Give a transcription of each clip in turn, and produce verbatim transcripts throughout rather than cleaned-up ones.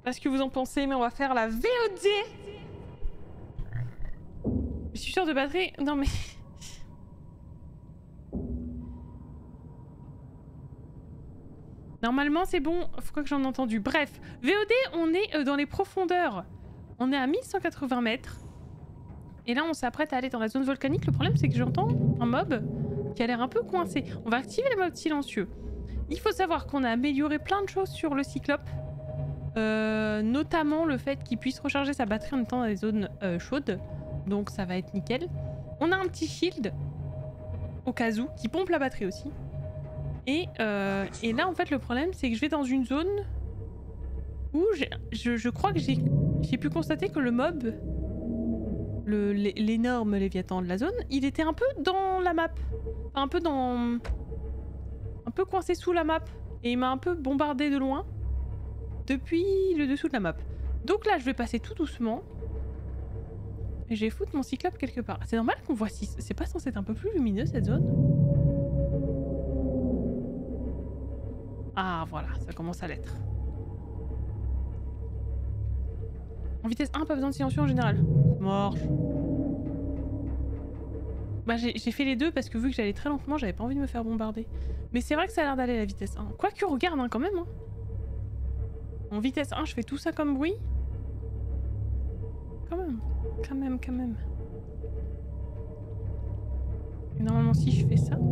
pas ce que vous en pensez, mais on va faire la V O D. Je suis sûre de batterie. Non mais... Normalement c'est bon, faut quoi que j'en ai entendu. Bref, V O D, on est dans les profondeurs. On est à mille cent quatre-vingts mètres. Et là on s'apprête à aller dans la zone volcanique. Le problème c'est que j'entends un mob qui a l'air un peu coincé. On va activer le mode silencieux. Il faut savoir qu'on a amélioré plein de choses sur le Cyclope. Euh, notamment le fait qu'il puisse recharger sa batterie en étant dans des zones euh, chaudes. Donc ça va être nickel. On a un petit shield au cas où qui pompe la batterie aussi. Et, euh, et là en fait le problème c'est que je vais dans une zone où je, je crois que j'ai pu constater que le mob, l'énorme léviathan de la zone, il était un peu dans la map. Enfin, un peu dans... un peu coincé sous la map. Et il m'a un peu bombardé de loin depuis le dessous de la map. Donc là je vais passer tout doucement. Et je vais foutre mon Cyclope quelque part. C'est normal qu'on voit si... C'est pas censé être un peu plus lumineux cette zone? Ah voilà, ça commence à l'être. En vitesse un, pas besoin de silencieux en général. Morche. Bah j'ai fait les deux parce que vu que j'allais très lentement, j'avais pas envie de me faire bombarder. Mais c'est vrai que ça a l'air d'aller à la vitesse un. Quoique regarde hein, quand même. Hein. En vitesse un, je fais tout ça comme bruit. Quand même. Quand même, quand même. Et normalement si je fais ça...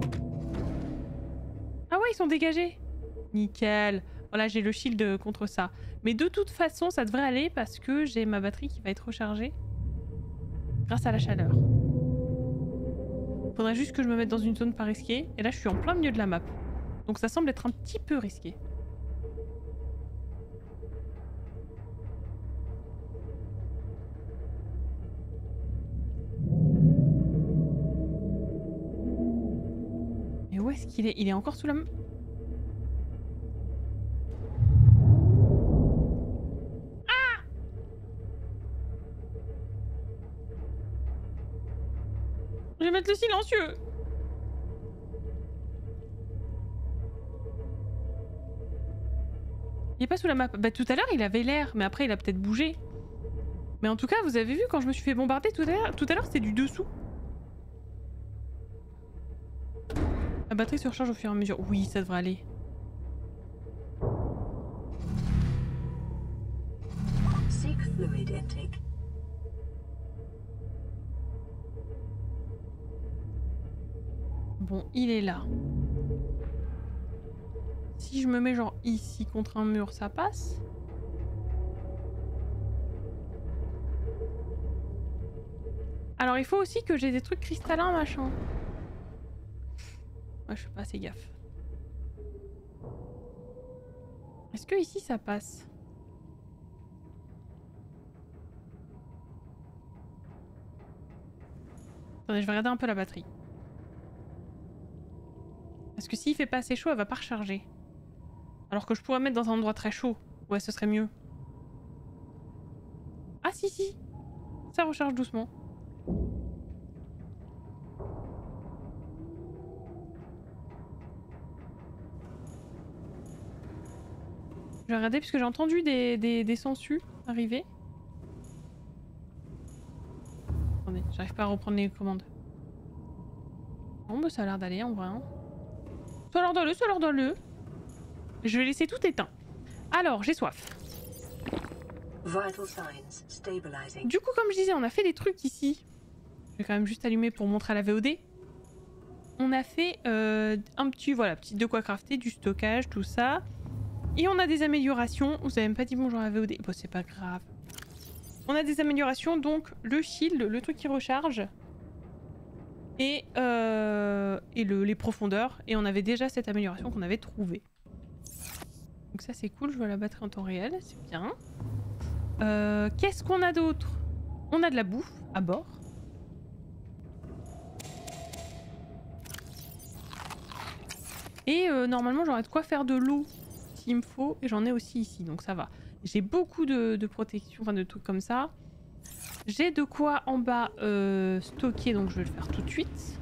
Ah ouais, ils sont dégagés. Nickel. Voilà, j'ai le shield contre ça. Mais de toute façon, ça devrait aller parce que j'ai ma batterie qui va être rechargée grâce à la chaleur. Faudrait juste que je me mette dans une zone pas risquée. Et là, je suis en plein milieu de la map. Donc ça semble être un petit peu risqué. Mais où est-ce qu'il est? Il est encore sous la... Je vais mettre le silencieux. Il est pas sous la map. Bah tout à l'heure il avait l'air, mais après il a peut-être bougé. Mais en tout cas vous avez vu quand je me suis fait bombarder tout à l'heure, tout à l'heure c'était du dessous. La batterie se recharge au fur et à mesure. Oui, ça devrait aller. Seek fluid intake. Bon, il est là. Si je me mets genre ici contre un mur, ça passe. Alors il faut aussi que j'ai des trucs cristallins machin. Ouais, je fais pas assez gaffe. Est-ce que ici ça passe? Attendez, je vais regarder un peu la batterie. Parce que s'il fait pas assez chaud, elle va pas recharger. Alors que je pourrais mettre dans un endroit très chaud. Ouais, ce serait mieux. Ah si si, ça recharge doucement. Je vais regarder puisque j'ai entendu des, des, des sangsues arriver. Attendez, j'arrive pas à reprendre les commandes. Bon bah ça a l'air d'aller en vrai. Hein. Ça a l'air d'aller, ça a l'air d'aller. Je vais laisser tout éteint. Alors, j'ai soif. Du coup, comme je disais, on a fait des trucs ici. Je vais quand même juste allumer pour montrer à la V O D. On a fait euh, un petit, voilà, petit de quoi crafter, du stockage, tout ça. Et on a des améliorations. Vous avez même pas dit bonjour à la V O D. Bon, c'est pas grave. On a des améliorations, donc le shield, le truc qui recharge. Et, euh, et le, les profondeurs. Et on avait déjà cette amélioration qu'on avait trouvée. Donc ça c'est cool, je vois la batterie en temps réel, c'est bien. Euh, Qu'est-ce qu'on a d'autre? On a de la bouffe à bord. Et euh, normalement j'aurais de quoi faire de l'eau s'il me faut. Et j'en ai aussi ici, donc ça va. J'ai beaucoup de, de protection, enfin de trucs comme ça. J'ai de quoi en bas euh, stocker, donc je vais le faire tout de suite.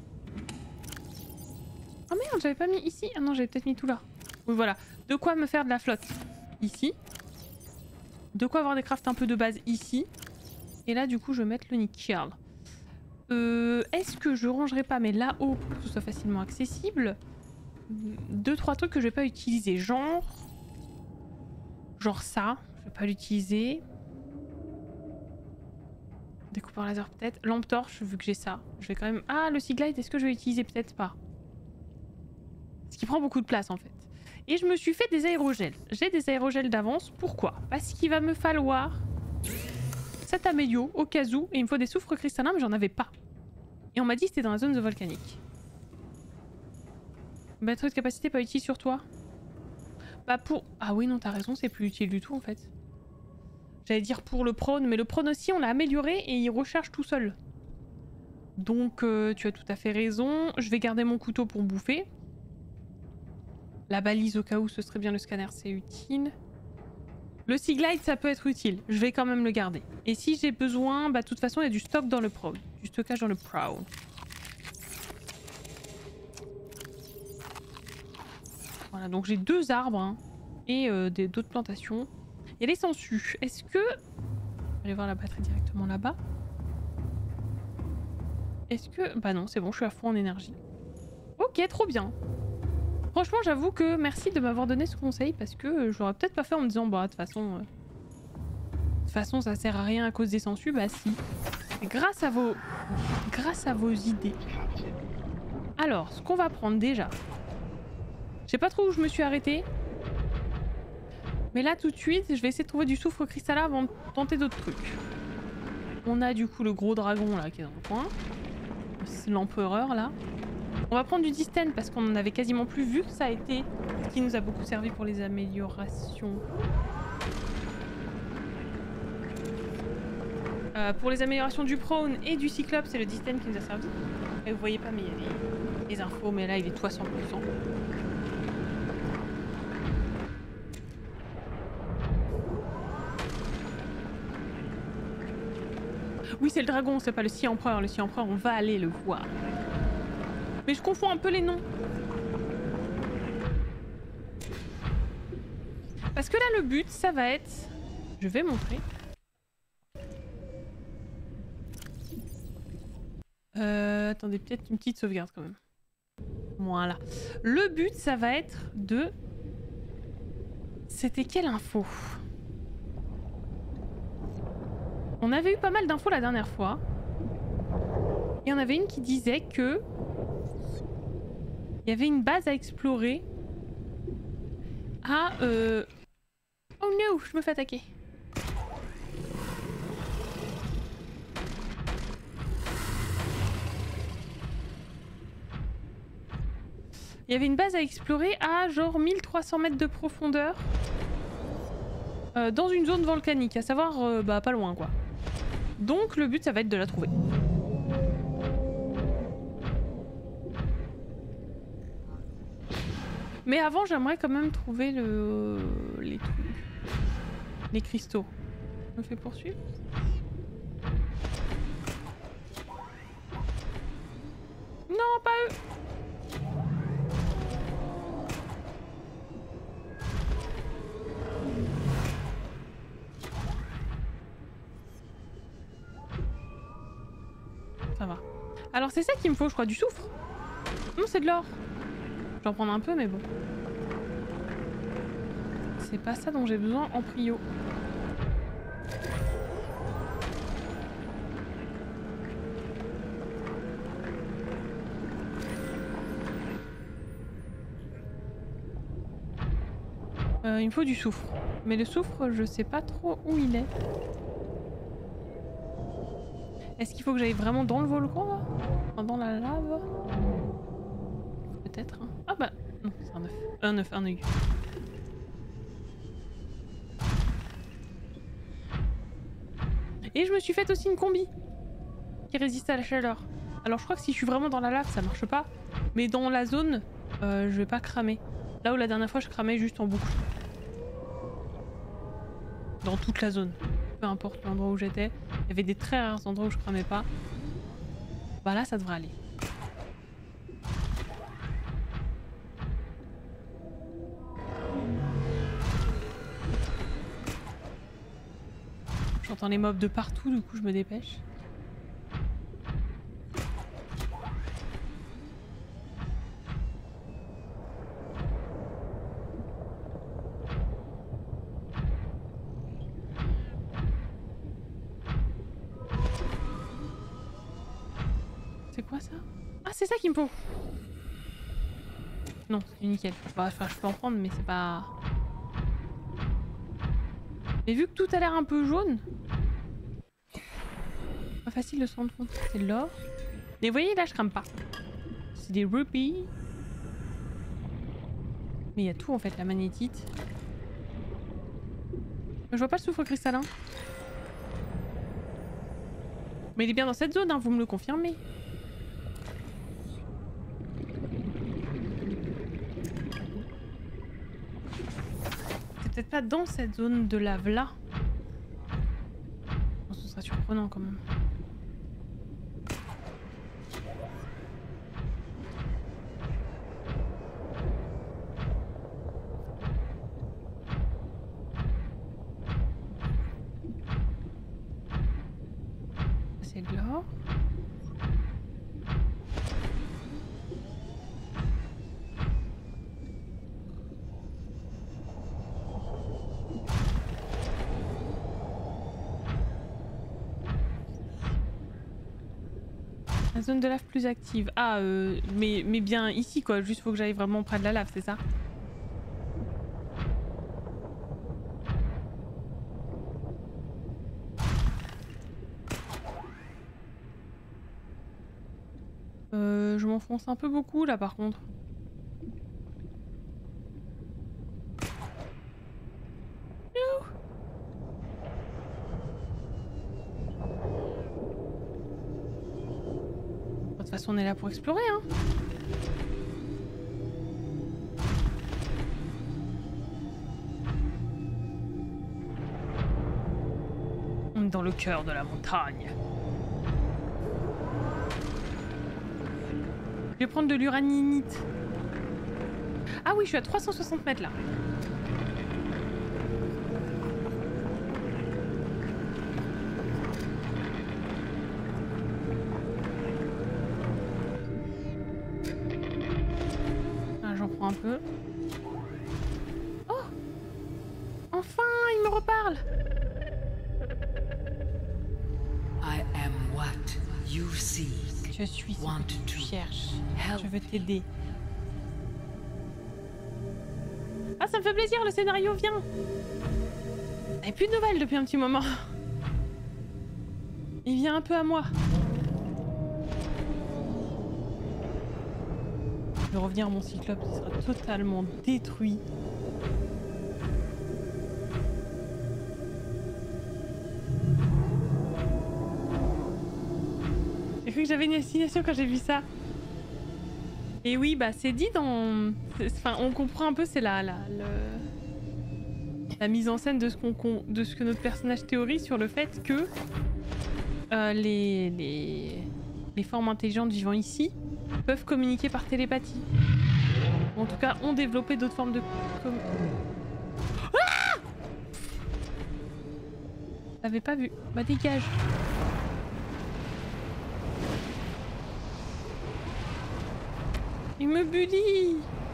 Oh merde, j'avais pas mis ici. Ah non, j'avais peut-être mis tout là. Oui voilà, de quoi me faire de la flotte ici. De quoi avoir des crafts un peu de base ici. Et là, du coup, je vais mettre le nickel. Euh, Est-ce que je rangerai pas, mais là-haut, pour que ce soit facilement accessible, deux, trois trucs que je vais pas utiliser. Genre... Genre ça, je vais pas l'utiliser. Découpeur laser peut-être. Lampe torche, vu que j'ai ça. Je vais quand même... Ah, le Seaglide, est-ce que je vais l'utiliser? Peut-être pas. Ce qui prend beaucoup de place en fait. Et je me suis fait des aérogels. J'ai des aérogels d'avance. Pourquoi? Parce qu'il va me falloir cet amélio au cas où. Et il me faut des soufres cristallins, mais j'en avais pas. Et on m'a dit que c'était dans la zone de volcanique. Batterie de capacité pas utile sur toi. Bah pour... Ah oui, non, t'as raison, c'est plus utile du tout en fait. J'allais dire pour le prône, mais le prône aussi, on l'a amélioré et il recharge tout seul. Donc euh, tu as tout à fait raison. Je vais garder mon couteau pour bouffer. La balise au cas où, ce serait bien. Le scanner, c'est utile. Le Seaglide, ça peut être utile. Je vais quand même le garder. Et si j'ai besoin, bah de toute façon, il y a du stock dans le Prowl. Du stockage dans le Prowl. Voilà, donc j'ai deux arbres hein, et euh, d'autres plantations. Il y a les sangsues. Est-ce que... On va aller voir la batterie directement là-bas. Est-ce que... Bah non, c'est bon, je suis à fond en énergie. Ok, trop bien. Franchement, j'avoue que merci de m'avoir donné ce conseil parce que je l'aurais peut-être pas fait en me disant bah de toute façon... Euh... De toute façon, ça sert à rien à cause des sangsues. Bah si. Et grâce à vos... Grâce à vos idées. Alors, ce qu'on va prendre déjà... Je sais pas trop où je me suis arrêtée. Mais là tout de suite, je vais essayer de trouver du soufre cristallin avant de tenter d'autres trucs. On a du coup le gros dragon là qui est dans le coin. L'empereur là. On va prendre du distène parce qu'on en avait quasiment plus vu que ça a été ce qui nous a beaucoup servi pour les améliorations. Euh, pour les améliorations du prône et du cyclope, c'est le distène qui nous a servi. Et vous voyez pas mais il y a les, les infos, mais là il est tout à cent pour cent. Oui, c'est le dragon, c'est pas le Sea Empereur. Le Sea Empereur, on va aller le voir. Mais je confonds un peu les noms. Parce que là, le but, ça va être... Je vais montrer. Euh, attendez, peut-être une petite sauvegarde quand même. Voilà. Le but, ça va être de... C'était quelle info ? On avait eu pas mal d'infos la dernière fois. Et on avait une qui disait que... Il y avait une base à explorer. Ah, euh... Oh no, je me fais attaquer. Il y avait une base à explorer à genre mille trois cents mètres de profondeur. Euh, dans une zone volcanique, à savoir, euh, bah pas loin quoi. Donc le but ça va être de la trouver. Mais avant j'aimerais quand même trouver le... les trucs. Les cristaux. Je me fais poursuivre. Non, pas eux. Ça va. Alors c'est ça qu'il me faut, je crois, du soufre. Non, c'est de l'or. Je vais en prendre un peu, mais bon. C'est pas ça dont j'ai besoin en prio. Euh, il me faut du soufre. Mais le soufre, je sais pas trop où il est. Est-ce qu'il faut que j'aille vraiment dans le volcan là? Enfin, dans la lave? Peut-être. Hein. Ah bah non, c'est un œuf. Un œuf, un œil. Et je me suis faite aussi une combi qui résiste à la chaleur. Alors je crois que si je suis vraiment dans la lave, ça marche pas. Mais dans la zone, euh, je vais pas cramer. Là où la dernière fois, je cramais juste en boucle. Dans toute la zone. Peu importe l'endroit où j'étais. Il y avait des très rares endroits où je cramais pas. Bah là, ça devrait aller. J'entends les mobs de partout, du coup je me dépêche. C'est quoi ça? Ah, c'est ça qu'il me faut! Non, c'est nickel. Enfin, je peux en prendre, mais c'est pas... Mais vu que tout a l'air un peu jaune... Pas facile de se rendre compte. C'est de l'or. Mais vous voyez, là, je crame pas. C'est des rupees. Mais il y a tout, en fait, la magnétite. Je vois pas le soufre cristallin. Mais il est bien dans cette zone, hein, vous me le confirmez. Peut-être pas dans cette zone de lave là. Bon, ce sera surprenant quand même. C'est de l'or. La zone de lave plus active. Ah, euh, mais, mais bien ici quoi, juste faut que j'aille vraiment près de la lave, c'est ça? Euh, je m'enfonce un peu beaucoup là par contre. De toute façon on est là pour explorer hein. On est dans le cœur de la montagne. Je vais prendre de l'uraninite. Ah oui, je suis à trois cent soixante mètres là. Ah, j'en prends un peu. Oh! Enfin, il me reparle! I am what you seek. Je suis ce que tu cherches. Je veux t'aider. Ah, ça me fait plaisir, le scénario vient. Et plus de nouvelles depuis un petit moment. Il vient un peu à moi. Je vais revenir à mon cyclope, il sera totalement détruit. J'ai cru que j'avais une hallucination quand j'ai vu ça. Et oui, bah c'est dit dans... Enfin, on comprend un peu, c'est la, la, le... la mise en scène de ce, qu'on, de ce que notre personnage théorise sur le fait que euh, les, les... les formes intelligentes vivant ici peuvent communiquer par télépathie. Ou en tout cas, ont développé d'autres formes de... Com... Ah! J'avais pas vu. Bah dégage. Il me bully.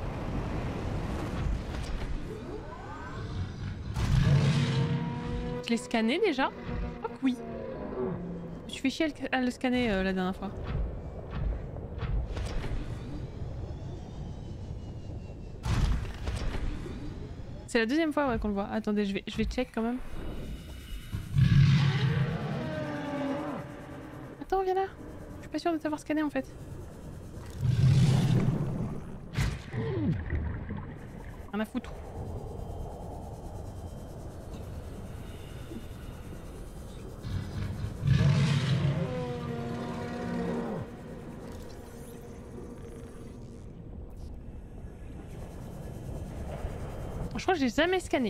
Je l'ai scanné déjà? Je crois que oui. Je me suis fait chier à le scanner euh, la dernière fois. C'est la deuxième fois ouais, qu'on le voit. Attendez, je vais, je vais check quand même. Attends, viens là. Je suis pas sûre de t'avoir scanné en fait. Rien à foutre. Je crois que j'ai jamais scanné.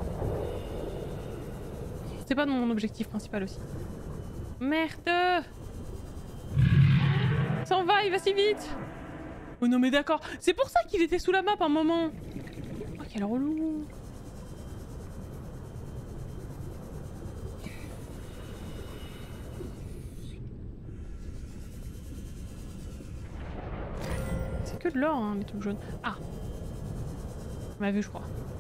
C'est pas mon objectif principal aussi. Merde! Ça en va, il va si vite! Oh non mais d'accord, c'est pour ça qu'il était sous la map un moment! Oh quel relou! que de l'or, hein, les trucs jaunes. Ah, on m'a vu, je crois.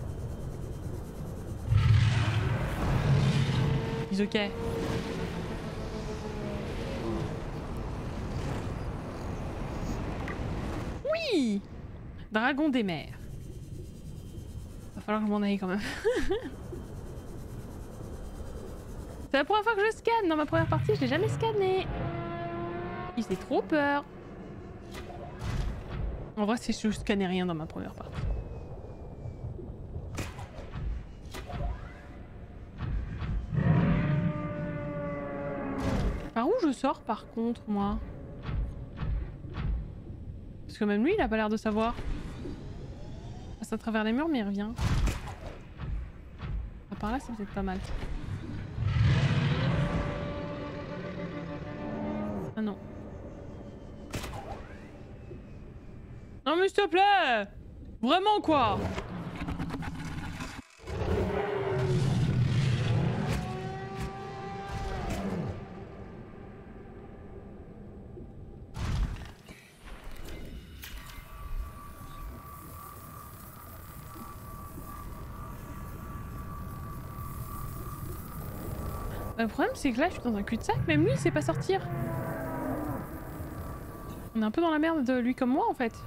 Ils ok. Oui, dragon des mers. Va falloir que je m'en aille quand même. C'est la première fois que je scanne. Dans ma première partie, je l'ai jamais scanné. Il fait trop peur. En vrai, c'est je scannais rien dans ma première partie. Par où je sors par contre, moi? Parce que même lui, il a pas l'air de savoir. Il passe à travers les murs, mais il revient. Ah, par là, c'est peut-être pas mal. Ah non. Non mais s'il te plaît! Vraiment quoi! Le problème c'est que là je suis dans un cul-de-sac, même lui il sait pas sortir. On est un peu dans la merde de lui comme moi en fait.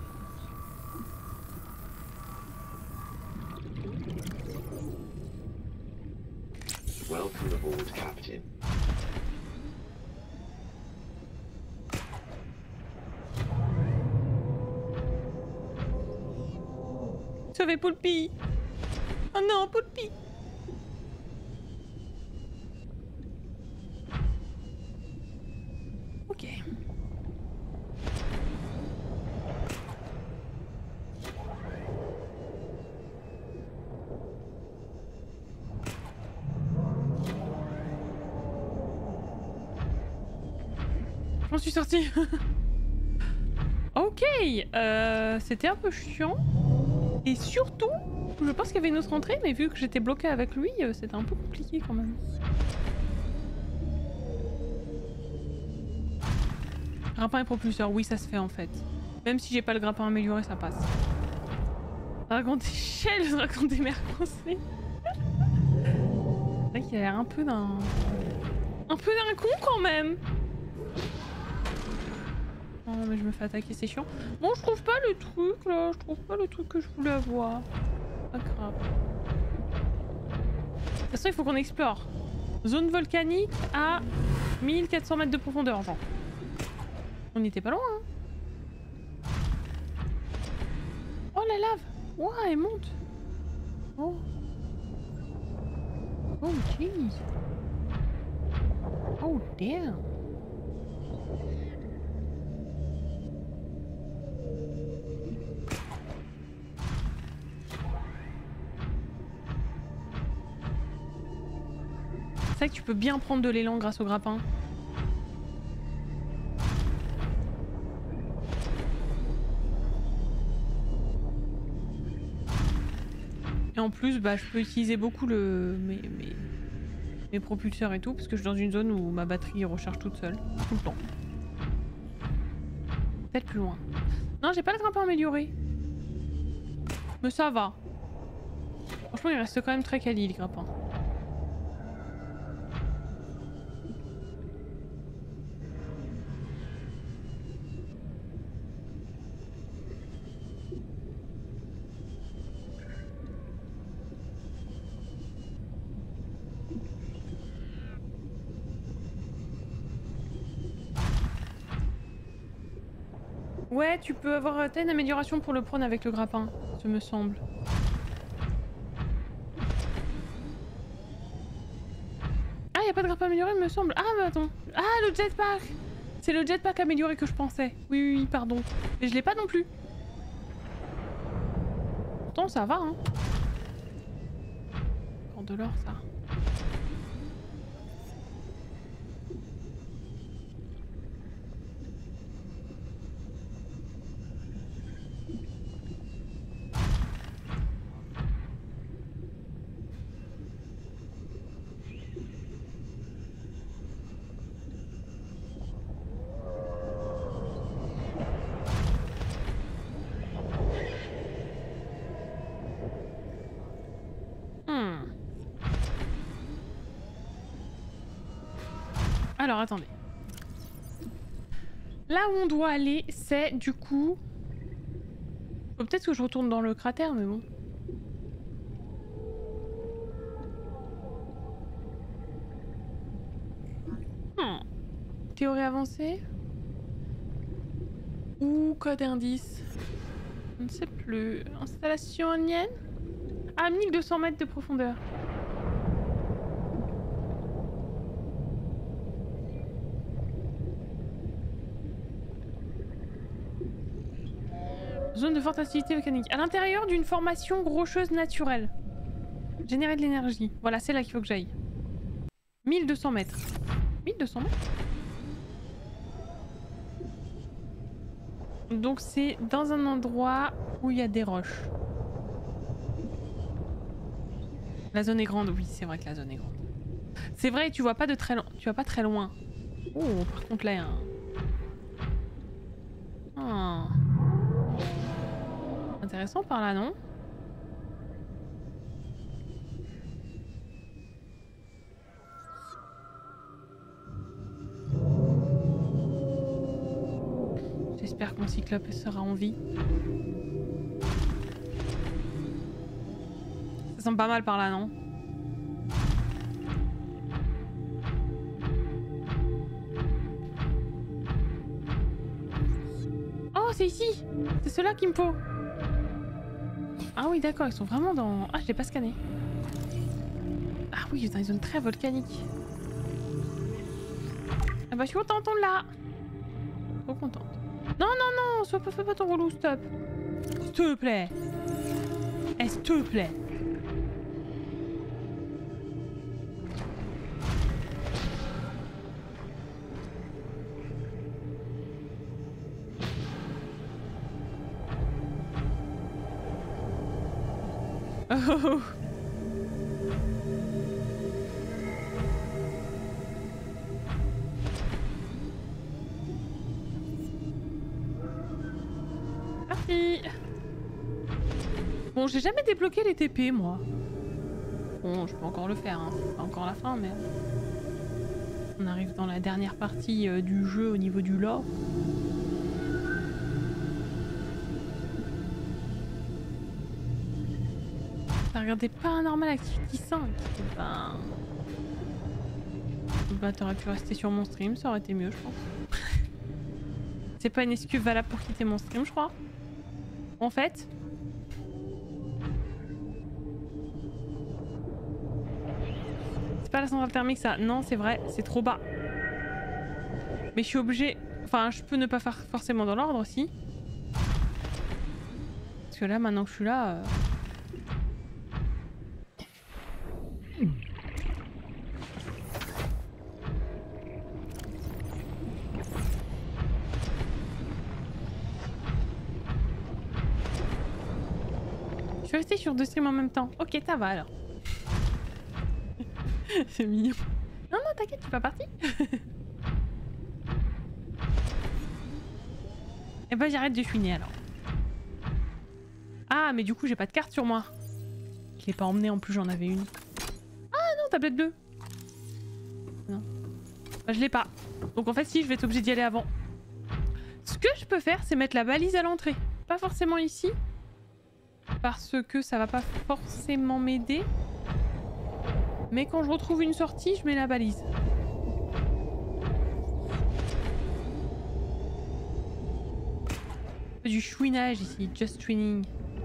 Welcome aboard, Captain. Sauvez Poulpi! Oh non, Poulpi! Ok. Je m'en suis sortie. Ok, euh, c'était un peu chiant. Et surtout, je pense qu'il y avait une autre entrée, mais vu que j'étais bloquée avec lui, euh, c'était un peu compliqué quand même. Grappin et propulseur, oui ça se fait en fait. Même si j'ai pas le grappin amélioré, ça passe. Dragon d'échelle, dragon des mers coincées. C'est vrai qu'il a l'air un peu d'un... Un peu d'un con quand même. Oh mais je me fais attaquer, c'est chiant. Bon, je trouve pas le truc là, je trouve pas le truc que je voulais avoir. Pas grave. De toute façon, il faut qu'on explore. Zone volcanique à mille quatre cents mètres de profondeur, genre. On n'était pas loin, hein. Oh la lave! Ouah, elle monte! Oh! Oh jeez! Oh damn! C'est vrai que tu peux bien prendre de l'élan grâce au grappin. Et en plus, bah, je peux utiliser beaucoup le... mes, mes... mes propulseurs et tout, parce que je suis dans une zone où ma batterie recharge toute seule, tout le temps. Peut-être plus loin. Non, j'ai pas le grappin amélioré. Mais ça va. Franchement, il reste quand même très quali, le grappin. Ouais, tu peux avoir t'as une amélioration pour le prône avec le grappin, ce me semble. Ah, y a pas de grappin amélioré, il me semble. Ah, mais attends. Ah, le jetpack! C'est le jetpack amélioré que je pensais. Oui, oui, oui, pardon. Mais je l'ai pas non plus. Pourtant, ça va, hein. Encore de l'or, ça. Alors attendez. Là où on doit aller, c'est du coup... Faut peut-être que je retourne dans le cratère, mais bon. Hmm. Théorie avancée. Ou code indice. Je ne sais plus. Installation onienne. Ah, mille deux cents mètres de profondeur. Zone de forte activité volcanique. À l'intérieur d'une formation rocheuse naturelle. Générer de l'énergie. Voilà, c'est là qu'il faut que j'aille. mille deux cents mètres. mille deux cents mètres? Donc c'est dans un endroit où il y a des roches. La zone est grande, oui, c'est vrai que la zone est grande. C'est vrai, tu vois pas de très loin. Tu vas pas très loin. Oh, par contre là, il y a un... Ah. Intéressant par là, non? J'espère que mon cyclope sera en vie. Ça semble pas mal par là, non? Oh, c'est ici! C'est ceux-là qu'il me faut! Ah oui, d'accord, ils sont vraiment dans... Ah, je l'ai pas scanné. Ah oui, dans une zone très volcanique. Ah bah, je suis contente, on l'a! Trop contente. Non, non, non, sois pas, fais pas ton relou, stop. S'il te plaît. Eh, s'il te plaît. Oh. Parti. Bon, j'ai jamais débloqué les T P, moi. Bon, je peux encore le faire, hein. C'est pas encore la fin, mais... On arrive dans la dernière partie euh, du jeu au niveau du lore. T'as regardé Paranormal Activity cinq? Ben... Bah t'aurais pu rester sur mon stream, ça aurait été mieux, je pense. C'est pas une excuse valable pour quitter mon stream, je crois. En fait... C'est pas la centrale thermique, ça. Non, c'est vrai, c'est trop bas. Mais je suis obligée... Enfin, je peux ne pas faire forcément dans l'ordre aussi. Parce que là, maintenant que je suis là... Euh... Je suis restée sur deux streams en même temps. Ok, ça va alors. C'est mignon. Non, non, t'inquiète, tu es pas partie. Eh ben, j'arrête de chouiner alors. Ah, mais du coup, j'ai pas de carte sur moi. Je l'ai pas emmenée en plus, j'en avais une. Ah non, tablette bleue. Non. Bah, je l'ai pas. Donc en fait, si, je vais être obligée d'y aller avant. Ce que je peux faire, c'est mettre la balise à l'entrée. Pas forcément ici. Parce que ça va pas forcément m'aider. Mais quand je retrouve une sortie, je mets la balise. Du chouinage ici, just twinning.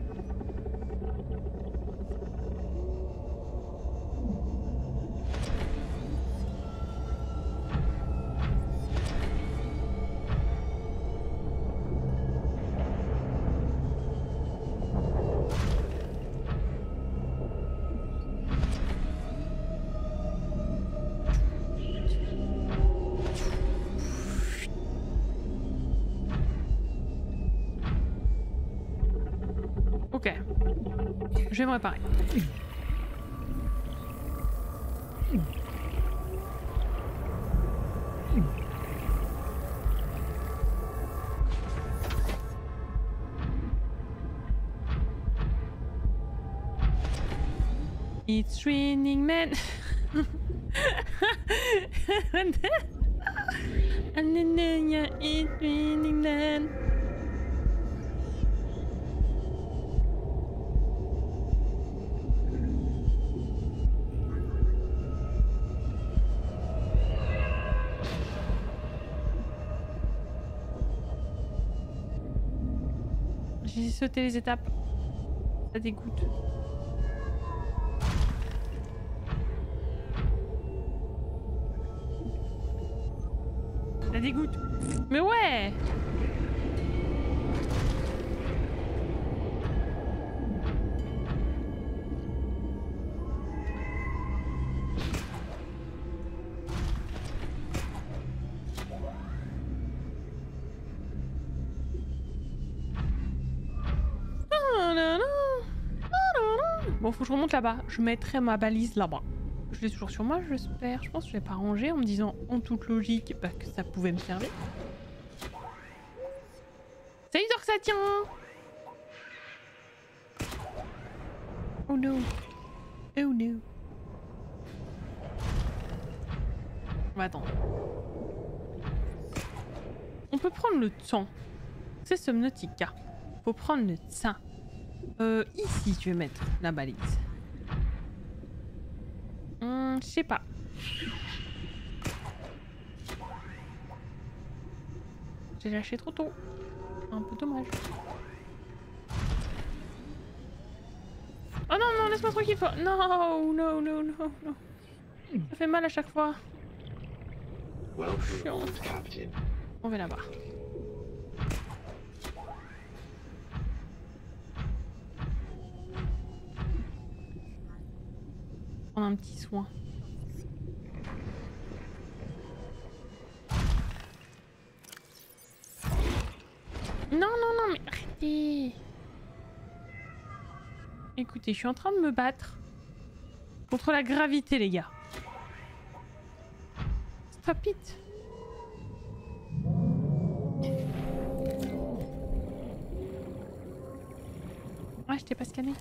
Ok. Je vais me réparer. It's raining men. Ananya is raining man. J'ai sauté les étapes. Ça dégoûte. Ça dégoûte. Mais ouais! Bon, faut que je remonte là-bas. Je mettrai ma balise là-bas. Je l'ai toujours sur moi, j'espère. Je pense que je l'ai pas rangée en me disant, en toute logique, bah, que ça pouvait me servir. Salut Dorsatien! Oh no. Oh no. On va attendre. On peut prendre le temps. C'est Subnautica. Faut prendre le temps. Euh, ici, je vais mettre la balise. Hum, je sais pas. J'ai lâché trop tôt. Un peu dommage. Oh non, non, laisse-moi tranquille. Faut... Non, non, non, non, non. Ça fait mal à chaque fois. Welcome aboard, Captain. On va là-bas. Prendre un petit soin. Non, non, non, mais arrêtez. Écoutez, je suis en train de me battre contre la gravité, les gars. Stop it. Ah, je t'ai pas scanné.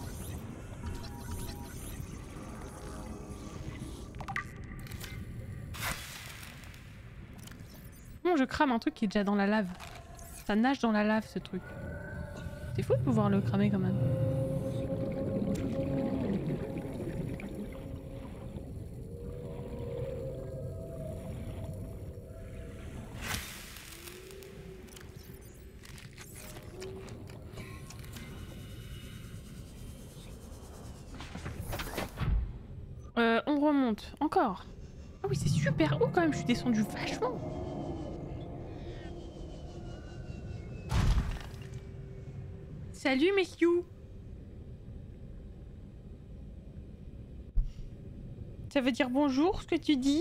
Non, je crame un truc qui est déjà dans la lave. Ça nage dans la lave, ce truc. C'est fou de pouvoir le cramer quand même. Euh, on remonte. Encore. Ah oui, c'est super haut quand même. Je suis descendue vachement. Salut, messieurs. Ça veut dire bonjour, ce que tu dis?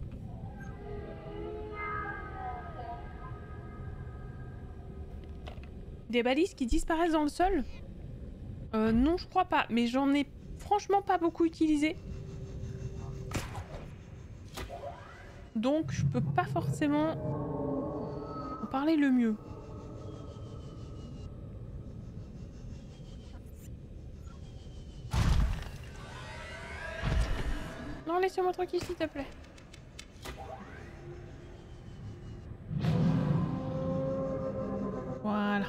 Des balises qui disparaissent dans le sol? Euh, non, je crois pas. Mais j'en ai franchement pas beaucoup utilisé. Donc, je peux pas forcément en parler le mieux. Non, laissez-moi tranquille, s'il te plaît. Voilà.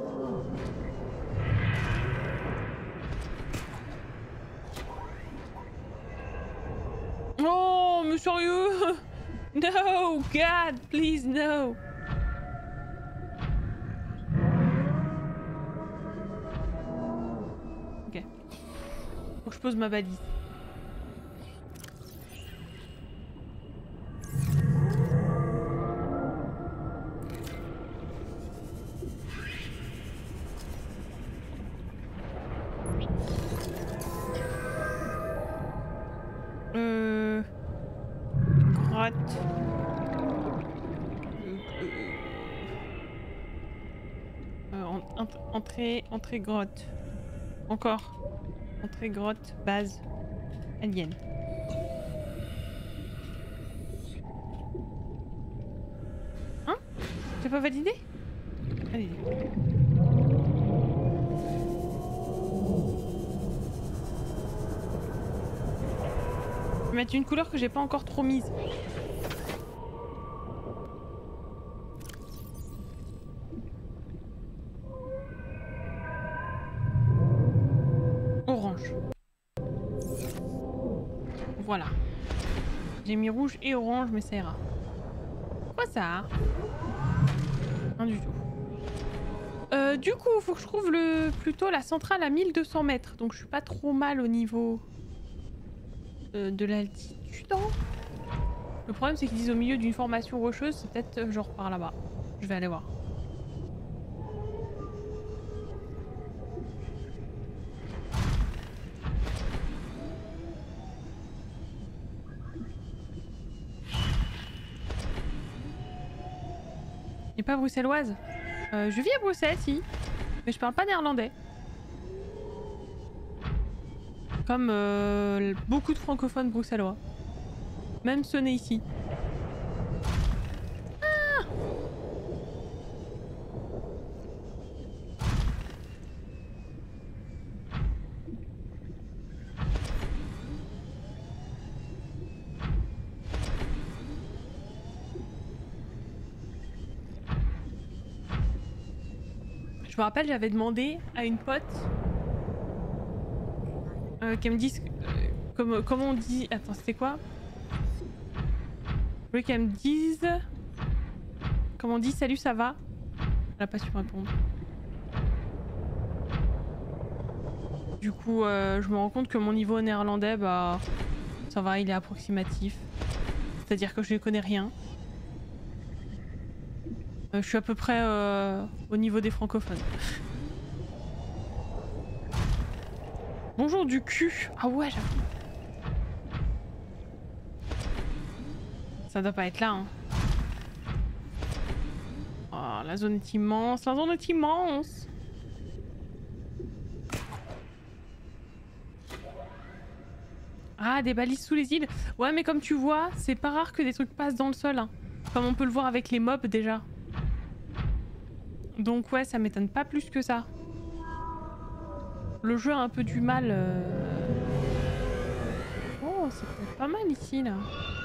Oh, mais sérieux? No, God, please, no. Ok. Faut que je pose ma valise. Euh... Grotte. Euh, en, en, entrée, entrée grotte. Encore. Entrée grotte, base. Alien. Hein? J'ai pas validé? Allez. Je vais mettre une couleur que j'ai pas encore trop mise. Voilà. J'ai mis rouge et orange, mais ça ira. Quoi ça? Rien du tout. Euh, du coup, faut que je trouve le plutôt la centrale à mille deux cents mètres. Donc je suis pas trop mal au niveau euh, de l'altitude. Hein. Le problème c'est qu'ils disent au milieu d'une formation rocheuse, c'est peut-être euh, genre par là-bas. Je vais aller voir. Et pas bruxelloise. Euh, je vis à Bruxelles, si. Mais je parle pas néerlandais. Comme euh, beaucoup de francophones bruxellois. Même ceux nés ici. Ah! Je me rappelle, j'avais demandé à une pote euh, qu'elle me dise euh, comme, comment on dit. Attends, c'était quoi? Je voulais qu'elle me dise comment on dit salut, ça va? Elle a pas su me répondre. Du coup, euh, je me rends compte que mon niveau néerlandais, bah, ça va, il est approximatif. C'est-à-dire que je ne connais rien. Euh, je suis à peu près euh, au niveau des francophones. Bonjour du cul. Ah ouais, j'avoue. Ça doit pas être là, hein. Oh, la zone est immense. La zone est immense. Ah, des balises sous les îles. Ouais, mais comme tu vois, c'est pas rare que des trucs passent dans le sol. Hein. Comme on peut le voir avec les mobs déjà. Donc ouais, ça m'étonne pas plus que ça. Le jeu a un peu du mal. Euh... Oh, c'est peut-être pas mal ici, là.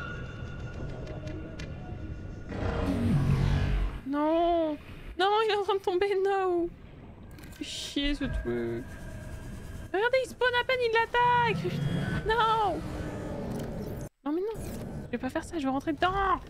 Non! Non, il est en train de tomber, no! Fais chier ce truc. Regardez, il spawn à peine, il l'attaque! Non! Non mais non! Je vais pas faire ça, je vais rentrer dedans!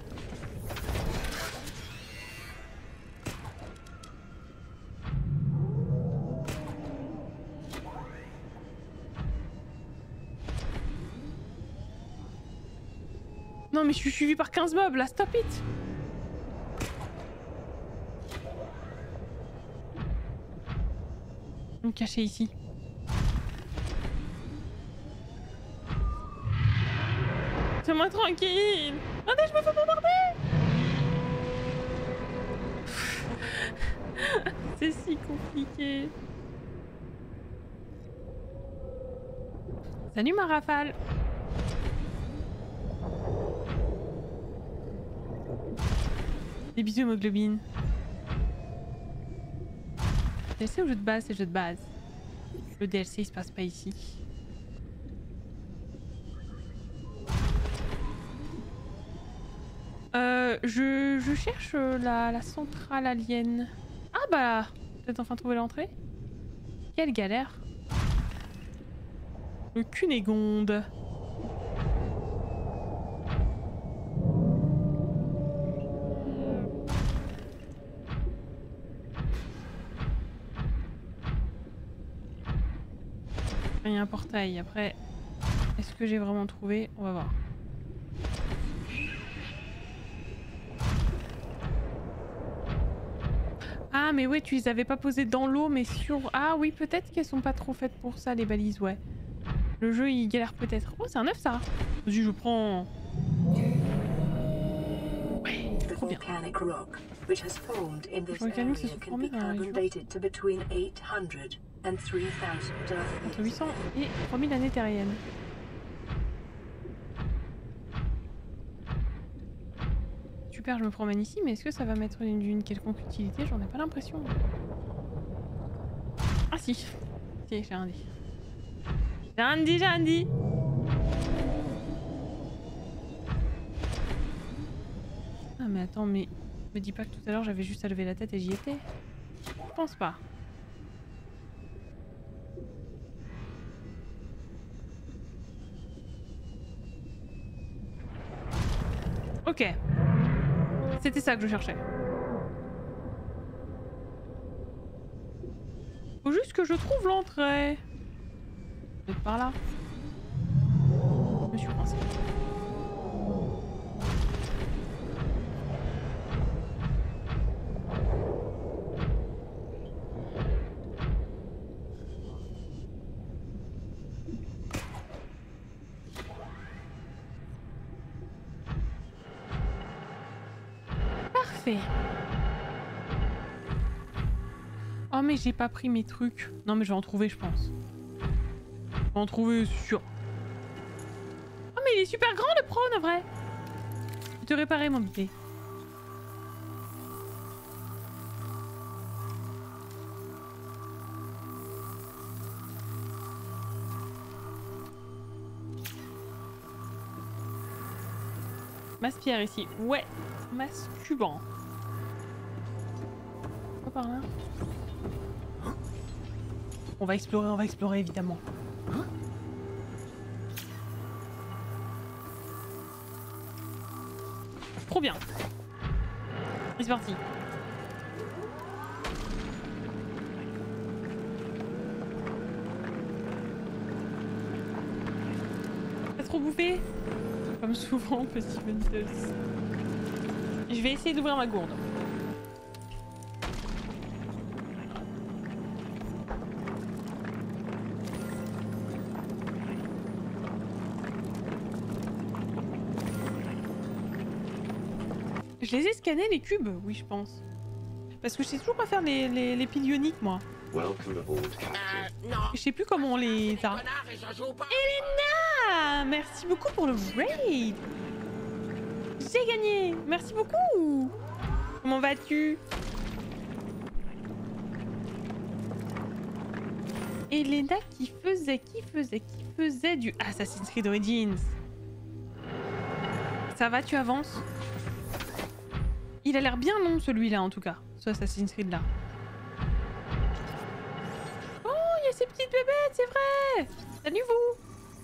Non mais je suis suivi par quinze mobs là, stop it! Je vais me cacher ici. Laisse-moi tranquille! Attendez, je me fais bombarder! C'est si compliqué. Salut ma rafale! Des bisous hémoglobine. D L C ou jeu de base? C'est jeu de base. Le D L C il se passe pas ici. Euh, je, je cherche la, la centrale alien. Ah bah, peut-être enfin trouver l'entrée. Quelle galère. Le Cunégonde. Il y a un portail. Après, est-ce que j'ai vraiment trouvé? On va voir. Ah mais ouais, tu les avais pas posées dans l'eau mais sur... Ah oui, peut-être qu'elles sont pas trop faites pour ça les balises, ouais. Le jeu il galère peut-être. Oh c'est un œuf ça. Vas-y je prends. Ouais, trop bien. Which has formed in this area can be carbon dated to between eight hundred and three thousand Earth entre huit cents et trois mille années terriennes. Super, je me promène ici, mais est-ce que ça va m'être d'une quelconque utilité? J'en ai pas l'impression. Ah si. Si, j'ai rien dit. J'ai rien dit, j'ai rien dit. Ah mais attends, mais... Me dis pas que tout à l'heure j'avais juste à lever la tête et j'y étais. Je pense pas. Ok. C'était ça que je cherchais. Faut juste que je trouve l'entrée. Peut-être par là. Je me suis coincée. Parfait. Oh mais j'ai pas pris mes trucs. Non mais je vais en trouver je pense. Je vais en trouver sûr. Oh mais il est super grand le prône en vrai. Je vais te réparer mon bébé. Masse-pierre ici. Ouais. Masse-cuban. Pas par là. On va explorer, on va explorer évidemment. Trop bien. Et c'est parti. Pas trop bouffé? Comme souvent, petit Ventus. Je vais essayer d'ouvrir ma gourde. Je les ai scannés les cubes, oui je pense. Parce que je sais toujours pas faire les, les, les piles ioniques moi. Je sais plus comment on les a. Elena! Merci beaucoup pour le raid! J'ai gagné! Merci beaucoup! Comment vas-tu? Elena qui faisait, qui faisait, qui faisait du Assassin's Creed Origins. Ça va, tu avances? Il a l'air bien long celui-là en tout cas, ce Assassin's Creed là. Oh, il y a ces petites bébêtes, c'est vrai! Salut vous!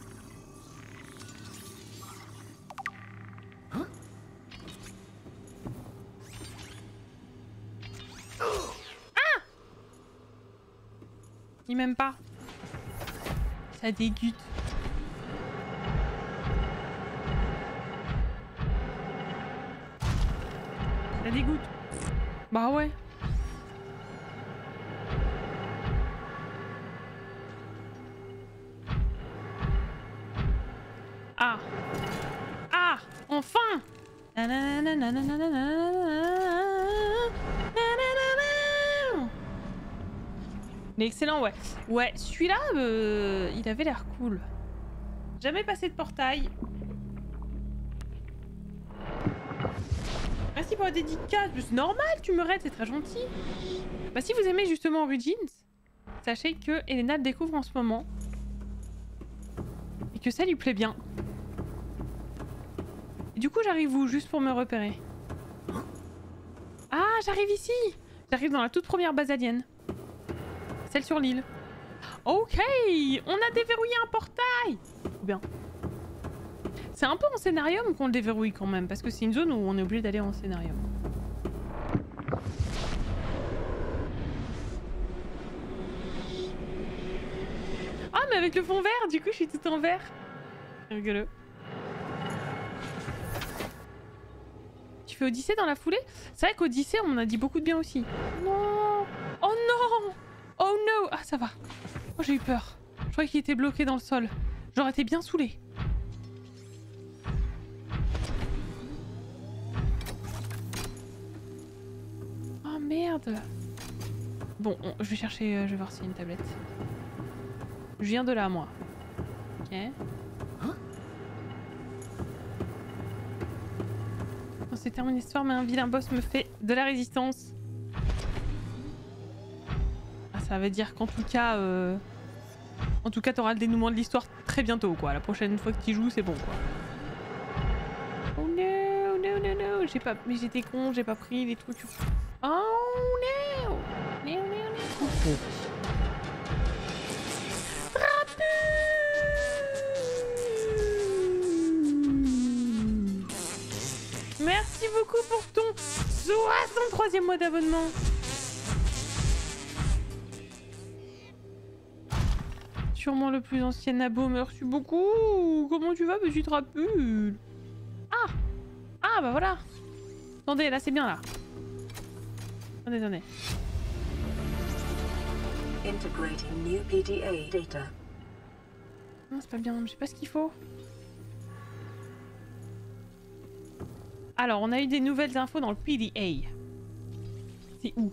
Hein? Ah! Il m'aime pas. Ça dégoûte. Ça dégoûte. Bah ouais. Ah. Ah. Enfin. Mais excellent, ouais. Ouais, celui-là, euh, il avait l'air cool. Jamais passé de portail. Merci pour la dédicace. C'est normal, tu me raides, c'est très gentil. Bah si vous aimez justement Origins, sachez que Elena le découvre en ce moment. Et que ça lui plaît bien. Et du coup, j'arrive où, juste pour me repérer? Ah, j'arrive ici. J'arrive dans la toute première base alien. Celle sur l'île. Ok, on a déverrouillé un portail. Bien. C'est un peu en scénarium qu'on le déverrouille quand même, parce que c'est une zone où on est obligé d'aller en scénarium. Ah, mais avec le fond vert, du coup, je suis tout en vert. C'est rigolo. Tu fais Odyssée dans la foulée? C'est vrai qu'Odyssée, on en a dit beaucoup de bien aussi. Non! Oh non! Oh no! Ah, ça va. Oh, j'ai eu peur. Je croyais qu'il était bloqué dans le sol. J'aurais été bien saoulée. Oh merde! Bon, on... je vais chercher... Euh, je vais voir s'il y a une tablette. Je viens de là, moi. Ok. On s'est terminé l'histoire, mais un vilain boss me fait de la résistance. Ah, ça veut dire qu'en tout cas... Euh... En tout cas, t'auras le dénouement de l'histoire très bientôt, quoi. La prochaine fois que tu joues, c'est bon, quoi. Oh no, no, no, no. J'ai pas... Mais j'étais con, j'ai pas pris les trucs... Oh no! No, no, no. Frappe! beaucoup pour ton soixante-troisième mois d'abonnement. Sûrement le plus ancien abo, merci beaucoup. Comment tu vas, petite rapule? Ah Ah, bah voilà. Attendez, là c'est bien là. Attendez, attendez. Integrating new P D A data. Non, c'est pas bien, je sais pas ce qu'il faut. Alors, on a eu des nouvelles infos dans le P D A. C'est où?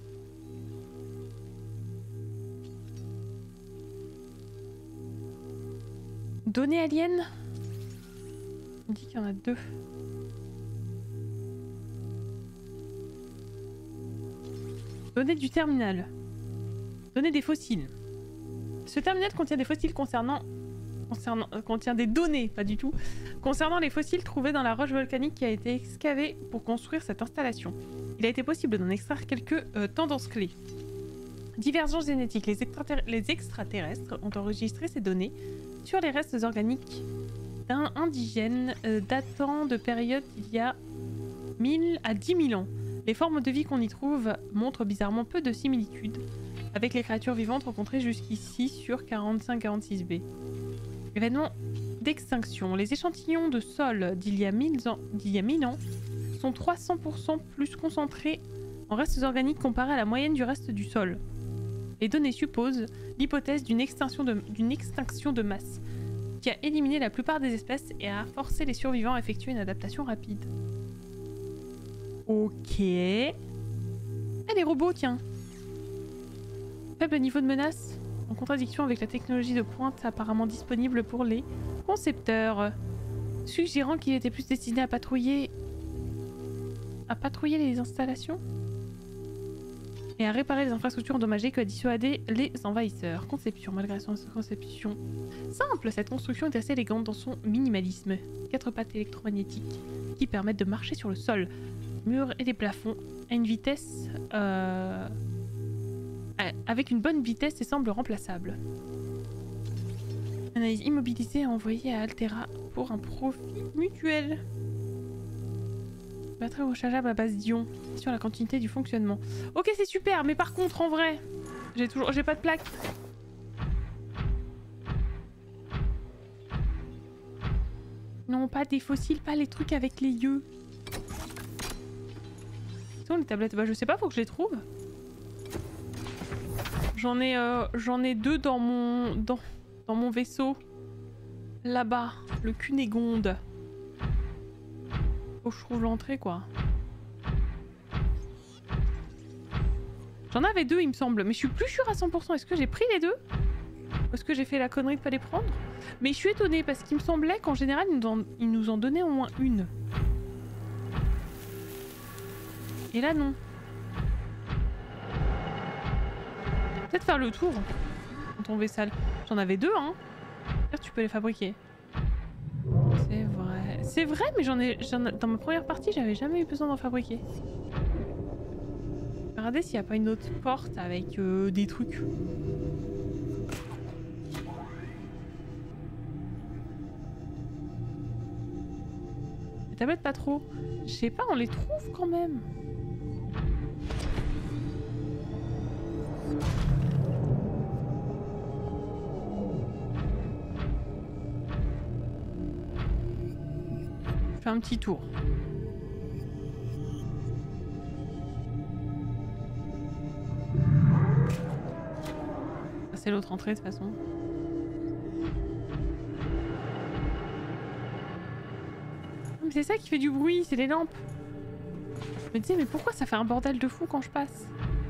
Données aliens? On dit qu'il y en a deux. Données du terminal. Données des fossiles. Ce terminal contient des fossiles concernant... concernant euh, contient des données, pas du tout, concernant les fossiles trouvés dans la roche volcanique qui a été excavée pour construire cette installation. Il a été possible d'en extraire quelques euh, tendances clés. Divergence génétique. Les, extrater les extraterrestres ont enregistré ces données sur les restes organiques d'un indigène euh, datant de périodes d'il y a mille à dix mille ans. Les formes de vie qu'on y trouve montrent bizarrement peu de similitudes avec les créatures vivantes rencontrées jusqu'ici sur quarante-cinq quarante-six B. Événement d'extinction. Les échantillons de sol d'il y a mille ans, d'il y a mille ans sont trois cents pour cent plus concentrés en restes organiques comparé à la moyenne du reste du sol. Les données supposent l'hypothèse d'une extinction de, d'une extinction de masse qui a éliminé la plupart des espèces et a forcé les survivants à effectuer une adaptation rapide. Ok. Eh, les robots, tiens. Faible niveau de menace, en contradiction avec la technologie de pointe apparemment disponible pour les concepteurs, suggérant qu'il était plus destiné à patrouiller... à patrouiller les installations et à réparer les infrastructures endommagées que à dissuader les envahisseurs. Conception. Malgré son conception simple, cette construction est assez élégante dans son minimalisme. Quatre pattes électromagnétiques qui permettent de marcher sur le sol, murs et des plafonds à une vitesse... Euh... avec une bonne vitesse et semble remplaçable. Analyse immobilisée envoyée à Altera pour un profit mutuel. Batterie rechargeable à base d'ion sur la continuité du fonctionnement. Ok, c'est super, mais par contre, en vrai, j'ai toujours, j'ai pas de plaque. Non, pas des fossiles, pas les trucs avec les yeux. C'est où les tablettes? Bah je sais pas, faut que je les trouve. J'en ai, euh, j'en ai deux dans mon, dans, dans mon vaisseau. Là-bas, le Cunégonde. Faut que je trouve l'entrée, quoi. J'en avais deux, il me semble, mais je suis plus sûre à cent pour cent. Est-ce que j'ai pris les deux? Ou est-ce que j'ai fait la connerie de pas les prendre? Mais je suis étonnée parce qu'il me semblait qu'en général, ils nous, en, ils nous en donnaient au moins une. Et là, non. Peut-être faire le tour dans ton vaisseau. J'en avais deux, hein. Tu peux les fabriquer. C'est vrai. C'est vrai, mais j'en ai, j'en ai... Dans ma première partie, j'avais jamais eu besoin d'en fabriquer. Regardez s'il n'y a pas une autre porte avec euh, des trucs. Les tablettes, pas trop. Je sais pas, on les trouve quand même. Je fais un petit tour. C'est l'autre entrée de toute façon. Mais c'est ça qui fait du bruit, c'est les lampes. Je me disais mais pourquoi ça fait un bordel de fou quand je passe?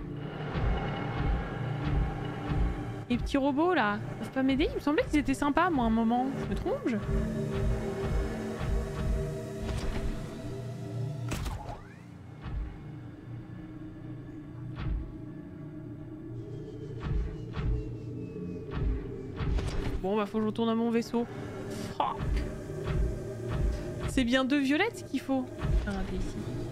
Les petits robots là, ils peuvent pas m'aider? Il me semblait qu'ils étaient sympas moi à un moment. Je me trompe je... Bon bah faut que je retourne à mon vaisseau. Fuck. C'est bien deux violettes qu'il faut. Regardez ici.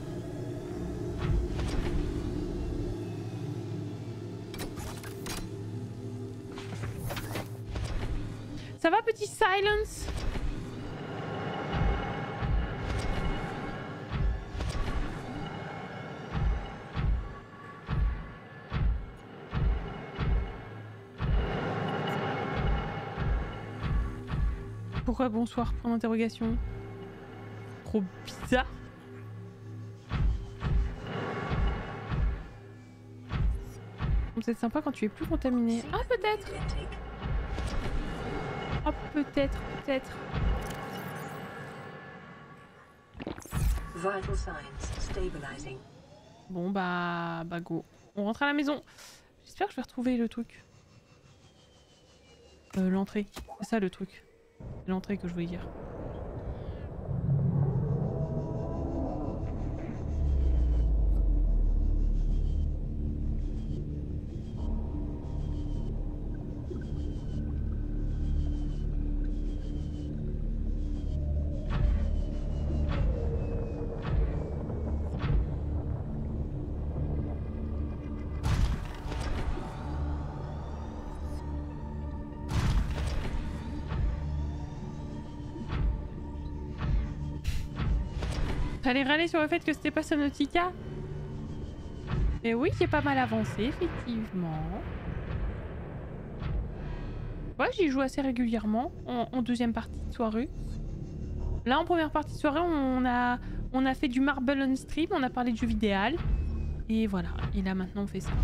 Ça va petit Silence? Pourquoi bonsoir, point d'interrogation? Trop bizarre. C'est sympa quand tu es plus contaminé. Ah peut-être. Ah peut-être, peut-être. Bon bah, bah go. On rentre à la maison. J'espère que je vais retrouver le truc. Euh, l'entrée. C'est ça le truc. C'est l'entrée que je voulais dire. T'allais râler sur le fait que c'était pas Subnautica? Mais oui, j'ai pas mal avancé, effectivement. Ouais, j'y joue assez régulièrement, en, en deuxième partie de soirée. Là, en première partie de soirée, on a, on a fait du Marble on stream, on a parlé de jeux vidéo. Et voilà, et là maintenant on fait ça.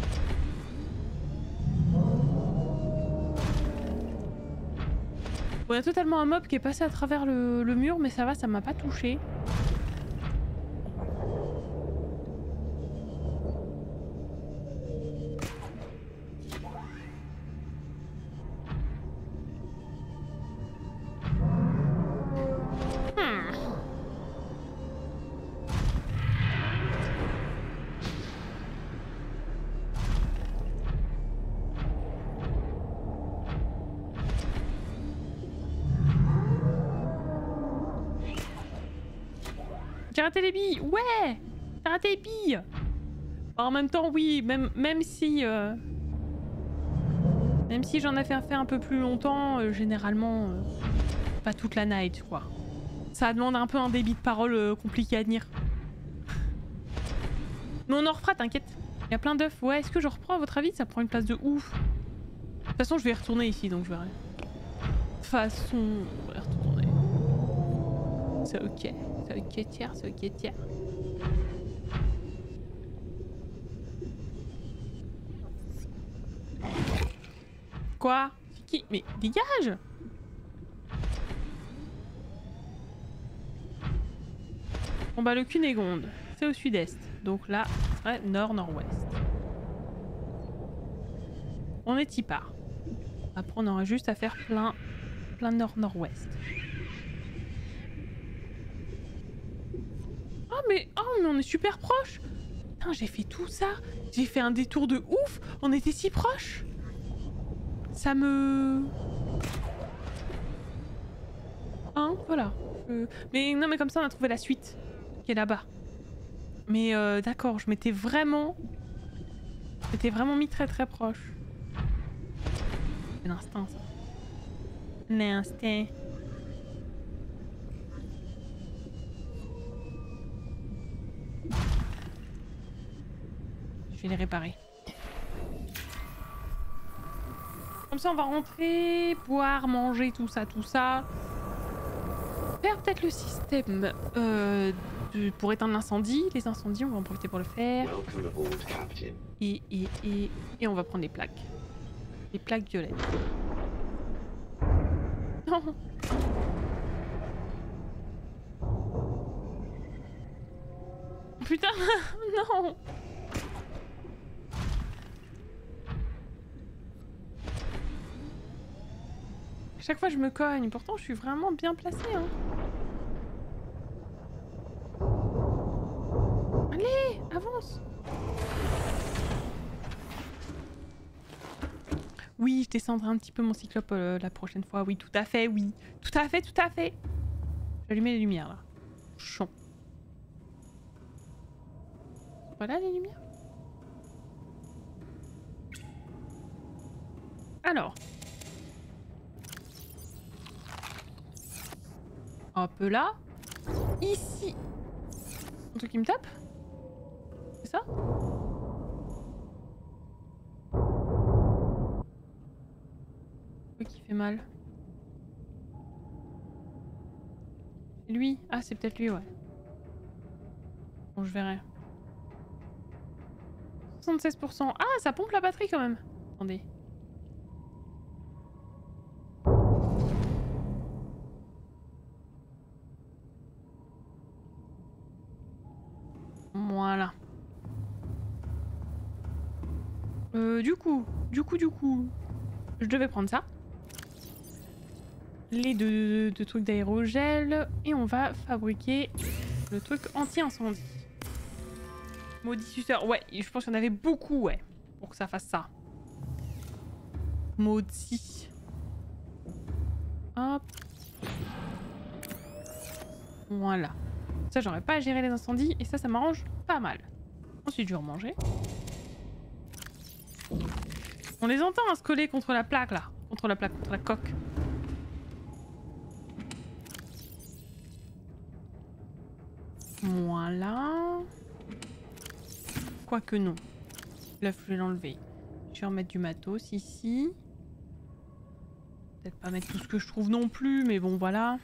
On a totalement un mob qui est passé à travers le, le mur, mais ça va, ça m'a pas touché. J'ai raté les billes. Ouais, j'ai raté les billes. En même temps, oui, même, même si... Euh, même si j'en ai fait un, fait un peu plus longtemps, euh, généralement, euh, pas toute la night, quoi. Ça demande un peu un débit de parole euh, compliqué à tenir. Mais on en refera, t'inquiète. Il y a plein d'œufs. Ouais, est-ce que je reprends à votre avis? Ça prend une place de ouf. De toute façon, je vais y retourner ici, donc je verrai. De toute façon, on va y retourner. C'est ok. C'est ok, tiers, c'est ok, tiers. Quoi? C'est qui? Mais dégage! Bon bah le Cunégonde, c'est au sud-est. Donc là, ce serait nord-nord-ouest. On est y part. Après on aurait juste à faire plein, plein nord-nord-ouest. Oh mais, oh mais on est super proche. Putain, j'ai fait tout ça. J'ai fait un détour de ouf. On était si proches. Ça me... Hein, voilà. Euh... Mais non mais comme ça on a trouvé la suite. Qui est là-bas. Mais euh, d'accord, je m'étais vraiment... Je m'étais vraiment mis très très proche. C'est l'instinct ça. L'instinct. Je vais les réparer. Comme ça on va rentrer, boire, manger, tout ça, tout ça. Faire peut-être le système euh, de, pour éteindre l'incendie. Les incendies, on va en profiter pour le faire. Et, et, et, et on va prendre les plaques. Les plaques violettes. Non. Putain, non. Chaque fois je me cogne, pourtant je suis vraiment bien placée hein. Allez, avance. Oui, je descendrai un petit peu mon cyclope euh, la prochaine fois, oui, tout à fait, oui. Tout à fait, tout à fait. J'allumais les lumières là. Chant. Voilà les lumières. Alors. Un peu là. Ici. Un truc qui me tape? C'est ça? Oui, qui fait mal. Lui. Ah, c'est peut-être lui, ouais. Bon, je verrai. soixante-seize pour cent. Ah, ça pompe la batterie quand même. Attendez. Voilà. Euh, du coup, du coup, du coup, je devais prendre ça. Les deux, deux trucs d'aérogel. Et on va fabriquer le truc anti-incendie. Maudit suceur. Ouais, je pense qu'il y en avait beaucoup, ouais. Pour que ça fasse ça. Maudit. Hop. Voilà. Ça, j'aurais pas à gérer les incendies. Et ça, ça m'arrange pas mal. Ensuite, je vais remanger. On les entend hein, se coller contre la plaque, là. Contre la plaque, contre la coque. Voilà. Quoique non. L'œuf, je vais l'enlever. Je vais remettre du matos ici. Peut-être pas mettre tout ce que je trouve non plus, mais bon, voilà.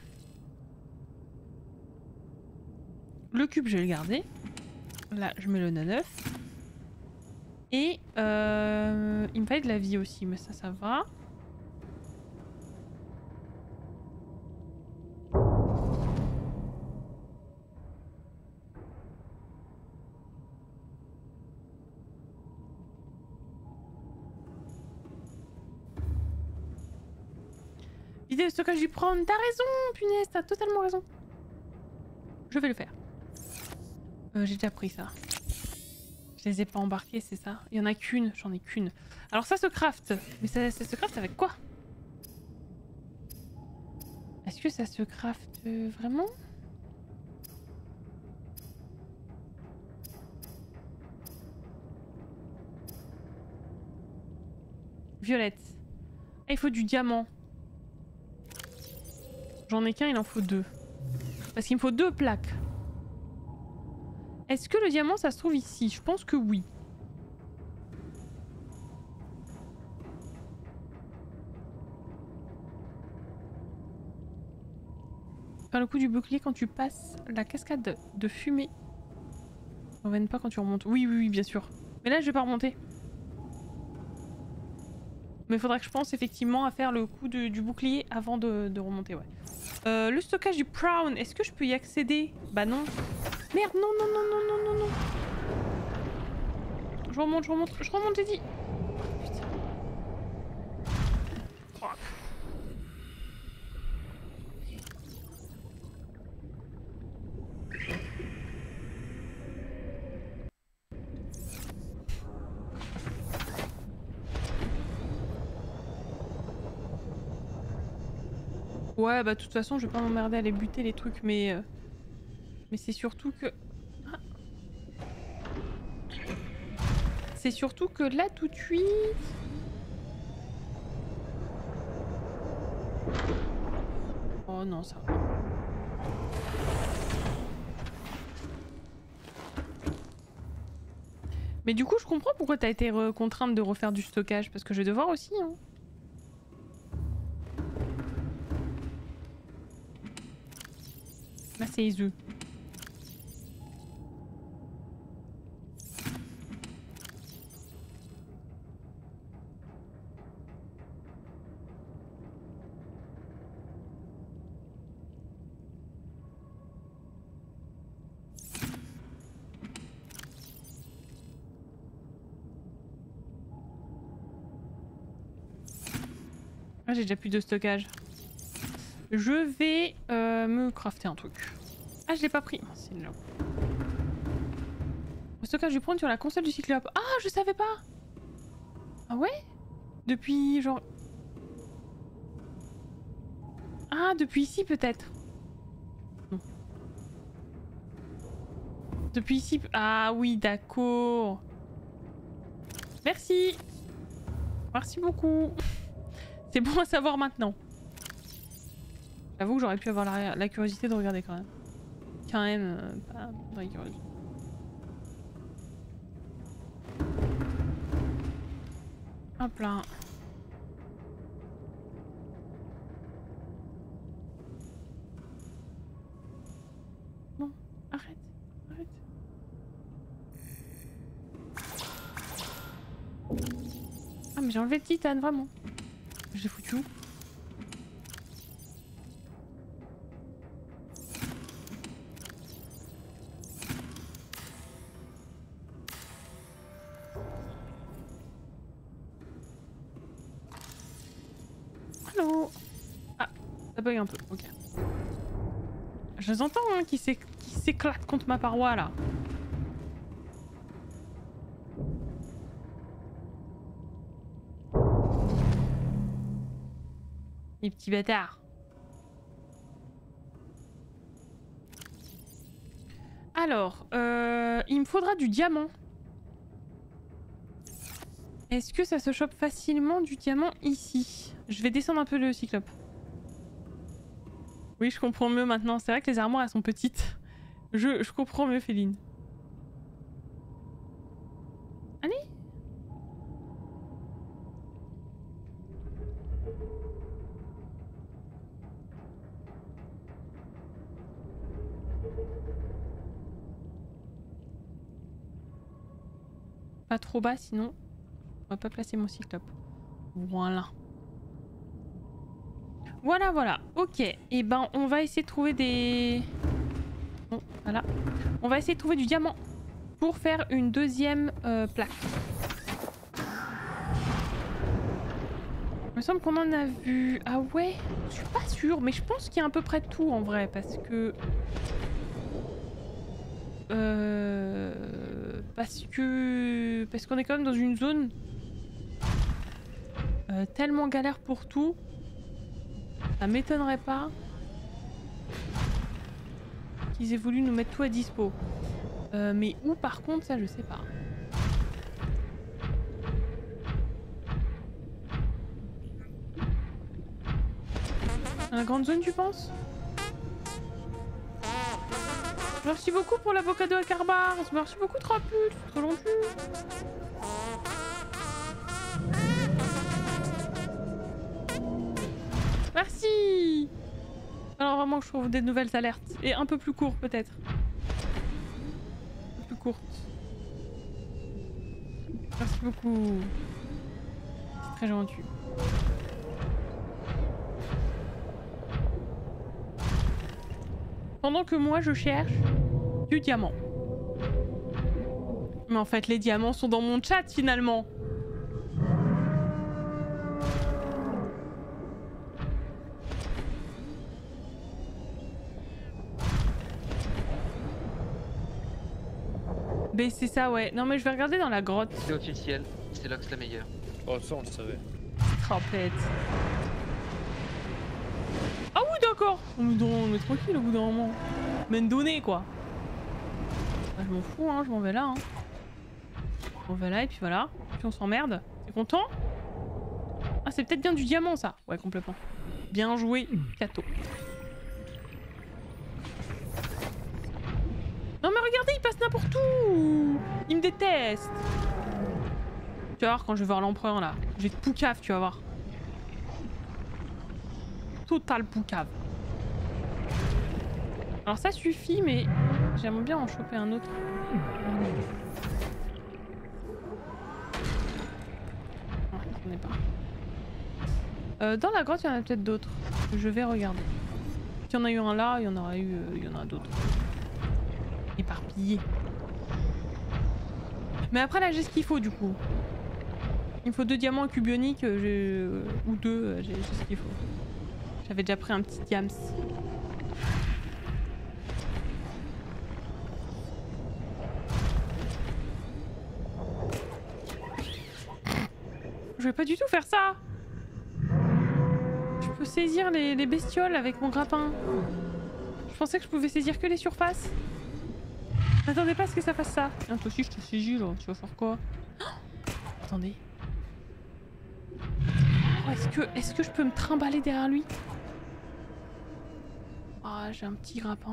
Le cube, je vais le garder. Là, je mets le neuf. Et euh, il me fallait de la vie aussi, mais ça, ça va. L'idée de stockage du prendre, t'as raison, punaise, t'as totalement raison. Je vais le faire. Euh, J'ai déjà pris ça. Je les ai pas embarqués, c'est ça? Il y en a qu'une, j'en ai qu'une. Alors ça se craft. Mais ça, ça se craft avec quoi? Est-ce que ça se craft euh, vraiment? Violette. Ah, il faut du diamant. J'en ai qu'un, il en faut deux. Parce qu'il me faut deux plaques. Est-ce que le diamant, ça se trouve ici? Je pense que oui. Faire le coup du bouclier quand tu passes la cascade de fumée. On ne pas quand tu remontes. Oui, oui, oui, bien sûr. Mais là, je vais pas remonter. Mais il faudrait que je pense effectivement à faire le coup de, du bouclier avant de, de remonter, ouais. Euh, le stockage du Prown, est-ce que je peux y accéder? Bah non. Merde, non, non, non, non, non, non, non. Je remonte, je remonte, je remonte, j'ai dit. Putain. Oh. Ouais, bah de toute façon, je vais pas m'emmerder à aller buter les trucs, mais... Euh... Mais c'est surtout que... Ah. C'est surtout que là, tout de suite... Oh non, ça va. Mais du coup, je comprends pourquoi t'as été contrainte de refaire du stockage, parce que je vais devoir aussi, hein. Là, c'est les œufs. Ah, j'ai déjà plus de stockage. Je vais euh, me crafter un truc. Ah, je l'ai pas pris. C'est là. Le stockage du prône sur la console du Cyclope. Ah, je savais pas. Ah ouais? Depuis genre... Ah, depuis ici peut-être. Non. Depuis ici... Ah oui, d'accord. Merci. Merci beaucoup. C'est bon à savoir maintenant. J'avoue que j'aurais pu avoir la, la curiosité de regarder quand même. Quand même, euh, pas dans les curiosités. Hop là. Non, arrête, arrête. Ah mais j'ai enlevé le titane, vraiment. Je l'ai foutu où? Allô? Ah, ça bug un peu, ok. Je les entends hein, qui s'éclatent contre ma paroi là. Les petits bâtards. Alors, euh, il me faudra du diamant. Est-ce que ça se chope facilement du diamant ici? Je vais descendre un peu le cyclope. Oui, je comprends mieux maintenant. C'est vrai que les armoires elles sont petites. Je, je comprends mieux, Féline. Allez. Pas trop bas sinon on va pas placer mon cyclope. Voilà. Voilà voilà. Ok. Et eh ben on va essayer de trouver des... Bon, voilà. On va essayer de trouver du diamant pour faire une deuxième euh, plaque. Il me semble qu'on en a vu... Ah ouais? Je suis pas sûre mais je pense qu'il y a à peu près tout en vrai parce que... Euh... Parce que... Parce qu'on est quand même dans une zone euh, tellement galère pour tout. Ça m'étonnerait pas qu'ils aient voulu nous mettre tout à dispo. Euh, mais où par contre, ça je sais pas. Dans la grande zone tu penses? Merci beaucoup pour l'avocado à Carbars. Merci beaucoup Traput, c'est trop gentil. Merci. Alors vraiment que je trouve des nouvelles alertes. Et un peu plus courtes peut-être. Un peu plus courtes. Merci beaucoup. C'est très gentil. Pendant que moi je cherche du diamant. Mais en fait les diamants sont dans mon chat finalement. Mais c'est ça ouais. Non mais je vais regarder dans la grotte. C'est officiel, c'est Lox la meilleure. Oh ça on le savait. Trapette. Ah oui d'accord. On est tranquille au bout d'un moment. Mais une donnée quoi. Ah, je m'en fous hein, je m'en vais là hein. Je m'en vais là et puis voilà. Puis on s'emmerde. T'es content? Ah c'est peut-être bien du diamant ça. Ouais complètement. Bien joué Kato. Non mais regardez il passe n'importe où. Il me déteste. Tu vas voir quand je vais voir l'empereur là. J'ai poucave tu vas voir. Total poucave. Alors ça suffit mais j'aimerais bien en choper un autre. Non, j'en ai pas. Euh, dans la grotte il y en a peut-être d'autres. Je vais regarder. S'il y en a eu un là, il y en aura eu, euh, il y en a d'autres. Éparpillés. Mais après là j'ai ce qu'il faut du coup. Il me faut deux diamants cubioniques euh, ou deux, euh, j'ai ce qu'il faut. J'avais déjà pris un petit diams. Je vais pas du tout faire ça. Je peux saisir les, les bestioles avec mon grappin. Je pensais que je pouvais saisir que les surfaces. M'attendez pas à ce que ça fasse ça. Ah, toi aussi je te saisis là, tu vas faire quoi? Oh, attendez. Oh, est-ce que, est-ce que je peux me trimballer derrière lui? Ah, oh, j'ai un petit grappin.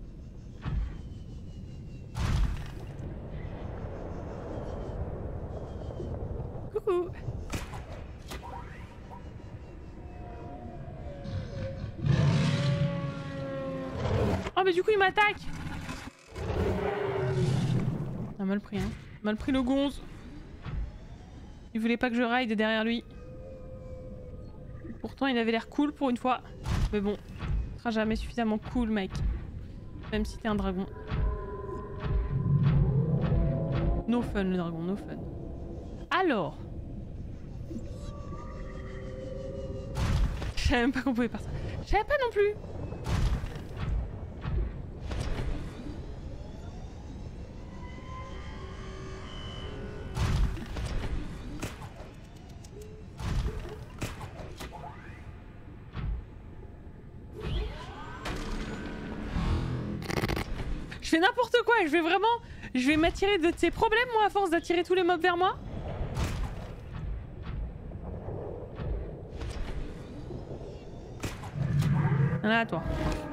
Coucou. Oh mais du coup il m'attaque. On a mal pris, hein. Mal pris le gonze. Il voulait pas que je ride derrière lui. Pourtant, il avait l'air cool pour une fois. Mais bon, il sera jamais suffisamment cool, mec. Même si t'es un dragon. No fun, le dragon, no fun. Alors. Je savais même pas qu'on pouvait faire ça. Je savais pas non plus. Je fais n'importe quoi, je vais vraiment... Je vais m'attirer de ces problèmes, moi, à force d'attirer tous les mobs vers moi. Voilà, toi.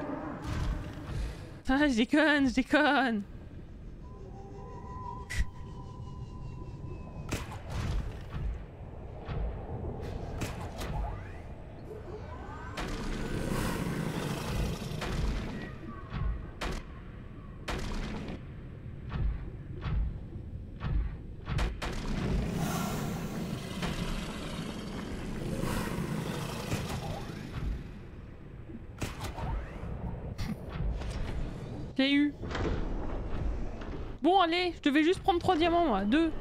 Ah, je déconne, je déconne. Je l'ai eu. Bon, allez, je devais juste prendre trois diamants, moi. Deux.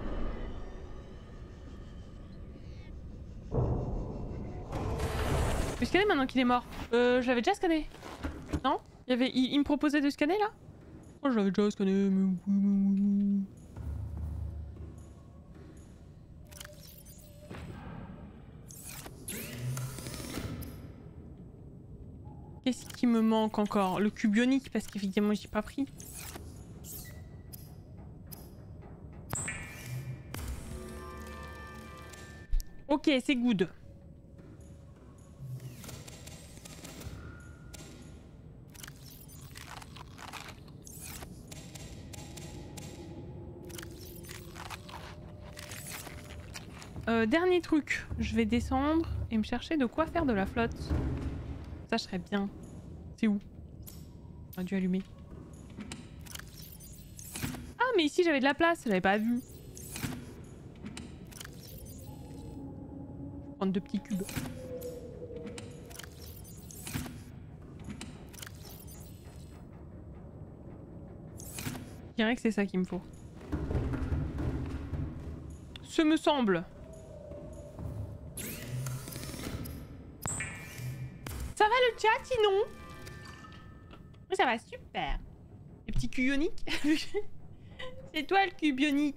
Je vais scanner maintenant qu'il est mort. Euh, je l'avais déjà scanné. Non? Il, y avait... il, il me proposait de scanner, là? Oh, je l'avais déjà scanné, mais... Qu'est-ce qui me manque encore? Le cube ionique, parce qu'évidemment j'ai pas pris. Ok, c'est good. Euh, dernier truc, je vais descendre et me chercher de quoi faire de la flotte. Ça, je serais bien. C'est où? J'aurais dû allumer. Ah, mais ici, j'avais de la place. Je l'avais pas vu. Je vais prendre deux petits cubes. Je dirais que c'est ça qu'il me faut. Ce me semble. Ça va le chat sinon? Ça va super. Les petits cubes ioniques. C'est toi le cube ionique.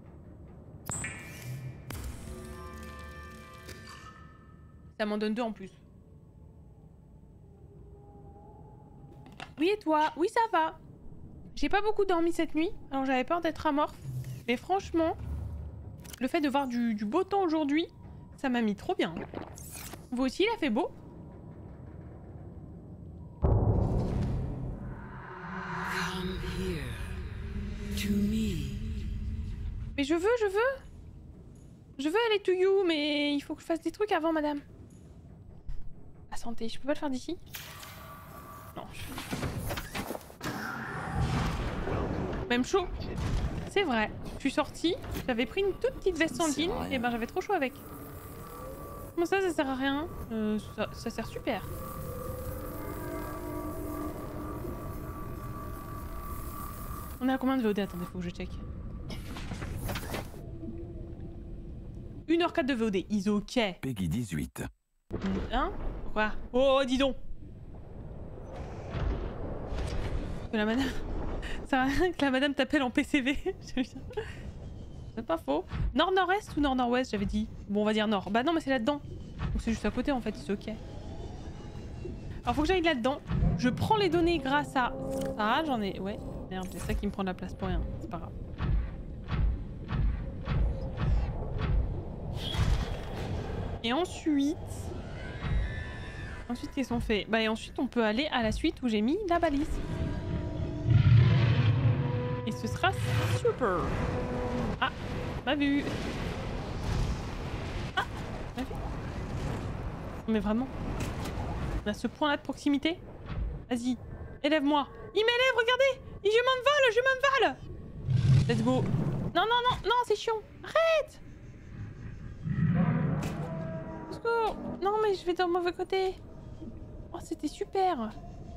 Ça m'en donne deux en plus. Oui et toi? Oui ça va. J'ai pas beaucoup dormi cette nuit, alors j'avais peur d'être amorphe. Mais franchement, le fait de voir du, du beau temps aujourd'hui, ça m'a mis trop bien. Vous aussi il a fait beau? Mais je veux, je veux Je veux aller to you, mais il faut que je fasse des trucs avant, madame. La santé, je peux pas le faire d'ici? Non. Je... Même chaud. C'est vrai. Je suis sortie, j'avais pris une toute petite veste sanguine, et ben j'avais trop chaud avec. Comment ça, ça sert à rien? euh, ça, ça sert super. On est à combien de V O D? Attendez, faut que je check. une heure quatre de V O D, is ok. Peggy dix-huit. Hein? Pourquoi? Oh, dis donc! Que la madame... Ça va rien que la madame t'appelle en P C V. C'est pas faux. Nord-nord-est ou nord-nord-ouest, j'avais dit? Bon, on va dire nord. Bah non, mais c'est là-dedans. Donc c'est juste à côté en fait, c'est ok. Alors faut que j'aille là-dedans. Je prends les données grâce à ça. J'en ai... Ouais. Merde, c'est ça qui me prend de la place pour rien. C'est pas grave. Et ensuite... Ensuite, qu'est-ce qu'on fait? Bah et ensuite, on peut aller à la suite où j'ai mis la balise. Et ce sera super. Ah, pas vu. Ah, pas vu. Mais vraiment, on a ce point-là de proximité. Vas-y, élève-moi. Il m'élève, regardez. Je m'envole, je m'envole. Let's go. Non, non, non, non, c'est chiant. Arrête. Let's go. Non, mais je vais dans le mauvais côté. Oh, c'était super.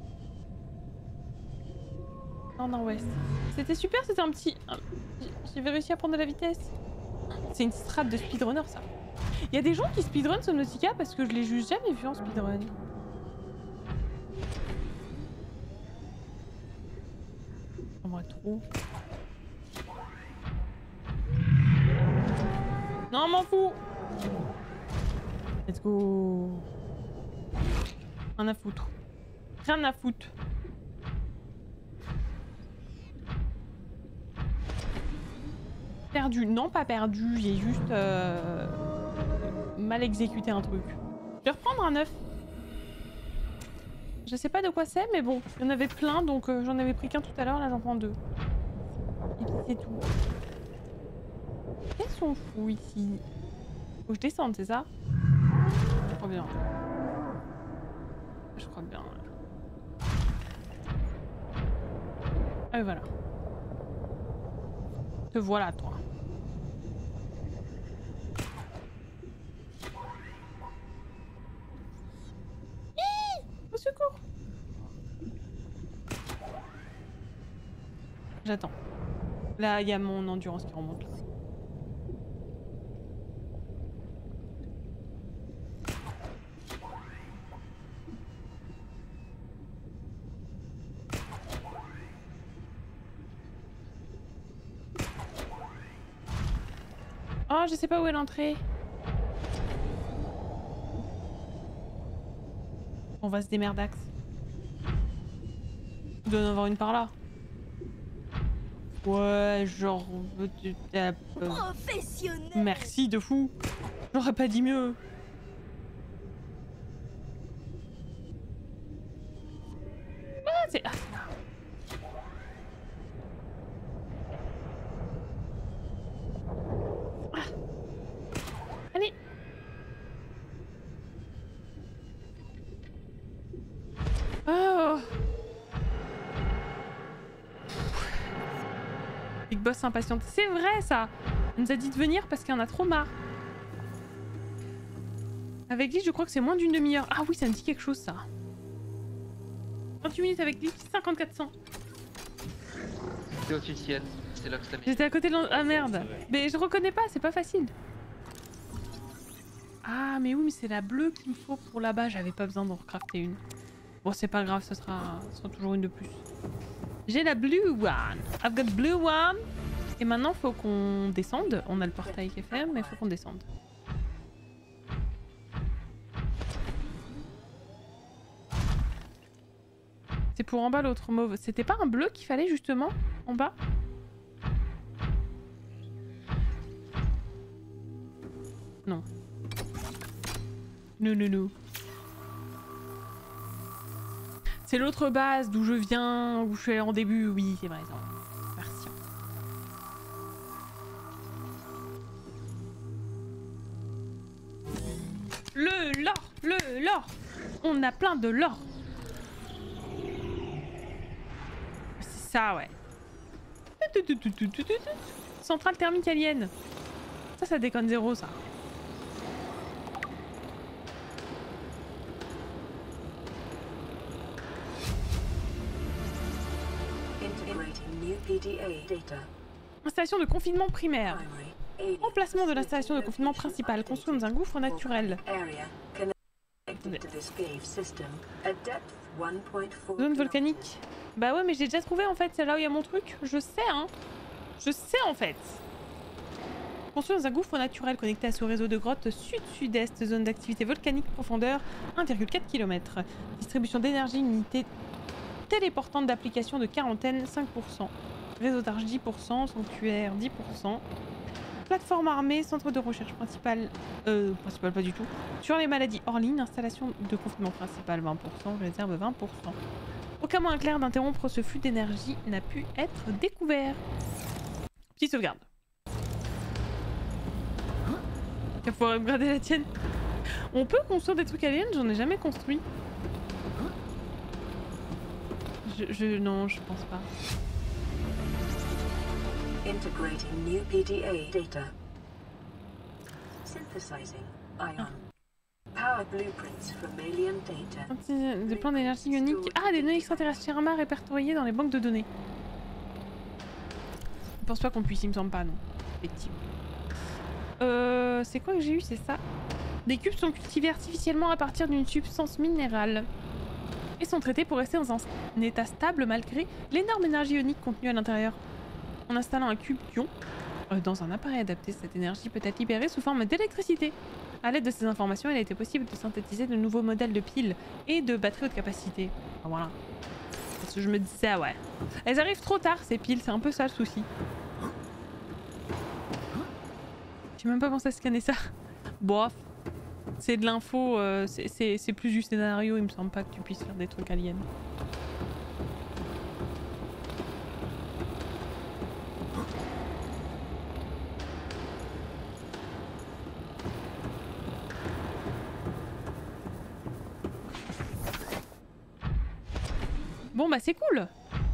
Non, nord-ouest. C'était super, c'était un petit... J'avais réussi à prendre de la vitesse. C'est une strat de speedrunner, ça. Il y a des gens qui speedrun Subnautica parce que je l'ai juste jamais vu en speedrun. J'aimerais trop. Non, m'en fous. Let's go. Rien à foutre. Rien à foutre. Perdu. Non, pas perdu. J'ai juste euh, mal exécuté un truc. Je vais reprendre un œuf. Je sais pas de quoi c'est, mais bon, il y en avait plein, donc euh, j'en avais pris qu'un tout à l'heure, là j'en prends deux. Et puis c'est tout. Qu'est-ce qu'on fout ici? Faut que je descende, c'est ça? Je crois bien. Je crois bien. Ah et voilà. Te voilà, toi. Au secours. J'attends. Là, il y a mon endurance qui remonte. Oh, je sais pas où est l'entrée. On va se démerdax. Il doit y en avoir une par là. Ouais, genre... Euh, Professionnel. Merci de fou. J'aurais pas dit mieux. Ah, c'est... Ah, c'est là. Ah. Allez. Oh. Big Boss impatiente. C'est vrai ça. Elle nous a dit de venir parce qu'il y en a trop marre. Avec Glitch, je crois que c'est moins d'une demi-heure. Ah oui, ça me dit quelque chose ça. trente-huit minutes avec Glitch, cinquante-quatre cents. C'est officiel, c'est là que ça met. J'étais à côté de l'en... Ah merde. Mais je reconnais pas, c'est pas facile. Ah mais oui, mais c'est la bleue qu'il me faut pour là-bas. J'avais pas besoin d'en recrafter une. Bon, c'est pas grave, ce sera... ce sera toujours une de plus. J'ai la blue one. I've got blue one. Et maintenant, faut qu'on descende. On a le portail qui est fait, mais faut qu'on descende. C'est pour en bas l'autre mauve. C'était pas un bleu qu'il fallait justement en bas? Non. Non, non, non. C'est l'autre base d'où je viens, où je suis allée en début. Oui, c'est vrai. Ça. Merci. Le lore, le lore. On a plein de lore. C'est ça, ouais. Centrale thermique alien. Ça, ça déconne zéro, ça. Installation de confinement primaire. Emplacement de l'installation de confinement principale, construit dans un gouffre naturel. Zone volcanique. Bah ouais, mais j'ai déjà trouvé en fait, c'est là où il y a mon truc. Je sais, hein. Je sais en fait. Construit dans un gouffre naturel connecté à ce réseau de grottes sud-sud-est, zone d'activité volcanique, profondeur un virgule quatre kilomètres. Distribution d'énergie, unité téléportante d'application de quarantaine, cinq pour cent. Réseau d'arche, dix pour cent. Sanctuaire, dix pour cent. Plateforme armée, centre de recherche principal, euh, principal pas du tout. Sur les maladies hors ligne, installation de confinement principal vingt pour cent, réserve vingt pour cent. Aucun moyen clair d'interrompre ce flux d'énergie n'a pu être découvert. Petite sauvegarde. Tu vas pouvoir upgrader la tienne. On peut construire des trucs aliens, j'en ai jamais construit. Je, je... Non, je pense pas. Integrating new P D A data. Synthesizing ion. Power blueprints from alien data. Des plans d'énergie ionique. Ah, des données extraterrestres Sherma répertoriées dans les banques de données. Je pense pas qu'on puisse, il me semble pas, non. Effectivement. Euh, c'est quoi que j'ai eu, c'est ça. Des cubes sont cultivés artificiellement à partir d'une substance minérale. Et sont traités pour rester dans un état stable malgré l'énorme énergie ionique contenue à l'intérieur. En installant un cube ion euh, dans un appareil adapté, cette énergie peut être libérée sous forme d'électricité. A l'aide de ces informations, il a été possible de synthétiser de nouveaux modèles de piles et de batteries haute capacité. Ah, voilà. Parce que je me disais, ah ouais. Elles arrivent trop tard, ces piles, c'est un peu ça le souci. J'ai même pas pensé à scanner ça. Bof. C'est de l'info, euh, c'est plus du scénario, il me semble pas que tu puisses faire des trucs aliens. Bon bah c'est cool.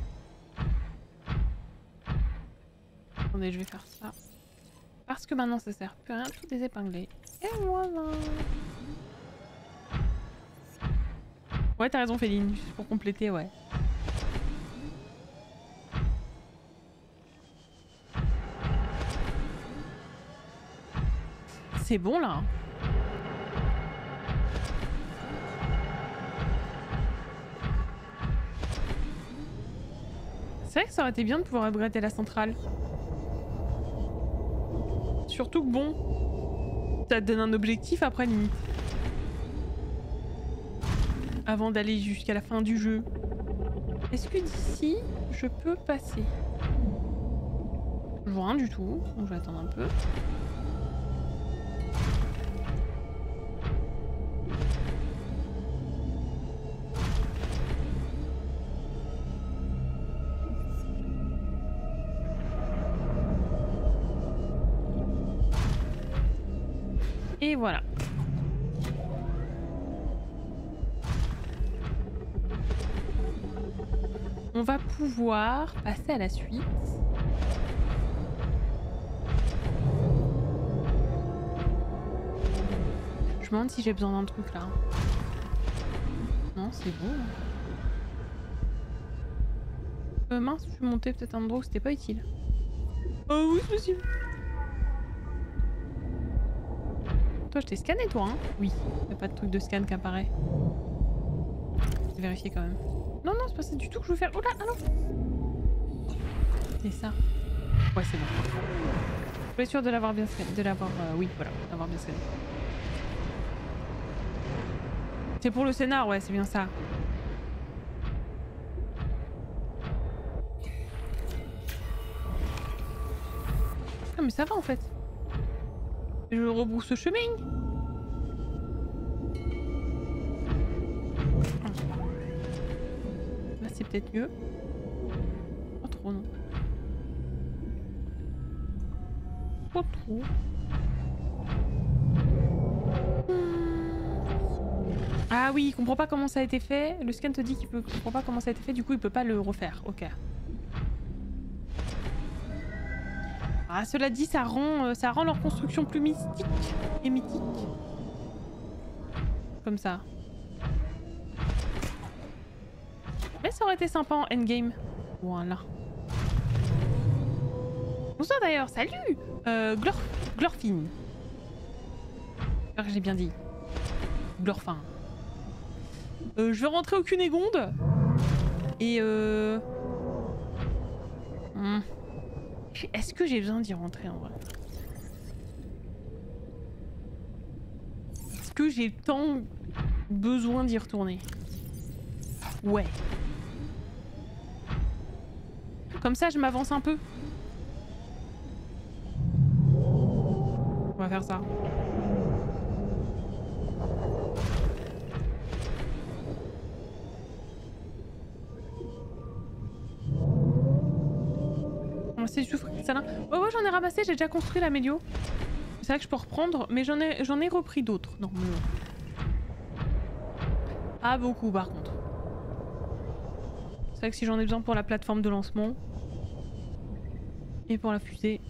Attendez, je vais faire ça. Parce que maintenant ça sert plus à rien, tout désépingler. Et voilà. Ouais, t'as raison Féline, juste pour compléter, ouais. C'est bon là. C'est vrai que ça aurait été bien de pouvoir upgrader la centrale. Surtout que bon, ça te donne un objectif après limite. Avant d'aller jusqu'à la fin du jeu. Est-ce que d'ici, je peux passer? Je vois rien du tout, donc je vais attendre un peu. Et voilà. On va pouvoir passer à la suite. Je me demande si j'ai besoin d'un truc là. Non, c'est bon. Euh, mince, je suis montée peut-être un endroit où c'était pas utile. Oh oui, c'est possible. Toi, je t'ai scanné, toi, hein? Oui. Y'a pas de truc de scan qui apparaît. Je vais vérifier quand même. Non, non, c'est pas ça du tout que je veux faire. Oh là, allô? C'est ça. Ouais, c'est bon. Je suis sûre de l'avoir bien scanné. De l'avoir. Euh, oui, voilà, d'avoir bien scanné. C'est pour le scénar, ouais, c'est bien ça. Ah, mais ça va en fait. Je rebrousse le chemin. Là c'est peut-être mieux. Pas trop non. Pas trop. Ah oui, il comprend pas comment ça a été fait. Le scan te dit qu'il peut... comprend pas comment ça a été fait, du coup il peut pas le refaire. Ok. Ah, cela dit, ça rend, euh, ça rend leur construction plus mystique et mythique. Comme ça. Mais ça aurait été sympa en endgame. Voilà. Bonsoir d'ailleurs, salut euh, Glor... Glorfine. J'espère que j'ai bien dit. Glorfin. Euh, je vais rentrer au Cunégonde. Et euh... Hmm. Est-ce que j'ai besoin d'y rentrer en vrai? Est-ce que j'ai tant besoin d'y retourner? Ouais. Comme ça, je m'avance un peu. On va faire ça. C'est du fruit salin. Ouais, ouais, j'en ai ramassé, j'ai déjà construit la Mélio. C'est vrai que je peux reprendre, mais j'en ai, j'en ai repris d'autres. Non, mais... Pas beaucoup par contre. C'est vrai que si j'en ai besoin pour la plateforme de lancement, Et pour la fusée.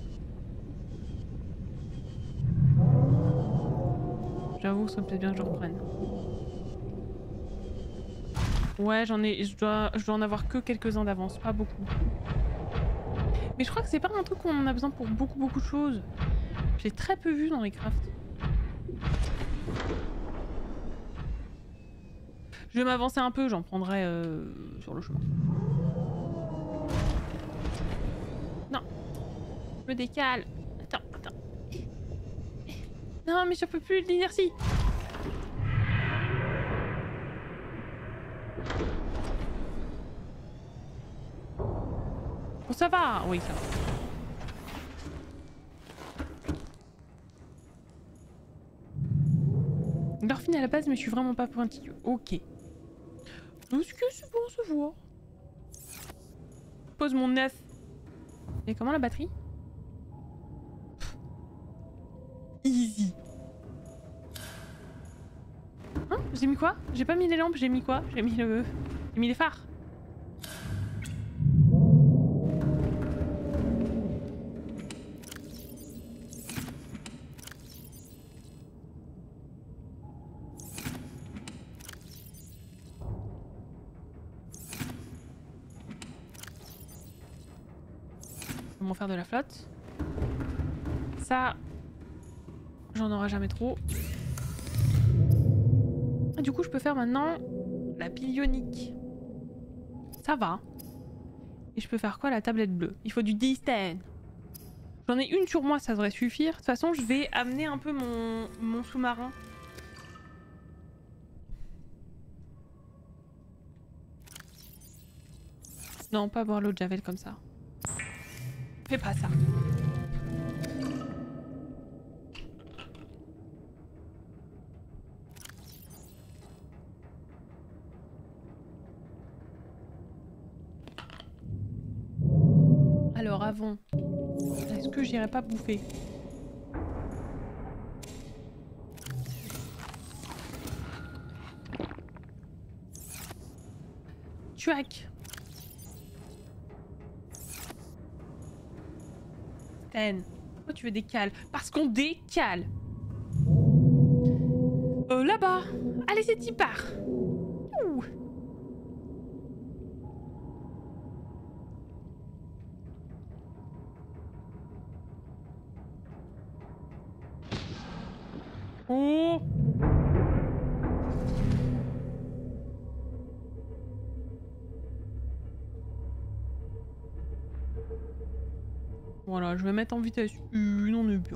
J'avoue, ce serait peut-être bien que je reprenne. Ouais, j'en ai, je dois, je dois en avoir que quelques-uns d'avance, pas beaucoup. Mais je crois que c'est pas un truc qu'on en a besoin pour beaucoup beaucoup de choses. J'ai très peu vu dans les crafts. Je vais m'avancer un peu, j'en prendrai euh, sur le chemin. Non, je me décale. Attends, attends. Non, mais je peux plus de l'inertie. Bon, ça va, oui, ça va. L'orphine à la base, mais je suis vraiment pas pointilleux. Ok. Est-ce que c'est bon, se voit. Pose mon neuf. Et comment la batterie? Pff. Easy. Hein? J'ai mis quoi? J'ai pas mis les lampes, j'ai mis quoi? J'ai mis le... J'ai mis les phares. Comment faire de la flotte? Ça, j'en aurai jamais trop. Et du coup, je peux faire maintenant la pile ionique. Ça va. Et je peux faire quoi, la tablette bleue? Il faut du distane. J'en ai une sur moi, ça devrait suffire. De toute façon, je vais amener un peu mon, mon sous-marin. Non, pas boire l'eau de javel comme ça. Fais pas ça. Alors avant, est-ce que j'irai pas bouffer? Tuac. Ten. Pourquoi tu veux décale? Parce qu'on décale. Euh, là-bas. Allez, c'est y part. Ouh. Oh. Voilà, je vais mettre en vitesse une, on est bien.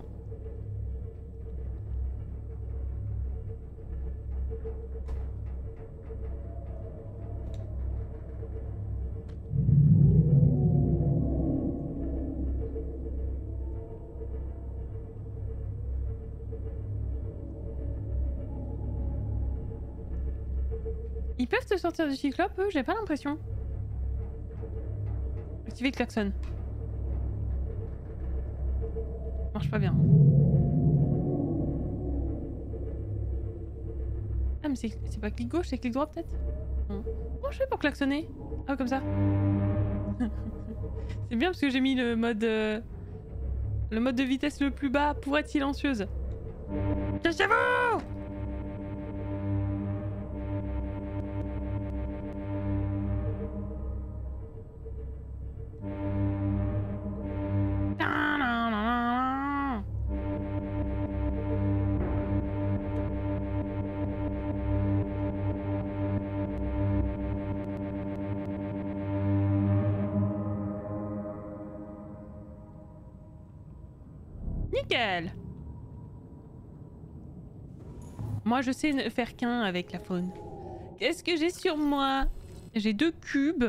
Ils peuvent te sortir du cyclope, eux? J'ai pas l'impression. Activer le klaxon. Marche pas bien. Ah mais c'est pas clic gauche, c'est clic droit peut-être? Non. Comment je fais pour klaxonner? Ah comme ça. C'est bien parce que j'ai mis le mode... Euh, le mode de vitesse le plus bas pour être silencieuse. Cachez-vous! Nickel. Moi je sais ne faire qu'un avec la faune. Qu'est-ce que j'ai sur moi? J'ai deux cubes.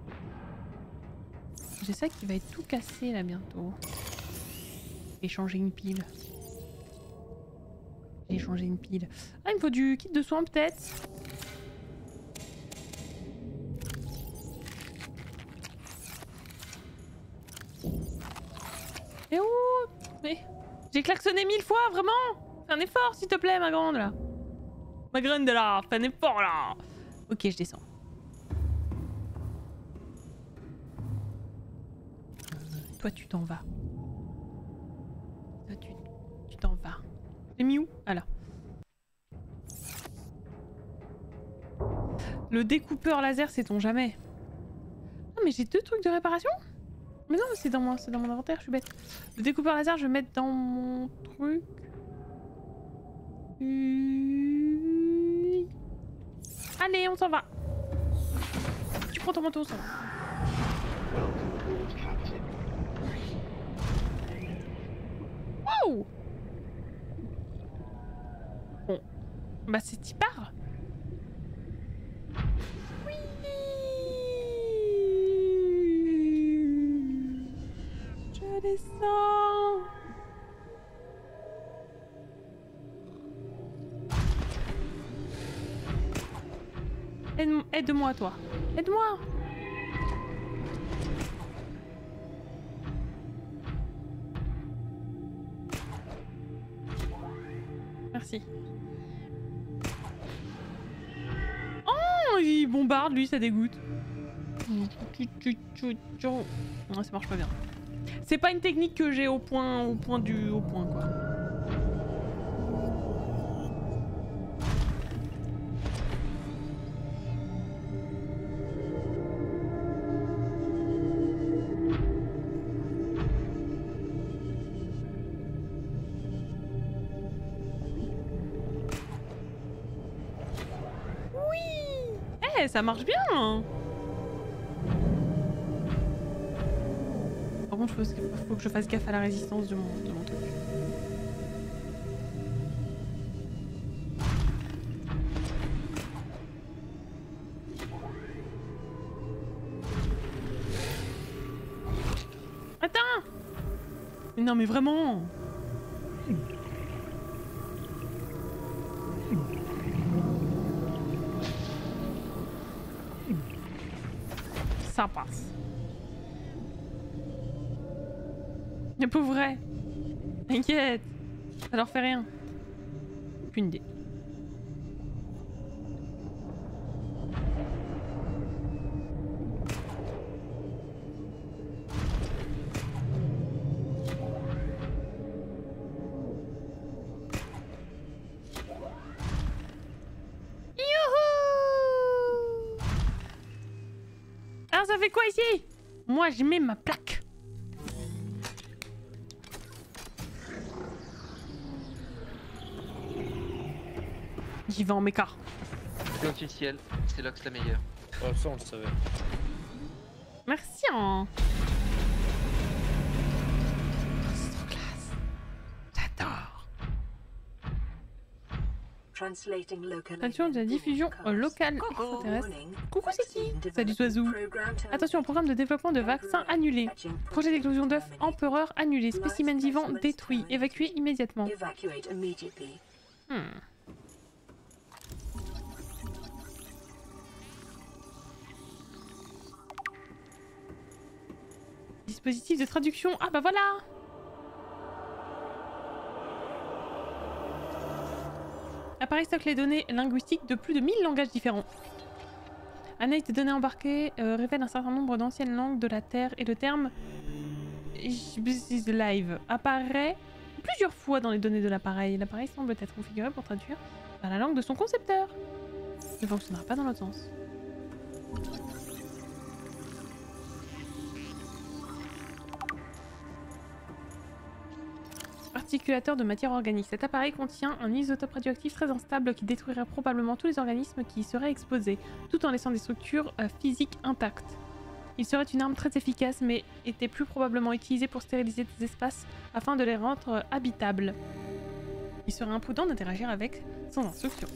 J'ai ça qui va être tout cassé là bientôt. J'ai changé une pile. J'ai changé une pile. Ah, il me faut du kit de soins peut-être. Et où? Mais j'ai klaxonné mille fois, vraiment? Fais un effort s'il te plaît, ma grande là. Ma grande là, fais un effort là. Ok, je descends. toi tu t'en vas. Toi tu tu t'en vas. C'est mis où? Ah là. Le découpeur laser, sait-on jamais? Ah mais j'ai deux trucs de réparation? Mais non, c'est dans, mon... dans mon inventaire, je suis bête. Le découpeur laser, je vais mettre dans mon truc. Euh... Allez, on s'en va. Tu prends ton manteau, on s'en va. Wow. Bon. Bah c'est t'y part. Oui. Je descends. Aide- Aide-moi, toi. Aide-moi. Merci. Oh, il bombarde, lui, ça dégoûte. Non, ça marche pas bien. C'est pas une technique que j'ai au point, au point du, au point quoi. Ça marche bien hein. Par contre, il faut que je fasse gaffe à la résistance de mon, de mon truc. Attends. Mais non mais vraiment. Ça passe. Mais pour vrai. T'inquiète. Ça leur fait rien. Aucune idée. Ça fait quoi ici? Moi, je mets ma plaque. J'y vais en méca. C'est officiel, c'est Lox la meilleure. Oh, ça, on le savait. Merci, hein. C'est trop classe. J'adore. Attention de la diffusion locale extraterrestre. Coucou, c'est qui? Salut oiseau. Attention au programme de développement de vaccins annulé. Projet d'éclosion d'œufs empereur annulé. Spécimen vivant détruit. Évacué immédiatement. Hmm. Dispositif de traduction. Ah bah voilà. Appareil stocke les données linguistiques de plus de mille langages différents. Analyse des données embarquées euh, révèle un certain nombre d'anciennes langues de la Terre et le terme live apparaît plusieurs fois dans les données de l'appareil. L'appareil semble être configuré pour traduire par la langue de son concepteur. Ne fonctionnera pas dans l'autre sens. Articulateur de matière organique. Cet appareil contient un isotope radioactif très instable qui détruirait probablement tous les organismes qui y seraient exposés, tout en laissant des structures euh, physiques intactes. Il serait une arme très efficace, mais était plus probablement utilisé pour stériliser des espaces afin de les rendre euh, habitables. Il serait imprudent d'interagir avec sans instruction.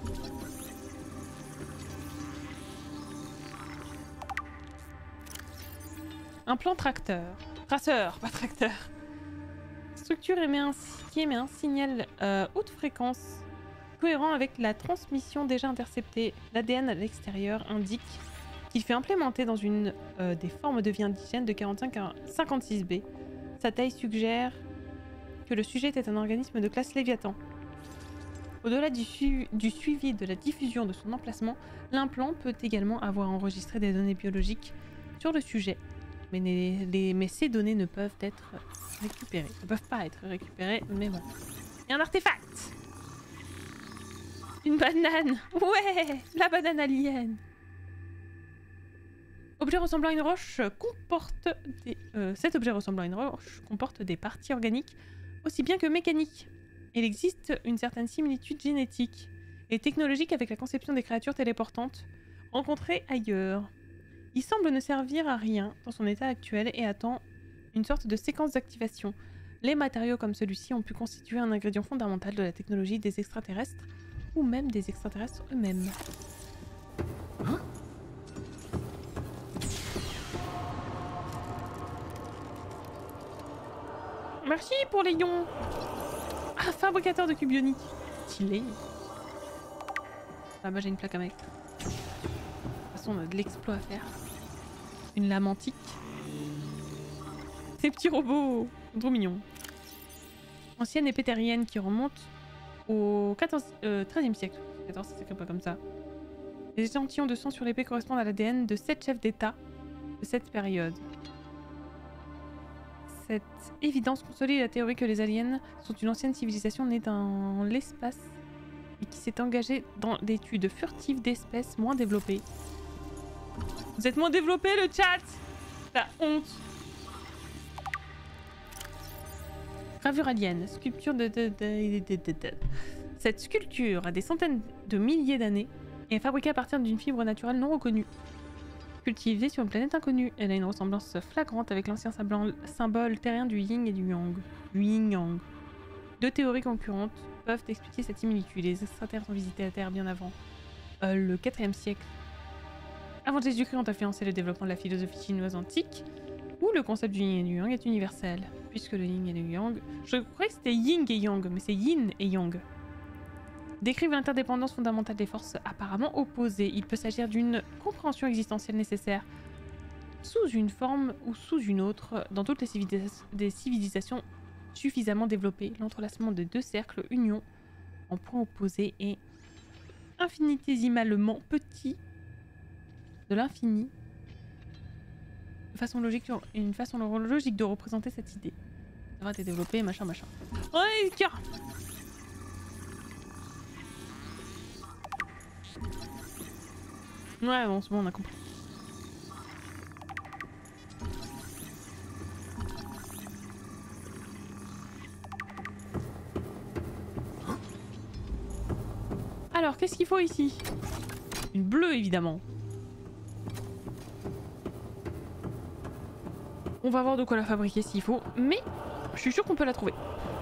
Un plan tracteur. Traceur, pas tracteur. Structure émet un, qui émet un signal euh, haute fréquence cohérent avec la transmission déjà interceptée. L'A D N à l'extérieur indique qu'il fait implémenter dans une euh, des formes de vie indigène de quarante-cinq à cinquante-six B. Sa taille suggère que le sujet était un organisme de classe Léviathan. Au-delà du, su du suivi de la diffusion de son emplacement, l'implant peut également avoir enregistré des données biologiques sur le sujet. Mais, les, les, mais ces données ne peuvent être récupérées. Elles ne peuvent pas être récupérées, mais bon. Et un artefact! Une banane! Ouais! La banane alien! Objet ressemblant à une roche comporte des... Euh, cet objet ressemblant à une roche comporte des parties organiques aussi bien que mécaniques. Il existe une certaine similitude génétique et technologique avec la conception des créatures téléportantes rencontrées ailleurs. Il semble ne servir à rien dans son état actuel et attend une sorte de séquence d'activation. Les matériaux comme celui-ci ont pu constituer un ingrédient fondamental de la technologie des extraterrestres ou même des extraterrestres eux-mêmes. Hein? Merci pour les ions. Ah, fabricateur de cubes ioniques. Stylé. Ah bah j'ai une plaque à mettre. De toute façon on a de l'exploit à faire. Une lame antique. Ces petits robots. Trop mignons. Ancienne épétérienne qui remonte au quatorzième, euh, treizième siècle. quatorze, ça s'écrit pas comme ça. Les échantillons de sang sur l'épée correspondent à l'A D N de sept chefs d'État de cette période. Cette évidence consolide la théorie que les aliens sont une ancienne civilisation née dans l'espace et qui s'est engagée dans l'étude furtive d'espèces moins développées. Vous êtes moins développés, le chat! La honte! Gravure alien, sculpture de, de, de, de, de, de. Cette sculpture a des centaines de milliers d'années et est fabriquée à partir d'une fibre naturelle non reconnue. Cultivée sur une planète inconnue, elle a une ressemblance flagrante avec l'ancien symbole terrien du yin et du yang. Du yin-yang. Deux théories concurrentes peuvent expliquer cette similitude. Les extraterrestres ont visité la Terre bien avant euh, le quatrième siècle. Avant Jésus-Christ ont influencé le développement de la philosophie chinoise antique, où le concept du yin et du yang est universel. Puisque le yin et le yang... Je croyais que c'était yin et yang, mais c'est yin et yang. Décrivent l'interdépendance fondamentale des forces apparemment opposées. Il peut s'agir d'une compréhension existentielle nécessaire sous une forme ou sous une autre dans toutes les civilis- des civilisations suffisamment développées. L'entrelacement de deux cercles union en points opposés est infinitésimalement petit de l'infini. Une façon logique, une façon logique de représenter cette idée. Ça va être développé, machin, machin. Ouais, car... Ouais, bon, c'est bon, on a compris. Alors, qu'est-ce qu'il faut ici? Une bleue, évidemment. On va voir de quoi la fabriquer s'il faut, mais je suis sûre qu'on peut la trouver.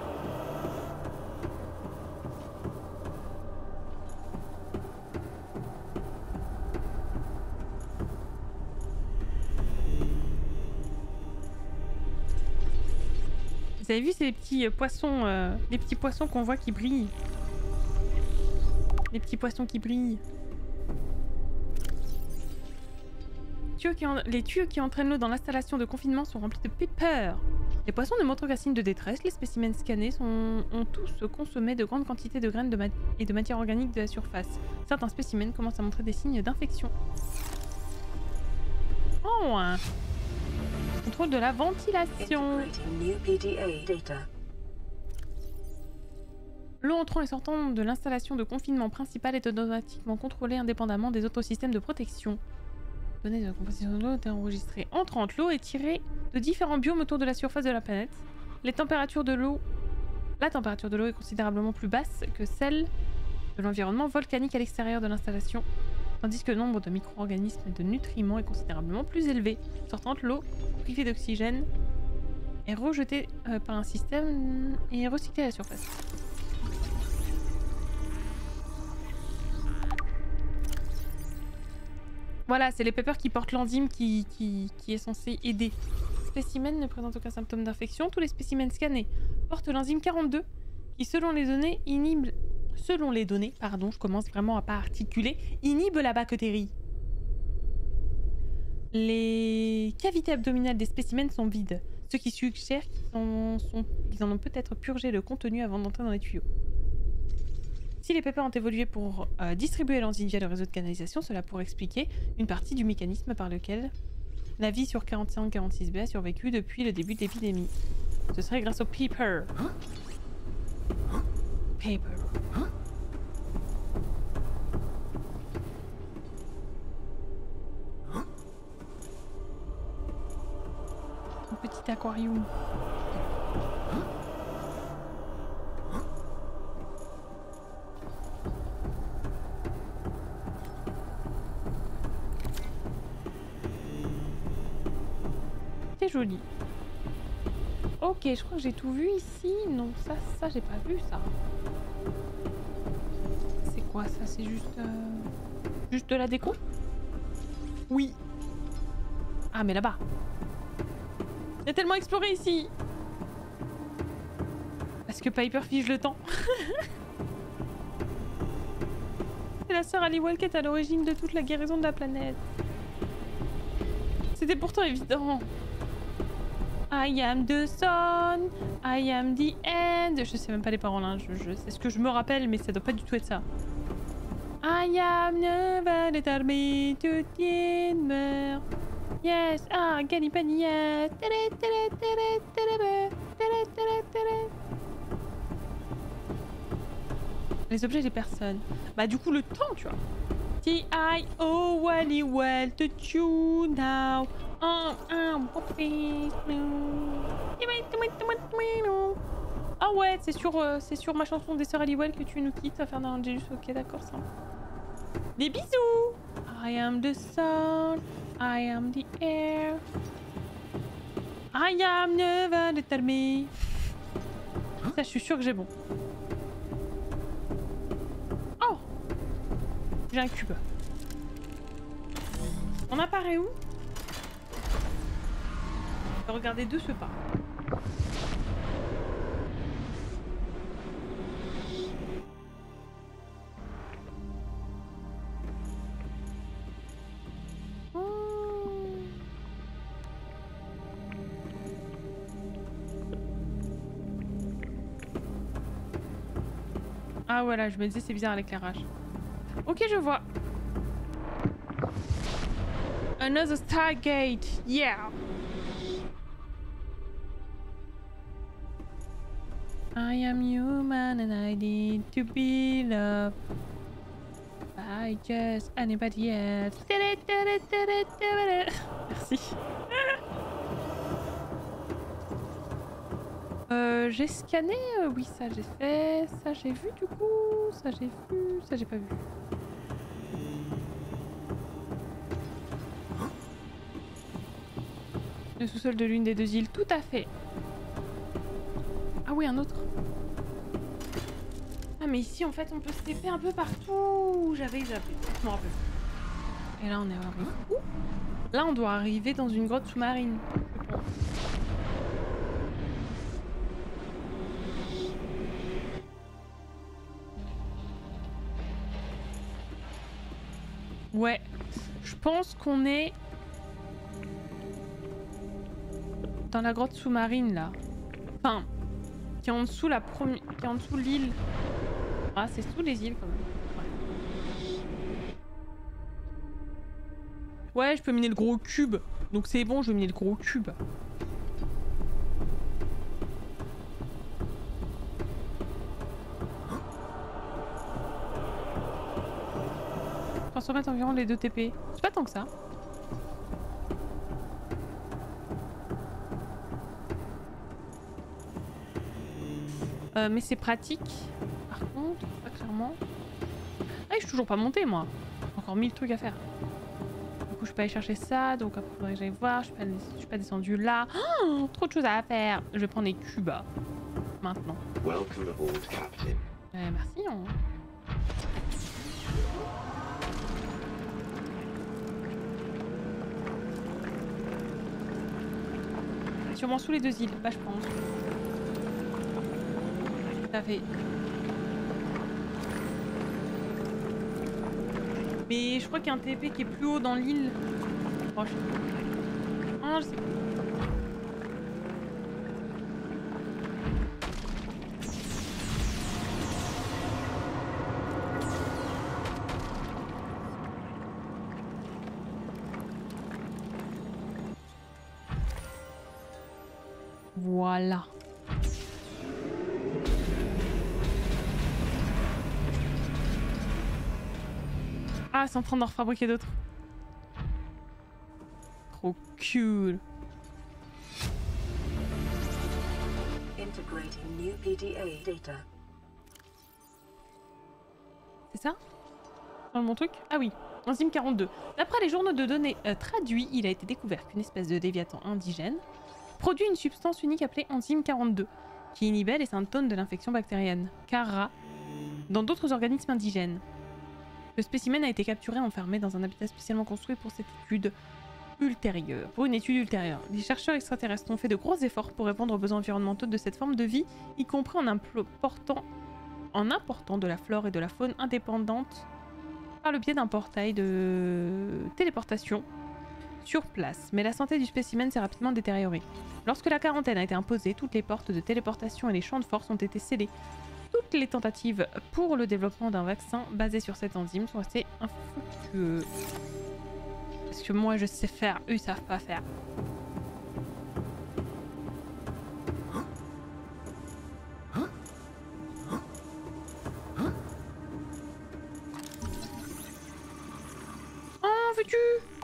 Vous avez vu ces petits poissons, euh, les petits poissons qu'on voit qui brillent? Les petits poissons qui brillent. Tuyaux qui en... Les tuyaux qui entraînent l'eau dans l'installation de confinement sont remplis de pepper. Les poissons ne montrent aucun signe de détresse. Les spécimens scannés sont... ont tous consommé de grandes quantités de graines de ma... et de matière organique de la surface. Certains spécimens commencent à montrer des signes d'infection. Oh, hein. Contrôle de la ventilation. L'eau entrant et sortant de l'installation de confinement principale est automatiquement contrôlée indépendamment des autres systèmes de protection. Données de la composition de l'eau étaient enregistrées. Entrante, l'eau est tirée de différents biomes autour de la surface de la planète. Les températures de l'eau... La température de l'eau est considérablement plus basse que celle de l'environnement volcanique à l'extérieur de l'installation, tandis que le nombre de micro-organismes et de nutriments est considérablement plus élevé. Sortante, l'eau, privée d'oxygène, est rejetée euh, par un système et recyclée à la surface. Voilà, c'est les peppers qui portent l'enzyme qui, qui, qui est censé aider. Spécimens ne présentent aucun symptôme d'infection. Tous les spécimens scannés portent l'enzyme quarante-deux qui, selon les données, inhibe... Selon les données, pardon, je commence vraiment à pas articuler, inhibe la bactérie. Les cavités abdominales des spécimens sont vides, ce qui suggère qu'ils en, sont... qu'ils en ont peut-être purgé le contenu avant d'entrer dans les tuyaux. Si les peppers ont évolué pour euh, distribuer l'enzyme via le réseau de canalisation, cela pourrait expliquer une partie du mécanisme par lequel La vie sur quarante-cinq quarante-six B a survécu depuis le début de l'épidémie. Ce serait grâce au paper. Paper. Un petit aquarium. C'est joli. Ok, je crois que j'ai tout vu ici. Non, ça, ça, j'ai pas vu ça. C'est quoi ça? C'est juste... Euh... Juste de la déco? Oui. Ah, mais là-bas. Il y a tellement exploré ici. Est-ce que Piper fige le temps? C'est la sœur Halliwell qui est à l'origine de toute la guérison de la planète. C'était pourtant évident. I am the sun, I am the end. Je sais même pas les paroles, hein. je, je, c'est ce que je me rappelle, mais ça doit pas du tout être ça. I am never determined to the yes, ah, Galipania. Les objets et les personnes. Bah du coup le temps, tu vois. T I O Wally well to you now. Ah ouais, c'est sur, euh, c'est sur ma chanson des sœurs Halliwell que tu nous quittes à faire d'Angelus. Ok, d'accord, ça. Des bisous. I am the sun, I am the air, I am never determined. Ça, je suis sûre que j'ai bon. Oh, j'ai un cube. On apparaît où? Je vais regarder de ce pas. Ah voilà, je me disais c'est bizarre l'éclairage. Ok, je vois. Another Stargate, yeah. I am human and I need to be loved by just anybody else. Merci. euh, j'ai scanné, euh, oui ça j'ai fait, ça j'ai vu du coup, ça j'ai vu, ça j'ai pas vu. Le sous-sol de l'une des deux îles, tout à fait. Ah oui, un autre. Ah mais ici en fait on peut se taper un peu partout. J'avais zappé, je m'en rappelle. Et là on est arrivé où? Là on doit arriver dans une grotte sous-marine. Ouais, je pense qu'on est dans la grotte sous-marine là. Enfin, qui est en dessous la première, qui est en dessous l'île. Ah, c'est sous les îles quand même. Ouais. Ouais, je peux miner le gros cube. Donc c'est bon, je vais miner le gros cube. trois cents mètres environ les deux T P. C'est pas tant que ça. Euh, mais c'est pratique. Par contre, pas clairement. Ah, je suis toujours pas montée moi. Encore mille trucs à faire. Du coup, je peux aller chercher ça. Donc après, faudrait que j'aille voir. Je suis pas, je suis pas descendue là. Oh, trop de choses à faire. Je vais prendre les cubes maintenant. Welcome aboard, Captain. Euh, merci. On... Sûrement sous les deux îles, bah je pense. Tout à fait. Mais je crois qu'il y a un T P qui est plus haut dans l'île. Oh, je... Ah, je sais pas. Voilà. Ah, c'est en train d'en refabriquer d'autres. Trop cool. Integrating new P D A data. C'est ça? Dans mon truc? Ah oui, enzyme quarante-deux. D'après les journaux de données euh, traduits, il a été découvert qu'une espèce de déviatant indigène produit une substance unique appelée enzyme quarante-deux, qui inhibait les symptômes de l'infection bactérienne, CARA, dans d'autres organismes indigènes. Le spécimen a été capturé et enfermé dans un habitat spécialement construit pour cette étude ultérieure. Pour une étude ultérieure, les chercheurs extraterrestres ont fait de gros efforts pour répondre aux besoins environnementaux de cette forme de vie, y compris en important, en important de la flore et de la faune indépendantes par le biais d'un portail de téléportation sur place. Mais la santé du spécimen s'est rapidement détériorée. Lorsque la quarantaine a été imposée, toutes les portes de téléportation et les champs de force ont été scellés. Toutes les tentatives pour le développement d'un vaccin basé sur cette enzyme sont restées infructueuses. Parce que moi je sais faire, eux ils savent pas faire. Oh, veux-tu?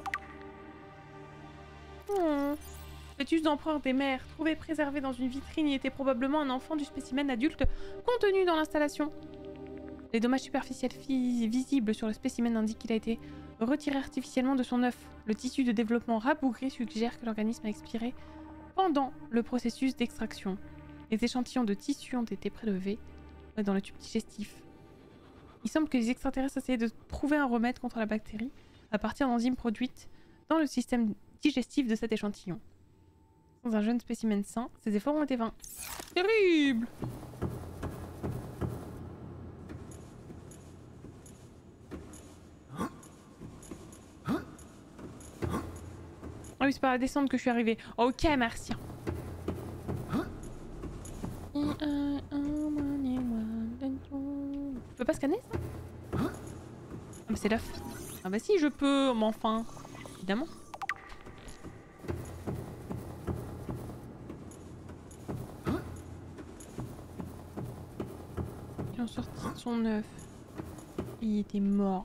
Oh. Fœtus d'empereur des mers, trouvé préservé dans une vitrine, il était probablement un enfant du spécimen adulte contenu dans l'installation. Les dommages superficiels visibles sur le spécimen indiquent qu'il a été retiré artificiellement de son œuf. Le tissu de développement rabougri suggère que l'organisme a expiré pendant le processus d'extraction. Les échantillons de tissu ont été prélevés dans le tube digestif. Il semble que les extraterrestres essayaient de trouver un remède contre la bactérie à partir d'enzymes produites dans le système digestif de cet échantillon. Dans un jeune spécimen sain, ces efforts ont été vains. Terrible! Ah oui, c'est par la descente que je suis arrivée. Ok, merci. Je peux pas scanner ça? Ah mais c'est l'œuf. Ah bah si je peux, mais enfin. Évidemment. Ils ont sorti son œuf. Il était mort.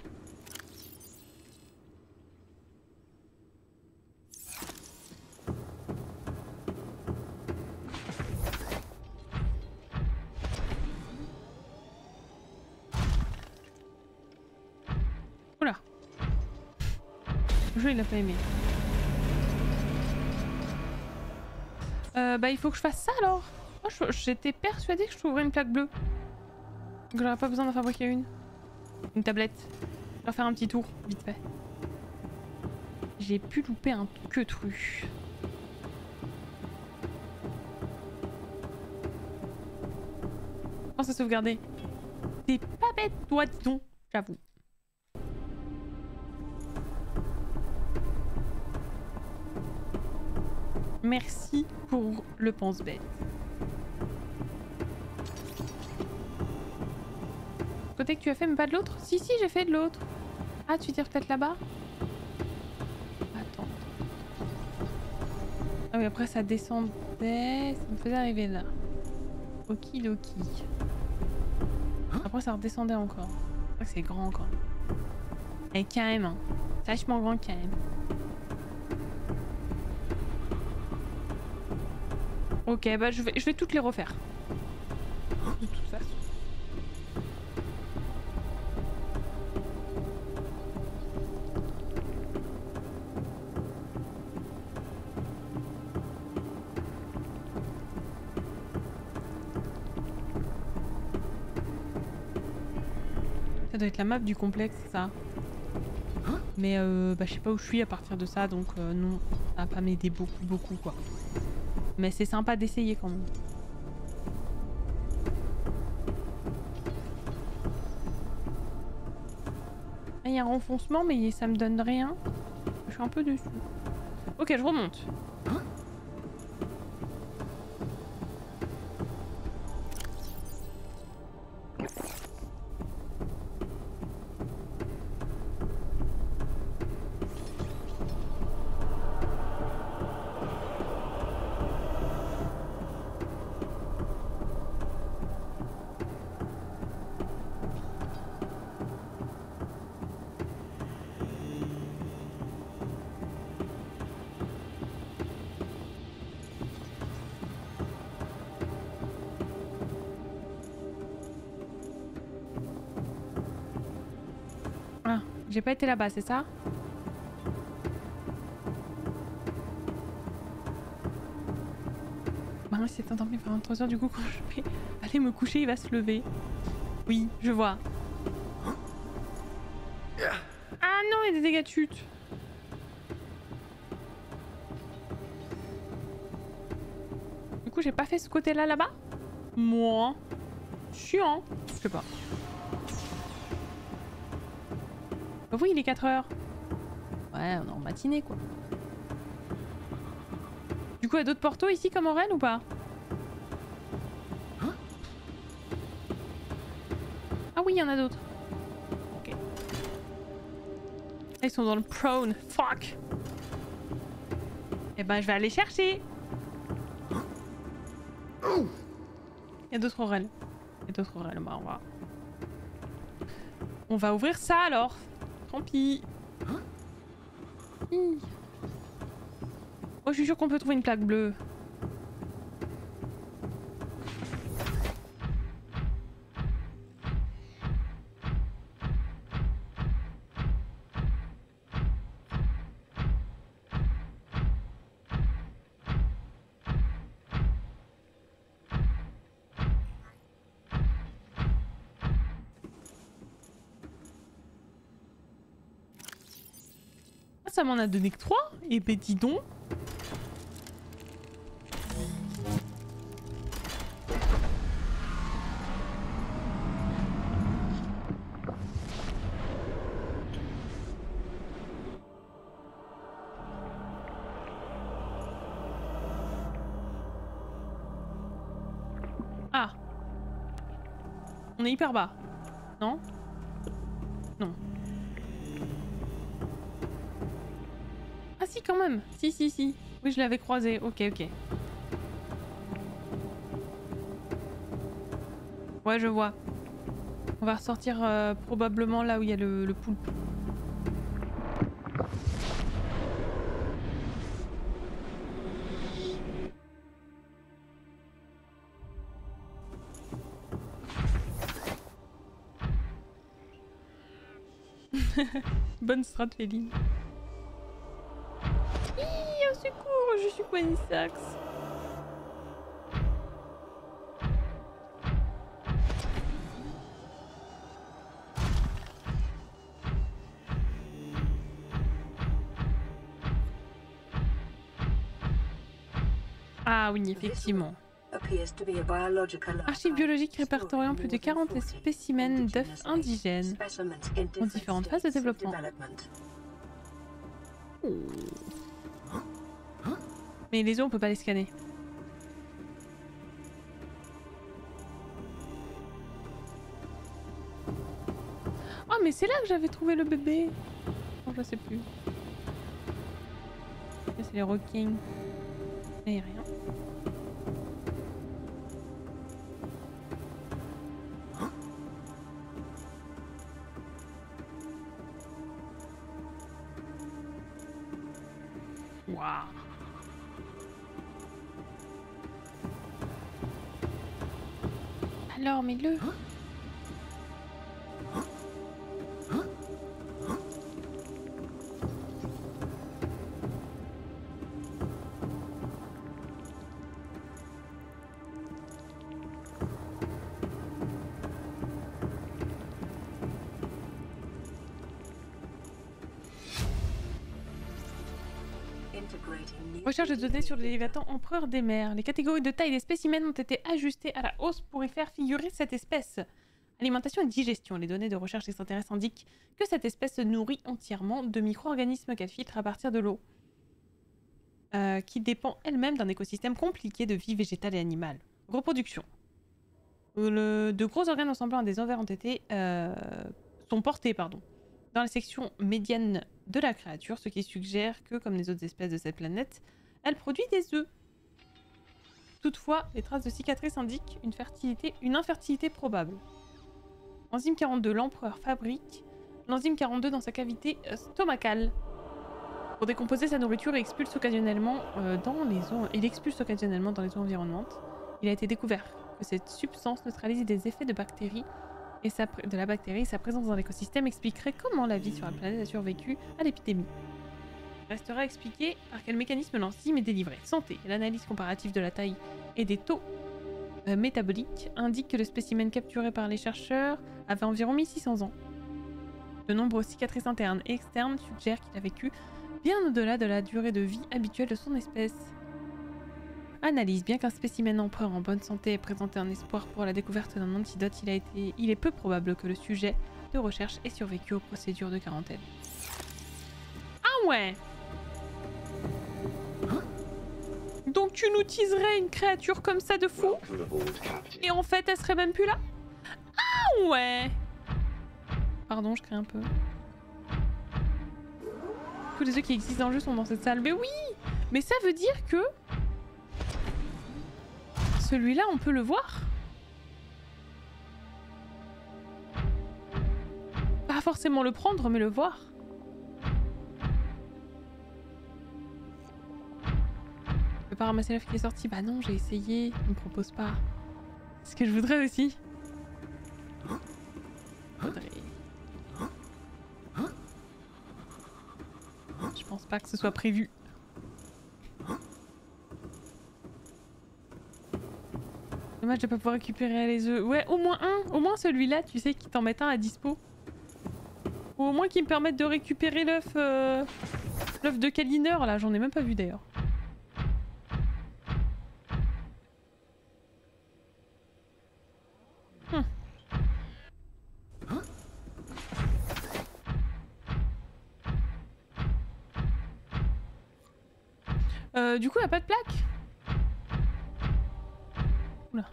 Oula. Le jeu il a pas aimé. Euh, bah il faut que je fasse ça alors. Moi j'étais persuadée que je trouverais une plaque bleue. Donc j'aurais pas besoin d'en fabriquer une. Une tablette. Je vais faire un petit tour, vite fait. J'ai pu louper un que tru. Pense à sauvegarder. T'es pas bête toi, dis donc, j'avoue. Merci pour le pense-bête. Côté que tu as fait, mais pas de l'autre? Si, si, j'ai fait de l'autre. Ah, tu tires peut-être là-bas? Attends. Ah oui, après ça descendait. Ça me faisait arriver là. Okidoki. Après ça redescendait encore. C'est grand encore. Et quand même, hein. C'est vachement grand quand même. Ok, bah je vais, je vais toutes les refaire. De toute façon. Ça doit être la map du complexe, ça. Mais euh, bah, je sais pas où je suis à partir de ça, donc euh, non, ça va pas m'aider beaucoup, beaucoup quoi. Mais c'est sympa d'essayer quand même. Il y a un renfoncement, mais ça me donne rien. Je suis un peu dessus. Ok, je remonte. J'ai pas été là-bas, c'est ça? Bah, il s'est endormi pendant trois heures, du coup quand je vais aller me coucher, il va se lever. Oui, je vois. Ah non, il y a des dégâts de chute. Du coup, j'ai pas fait ce côté-là là-bas? Moi. Chiant. Je sais pas. Bah oui, il est quatre heures. Ouais, on est en matinée quoi. Du coup, il y a d'autres portos ici comme Aurel ou pas? Ah oui, il y en a d'autres. Ok. Ils sont dans le prone. Fuck. Eh ben, je vais aller chercher. Il y a d'autres Aurel. Il y a d'autres Aurel. Bah, on va... On va ouvrir ça alors. Tant pis. Hi. Oh, je suis sûre qu'on peut trouver une plaque bleue. Ça m'en a donné que trois. Et ben dis donc. Ah. On est hyper bas. Non? Non. Ah si quand même. Si si si. Oui je l'avais croisé. Ok ok. Ouais je vois. On va ressortir euh, probablement là où il y a le, le poulpe. Bonne strat Féline. Au secours, je suis Quenisax. Ah oui, effectivement. Archive biologique répertoriant plus de quarante spécimens d'œufs indigènes en différentes phases de développement. Oh. Mais les os, on peut pas les scanner. Oh, mais c'est là que j'avais trouvé le bébé. Non, je sais plus. C'est les requins. Là, y a rien. Waouh. Alors, mais le... Recherche de données sur le Léviathan empereur des mers. Les catégories de taille des spécimens ont été ajustées à la hausse pour y faire figurer cette espèce. Alimentation et digestion. Les données de recherche extraterrestre indiquent que cette espèce se nourrit entièrement de micro-organismes qu'elle filtre à partir de l'eau, euh, qui dépend elle-même d'un écosystème compliqué de vie végétale et animale. Reproduction. Le, de gros organes ressemblant à des ovaires ont été euh, sont portés pardon, dans la section médiane de la créature, ce qui suggère que, comme les autres espèces de cette planète, elle produit des œufs. Toutefois, les traces de cicatrices indiquent une, fertilité, une infertilité probable. Enzyme quarante-deux, l'empereur fabrique l'enzyme quarante-deux dans sa cavité stomacale. Pour décomposer sa nourriture, il expulse occasionnellement, euh, dans les eaux, il expulse occasionnellement dans les eaux environnantes. Il a été découvert que cette substance neutralise des effets de bactéries et sa de la bactérie et sa présence dans l'écosystème expliquerait comment la vie sur la planète a survécu à l'épidémie. Restera à expliquer par quel mécanisme l'enzyme est délivrée. Santé. L'analyse comparative de la taille et des taux euh, métaboliques indique que le spécimen capturé par les chercheurs avait environ mille six cents ans. De nombreuses cicatrices internes et externes suggèrent qu'il a vécu bien au-delà de la durée de vie habituelle de son espèce. Analyse. Bien qu'un spécimen empereur en bonne santé ait présenté un espoir pour la découverte d'un antidote, il, a été... il est peu probable que le sujet de recherche ait survécu aux procédures de quarantaine. Ah ouais! Donc tu nous teaserais une créature comme ça de fou? Et en fait, elle serait même plus là? Ah ouais! Pardon, je crie un peu. Tous les œufs qui existent dans le jeu sont dans cette salle. Mais oui! Mais ça veut dire que... celui-là, on peut le voir? Pas forcément le prendre, mais le voir. Je peux pas ramasser l'œuf qui est sorti. Bah non, j'ai essayé. On me propose pas. C'est ce que je voudrais aussi. Faudrait... Je pense pas que ce soit prévu. Dommage de pas pouvoir récupérer les œufs. Ouais, au moins un. Au moins celui-là, tu sais, qui t'en met un à dispo. Ou au moins qui me permette de récupérer l'œuf... Euh... l'œuf de Kaliner, là. J'en ai même pas vu d'ailleurs. Hum. Euh, du coup, il n'y a pas de plaque. Oula.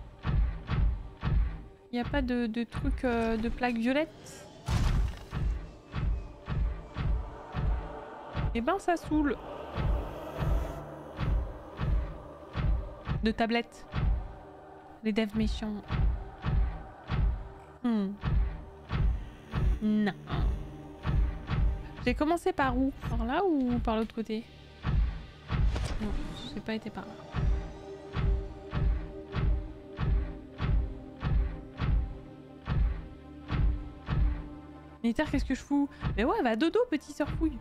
Il n'y a pas de, de truc euh, de plaque violette. Eh ben, ça saoule. De tablette. Les devs méchants. Hmm. Non. J'ai commencé par où? Par là ou par l'autre côté? Non, j'ai pas été par là. Militaire, qu'est-ce que je fous? Mais ouais, va dodo, petit surfouille.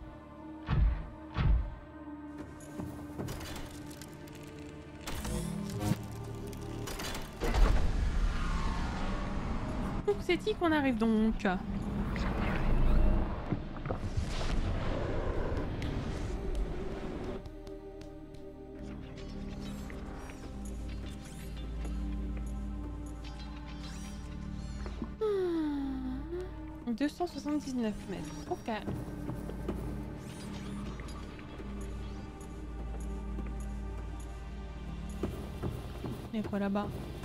Donc c'est-y qu'on arrive donc. deux cent soixante-dix-neuf mètres. Ok. Et quoi là-bas?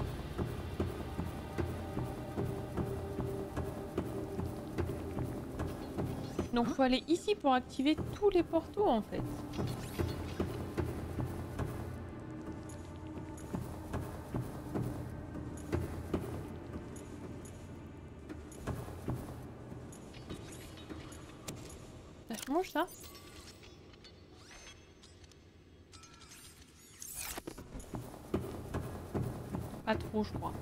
Donc faut aller ici pour activer tous les portaux en fait. Je mange ça. Pas trop, je crois.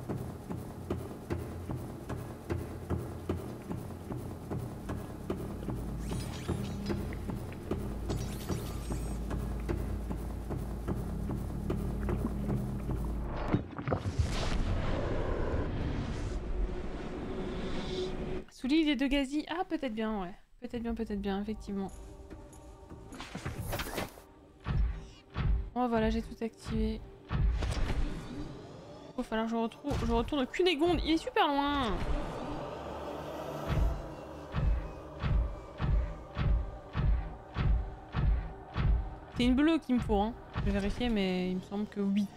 Sous l'île des deux gazis. Ah, peut-être bien, ouais. Peut-être bien, peut-être bien, effectivement. Oh voilà, j'ai tout activé. Il va falloir que je, retrouve, je retourne au Cunégonde. Il est super loin. C'est une bleue qu'il me faut, hein. Je vais vérifier, mais il me semble que oui.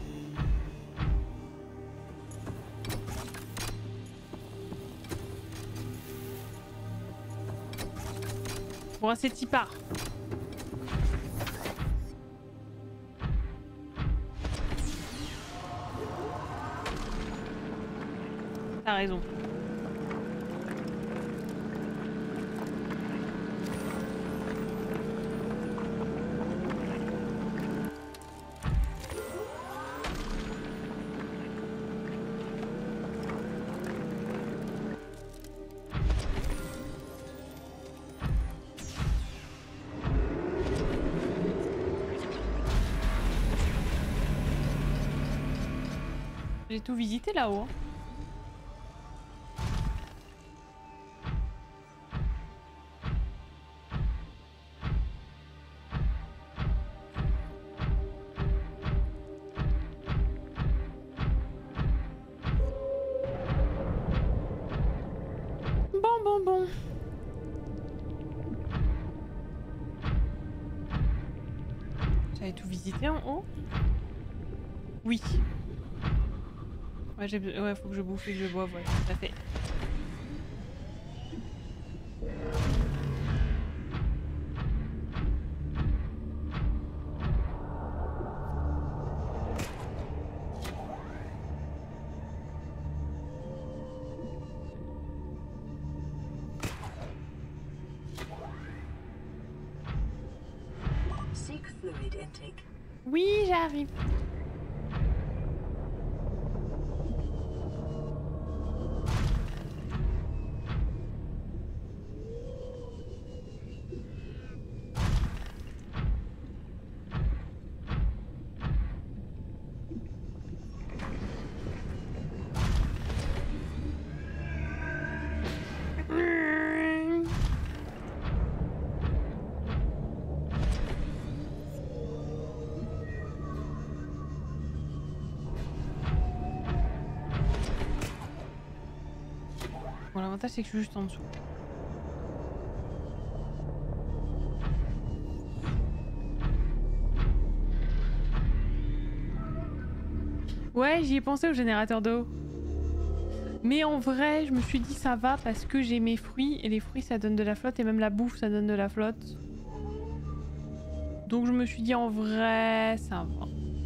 Bon, c'est y part. T'as raison. J'ai tout visité là-haut. Hein. Bon, bon, bon. J'avais tout visité en haut. Oui. Ouais, j'ai... ouais, faut que je bouffe et que je boive, ouais, tout à fait. Seek fluid intake. Oui, j'arrive. Bon, l'avantage c'est que je suis juste en dessous. Ouais, j'y ai pensé au générateur d'eau. Mais en vrai, je me suis dit ça va parce que j'ai mes fruits et les fruits ça donne de la flotte et même la bouffe ça donne de la flotte. Donc je me suis dit en vrai, ça va.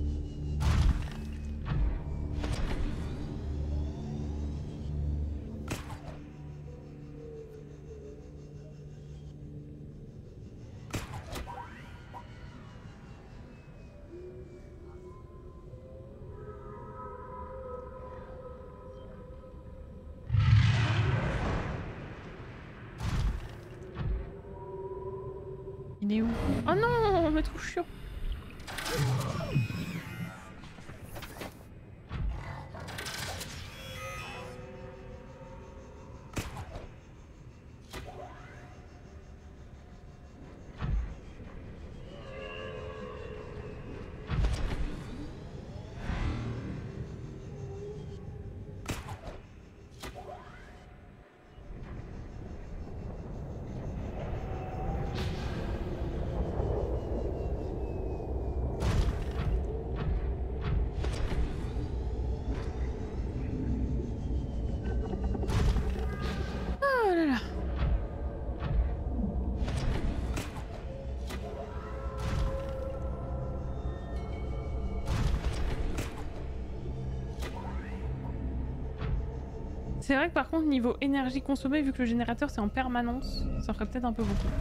Il est où? Oh non, on me trouve chiant. C'est vrai que par contre niveau énergie consommée, vu que le générateur c'est en permanence, ça ferait peut-être un peu beaucoup.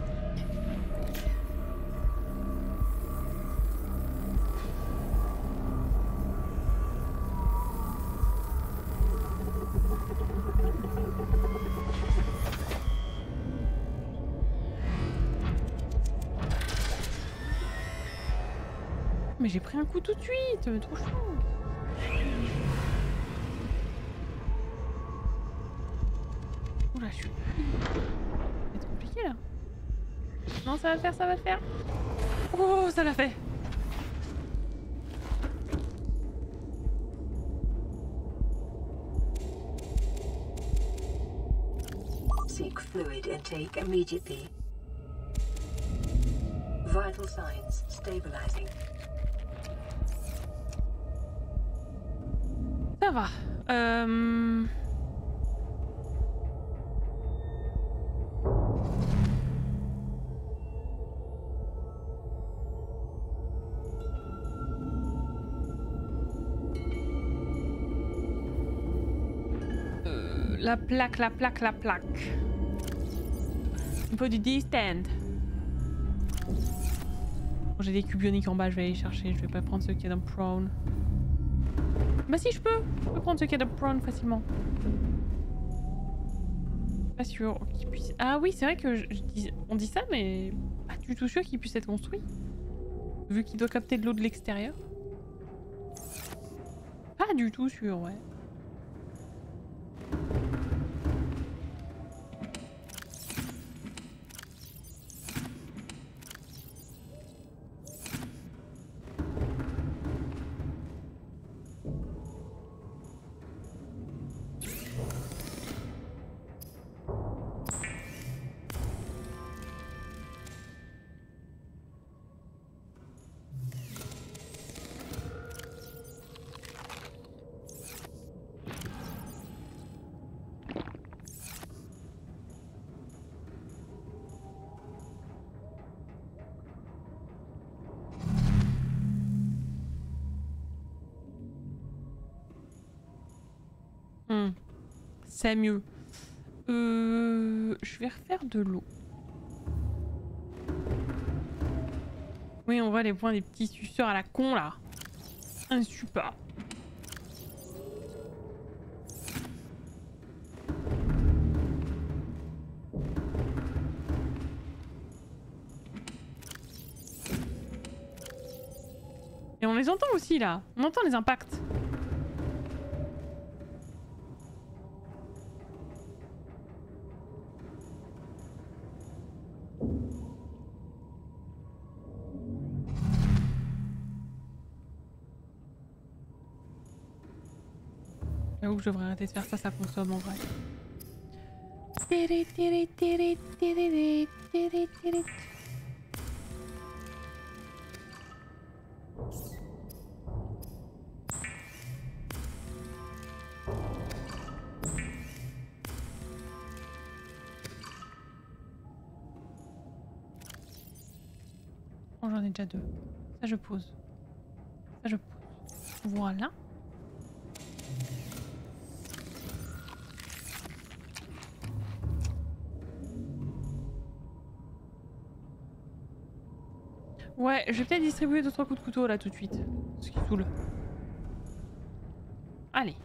Mais j'ai pris un coup tout de suite, mais trop chaud. Oula, je suis... C'est compliqué là. Non, ça va le faire, ça va le faire. Oh, ça l'a fait. Seek fluid intake immediately. Vital signs stabilizing. Ça va. Euh... La plaque, la plaque, la plaque. Il faut du D-stand. Bon, j'ai des cubes ioniques en bas, je vais aller chercher. Je vais pas prendre ceux qui est dans prone. Bah si, je peux. Je peux prendre ceux qui est dans prone facilement. Pas sûr qu'il puisse... Ah oui, c'est vrai que je, je dis... on dit ça, mais pas du tout sûr qu'il puisse être construit. Vu qu'il doit capter de l'eau de l'extérieur. pas du tout sûr, ouais. Hmm. C'est mieux. Euh, je vais refaire de l'eau. Oui, on voit les points des petits suceurs à la con là. Un super. Et on les entend aussi là. On entend les impacts. J'avoue que je devrais arrêter de faire ça, ça consomme en vrai. Oh, j'en ai déjà deux. Ça je pose. Ça je pose. Voilà. Ouais, je vais peut-être distribuer deux trois coups de couteau là tout de suite. Ce qui saoule. Allez.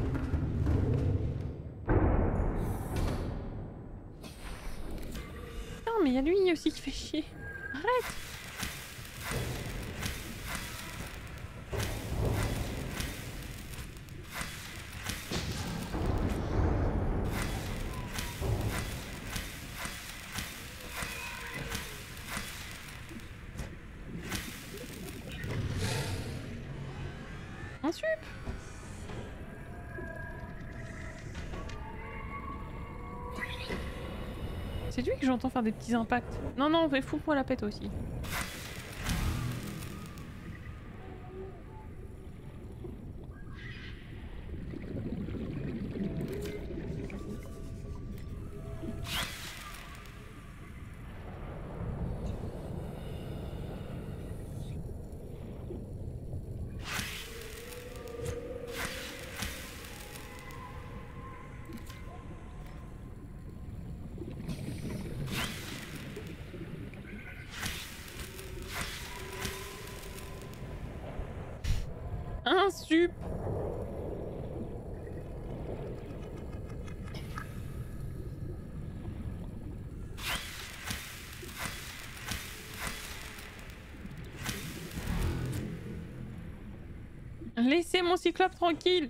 Non mais il y a lui aussi qui fait chier. Arrête. Un sup. C'est lui que j'entends faire des petits impacts. Non, non, mais fous-moi la pète aussi. Un sup. Laissez mon cyclope tranquille.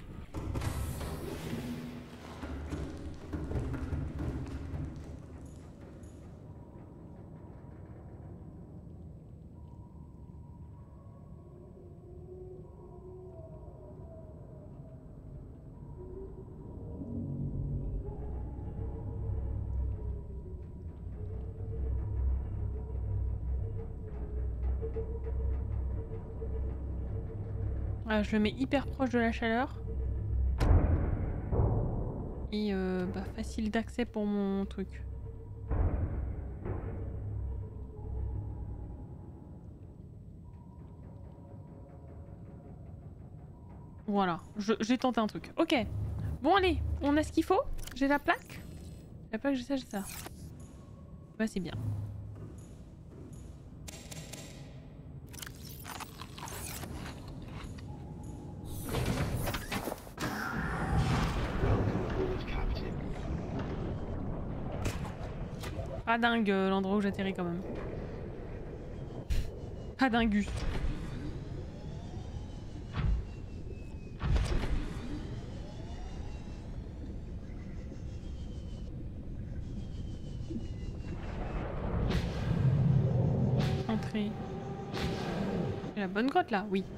Ah, je le mets hyper proche de la chaleur. Et euh, bah, facile d'accès pour mon truc. Voilà, j'ai tenté un truc. Ok. Bon allez, on a ce qu'il faut. J'ai la plaque. La plaque, j'ai ça, j'ai ça. Bah c'est bien. Pas dingue euh, l'endroit où j'atterris quand même. Pas dingus. montrer. C'est la bonne grotte là, oui.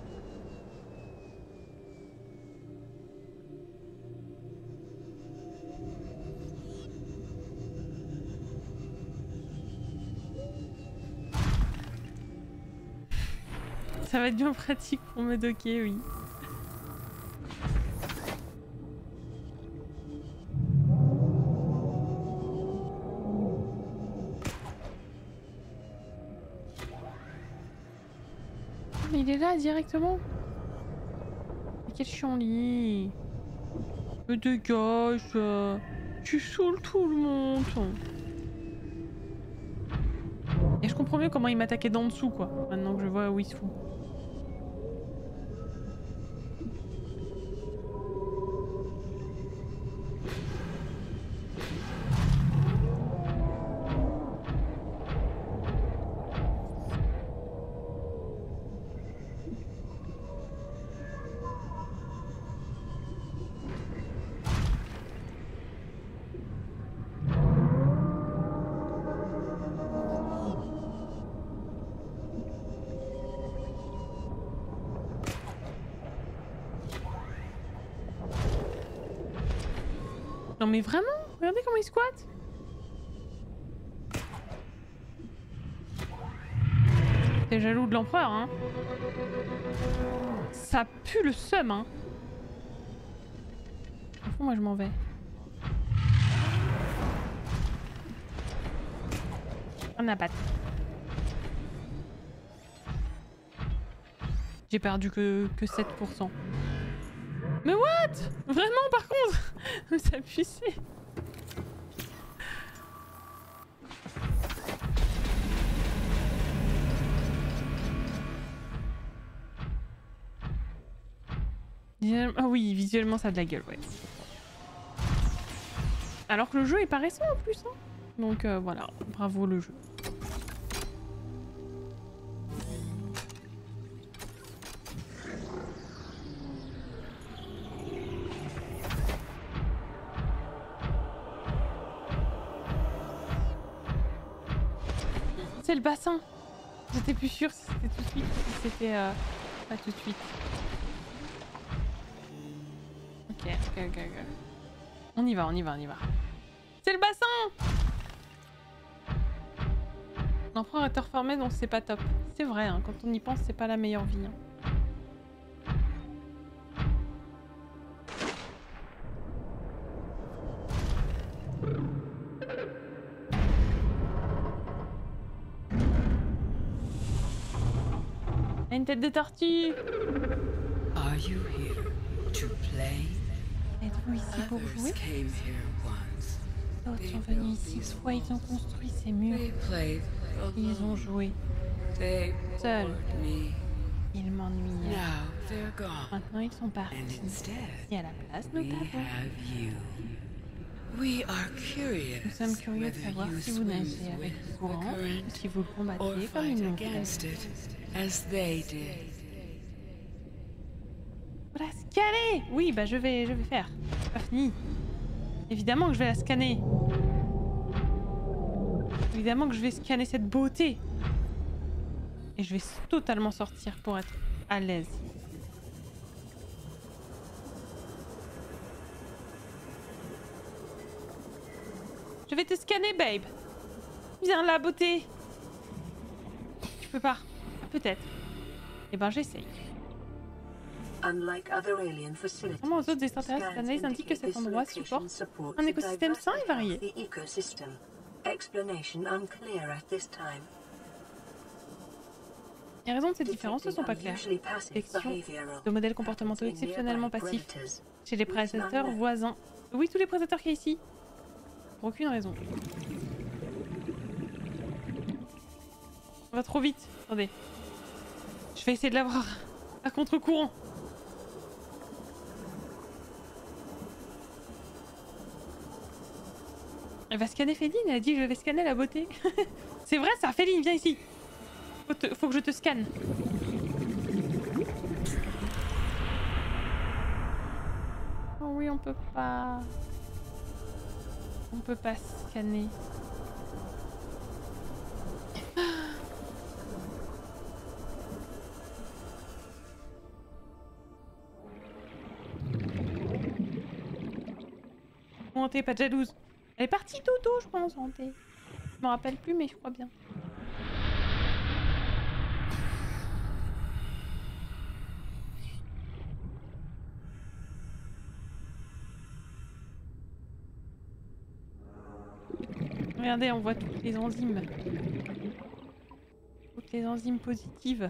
Ça va être bien pratique pour me docker, oui. Mais il est là directement. Mais quel chiant-lit. Me dégage. euh, Tu saoules tout le monde. Et je comprends mieux comment il m'attaquait d'en dessous, quoi. Maintenant que je vois où il se fout. Non mais vraiment? Regardez comment il squatte. T'es jaloux de l'empereur, hein? Ça pue le seum, hein? Moi je m'en vais. On a pas. J'ai perdu que, que sept pour cent. Mais what? Vraiment par contre? Ça puissait. Ah oui, visuellement ça a de la gueule, ouais. Alors que le jeu est pas récent en plus, hein. Donc euh, voilà, bravo le jeu. C'est le bassin. J'étais plus sûre si c'était tout de suite ou si c'était euh, pas tout de suite. Ok, ok, ok, ok. On y va, on y va, on y va. C'est le bassin! L'empereur est reformé donc c'est pas top. C'est vrai, hein, quand on y pense, c'est pas la meilleure vie. Hein. Une tête de tortue. Are you here to play? Êtes-vous ici pour jouer? Came here once. D'autres sont venus ici une fois, ils ont construit ces murs. They played Ils ont joué. They Seuls. bored me. Ils m'ennuyaient. Now they're gone. Maintenant ils sont partis. And instead, Et à la place, nous we t'avons. have you. We are curious. Nous sommes curieux de whether savoir you si vous swim nagez avec with le the courant ou current si vous le or combattez comme fight une longue against it as they did. La scanner! Oui, bah je vais, je vais faire. C'est pas fini. Évidemment que je vais la scanner. Évidemment que je vais scanner cette beauté. Et je vais totalement sortir pour être à l'aise. Je vais te scanner, babe. Viens là, beauté. Tu peux pas. Peut-être. Eh ben, j'essaye. Comment aux autres extraterrestres, cette analyse indique que cet endroit supporte un écosystème sain et varié. Les raisons de ces différences ne sont pas claires. Détection de modèles comportementaux exceptionnellement passifs chez les prédateurs voisins. Oui, tous les prédateurs qu'il y a ici. Pour aucune raison. On va trop vite. Attendez. Je vais essayer de l'avoir à contre-courant. Elle va scanner Féline, elle a dit je vais scanner la beauté. C'est vrai ça, Féline, viens ici. Faut, te, faut que je te scanne. Oh oui, on peut pas... On peut pas scanner. Hanté, pas de jalouse. Elle est partie dodo, je pense, Hanté. Je me rappelle plus, mais je crois bien. Regardez, on voit toutes les enzymes. Toutes les enzymes positives.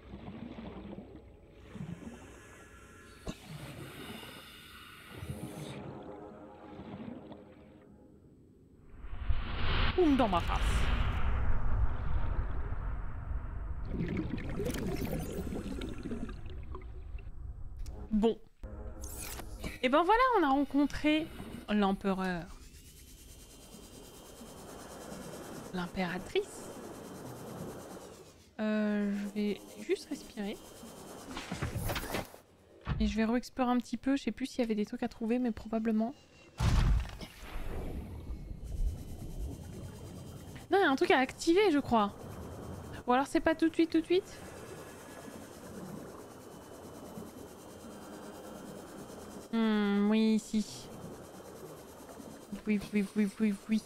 Boum dans ma face. Bon. Et ben voilà, on a rencontré l'empereur. L'impératrice. Euh, je vais juste respirer. Et je vais re-explorer un petit peu. Je sais plus s'il y avait des trucs à trouver, mais probablement. Non, il y a un truc à activer, je crois. Ou alors c'est pas tout de suite, tout de suite. Hmm, oui, ici. Oui, oui, oui, oui, oui.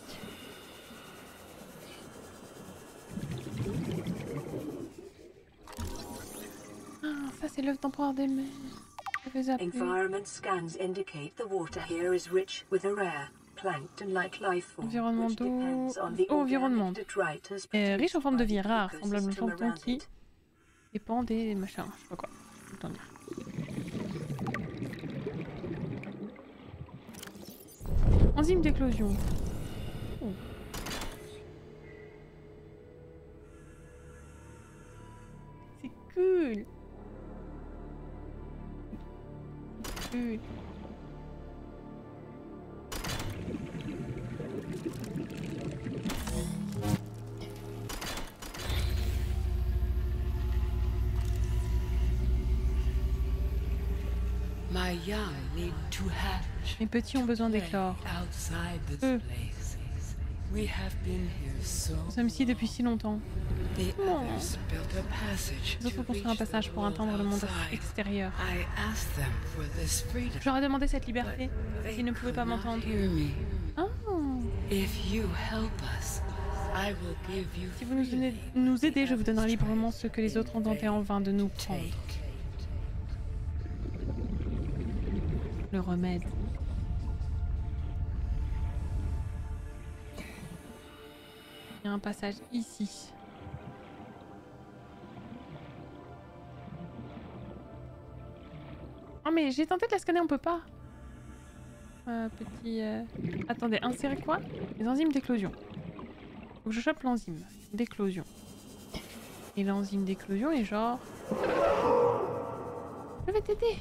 Ah, ça c'est l'œuvre d'empereur des mers. Environment scans indicate the water here is rich with a rare plankton-like life form, environnement which d'eau. depends on the Oh, environnement. organic detritus Euh, riche en forme de vie produced by rare, the semblable au ecosystem plancton around qui it. dépend des machins. Je sais pas quoi. Autant dire. Enzyme d'éclosion. Oh. C'est cool. C'est cool. My young need to hatch. Les petits ont besoin d'éclore. Outside this Euh. place. We have been here so. Nous sommes ici depuis si longtemps. The Non. others built a passage Les autres to ont construit un reach passage the pour world atteindre le monde outside. extérieur. I asked them for this freedom. Je leur ai demandé cette liberté. They Ils ne pouvaient pas could not m'entendre. hear me. Oh. If you help us, I will give you Si vous nous, venez nous aider, je vous donnerai librement ce que les autres ont tenté en vain de nous prendre. Take. Le remède. Il y a un passage ici. Oh mais j'ai tenté de la scanner, on peut pas. Euh, petit... Euh... Attendez, insérer quoi? Les enzymes d'éclosion. Faut que je chope l'enzyme d'éclosion. Et l'enzyme d'éclosion est genre... Je vais t'aider.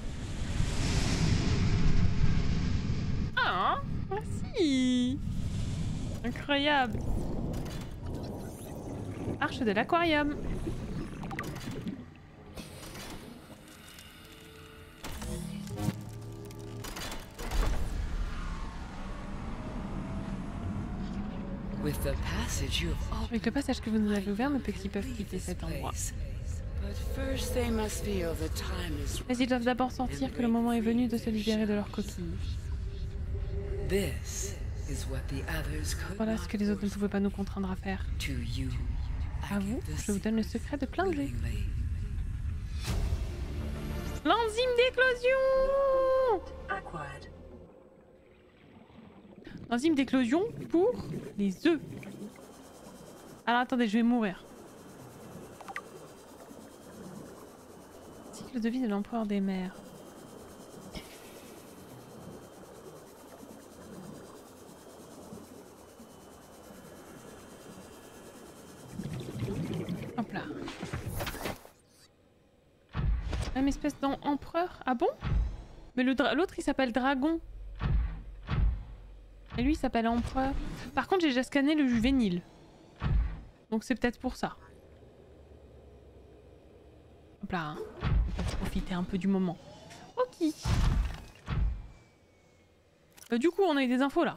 Ah, merci. Incroyable. Arche de l'aquarium. With the passage you have Avec le passage que vous nous avez ouvert, nos petits peuvent quitter cet endroit. But first they must feel the time is Mais ils doivent d'abord sentir que le moment est venu de se libérer de leur coquille. This is what the others could Voilà ce not que les autres ne pouvaient pas nous contraindre à faire. to you. I À vous, give this je vous donne le secret de plein de jeux. willingly. L'enzyme d'éclosion. Acquired. L'enzyme d'éclosion pour les œufs. Alors attendez, je vais mourir. Cycle de vie de l'empereur des mers. Hop là. Même espèce d'empereur. Ah bon? Mais le dra- l'autre il s'appelle dragon. Et lui il s'appelle empereur. Par contre j'ai déjà scanné le juvénile. Donc c'est peut-être pour ça. Hop là. On va profiter un peu du moment. Ok. Euh, du coup on a eu des infos là.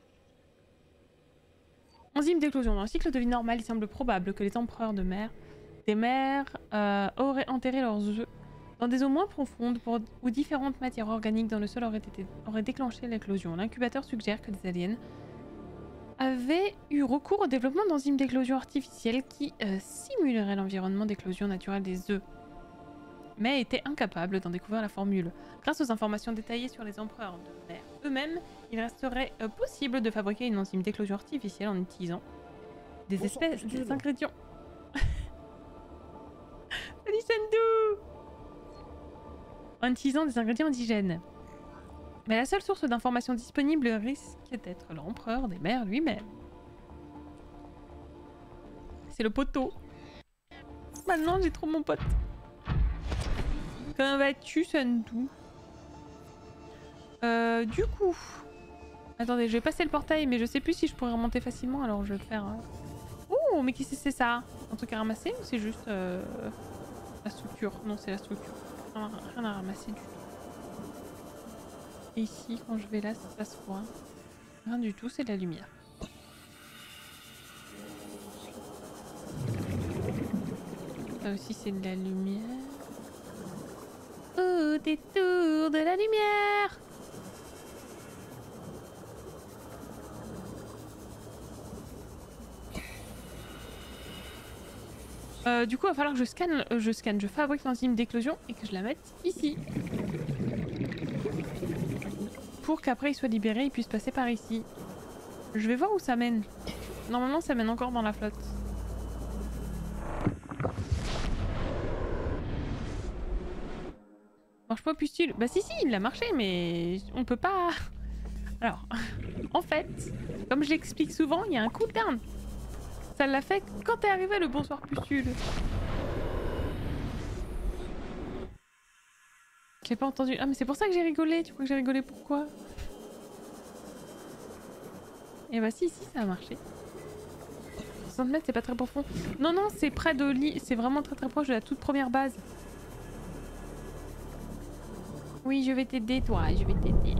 Enzyme d'éclosion. Dans le cycle de vie normal, il semble probable que les empereurs de mer, des mers euh, auraient enterré leurs œufs Dans des eaux moins profondes pour, où différentes matières organiques dans le sol auraient, été, auraient déclenché l'éclosion, l'incubateur suggère que des aliens avaient eu recours au développement d'enzymes d'éclosion artificielles qui euh, simuleraient l'environnement d'éclosion naturelle des œufs, mais étaient incapables d'en découvrir la formule. Grâce aux informations détaillées sur les empereurs de mer eux-mêmes, il resterait euh, possible de fabriquer une enzyme d'éclosion artificielle en utilisant des Bonsoir, espèces, costume. des ingrédients. Salut Sandou! En utilisant des ingrédients indigènes. Mais la seule source d'information disponible risque d'être l'empereur des mers lui-même. C'est le poteau. Maintenant j'ai trop mon pote. Comment vas-tu Sandou? Euh, du coup... Attendez, je vais passer le portail, mais je sais plus si je pourrais remonter facilement, alors je vais le faire... Euh... Oh, mais qu'est-ce que c'est ça? Un truc à ramasser ou c'est juste euh... la structure? Non, c'est la structure. Rien, rien à ramasser du tout. Et ici, quand je vais là, ça se passe quoi? Rien du tout, c'est de la lumière. Ça aussi, c'est de la lumière. Au détour de la lumière! Euh, du coup, il va falloir que je scanne, euh, je scanne, je fabrique l'enzyme d'éclosion et que je la mette ici. Pour qu'après il soit libéré, il puisse passer par ici. Je vais voir où ça mène. Normalement, ça mène encore dans la flotte. Marche pas pustule. Bah si si, il a marché, mais on peut pas... Alors, en fait, comme je l'explique souvent, il y a un cooldown. Ça l'a fait quand t'es arrivé le bonsoir pustule. Je l'ai pas entendu. Ah mais c'est pour ça que j'ai rigolé. Tu crois que j'ai rigolé pourquoi? Et bah si, si, ça a marché. soixante mètres, c'est pas très profond. Non, non, c'est près de l'île. C'est vraiment très très proche de la toute première base. Oui, je vais t'aider, toi. Je vais t'aider.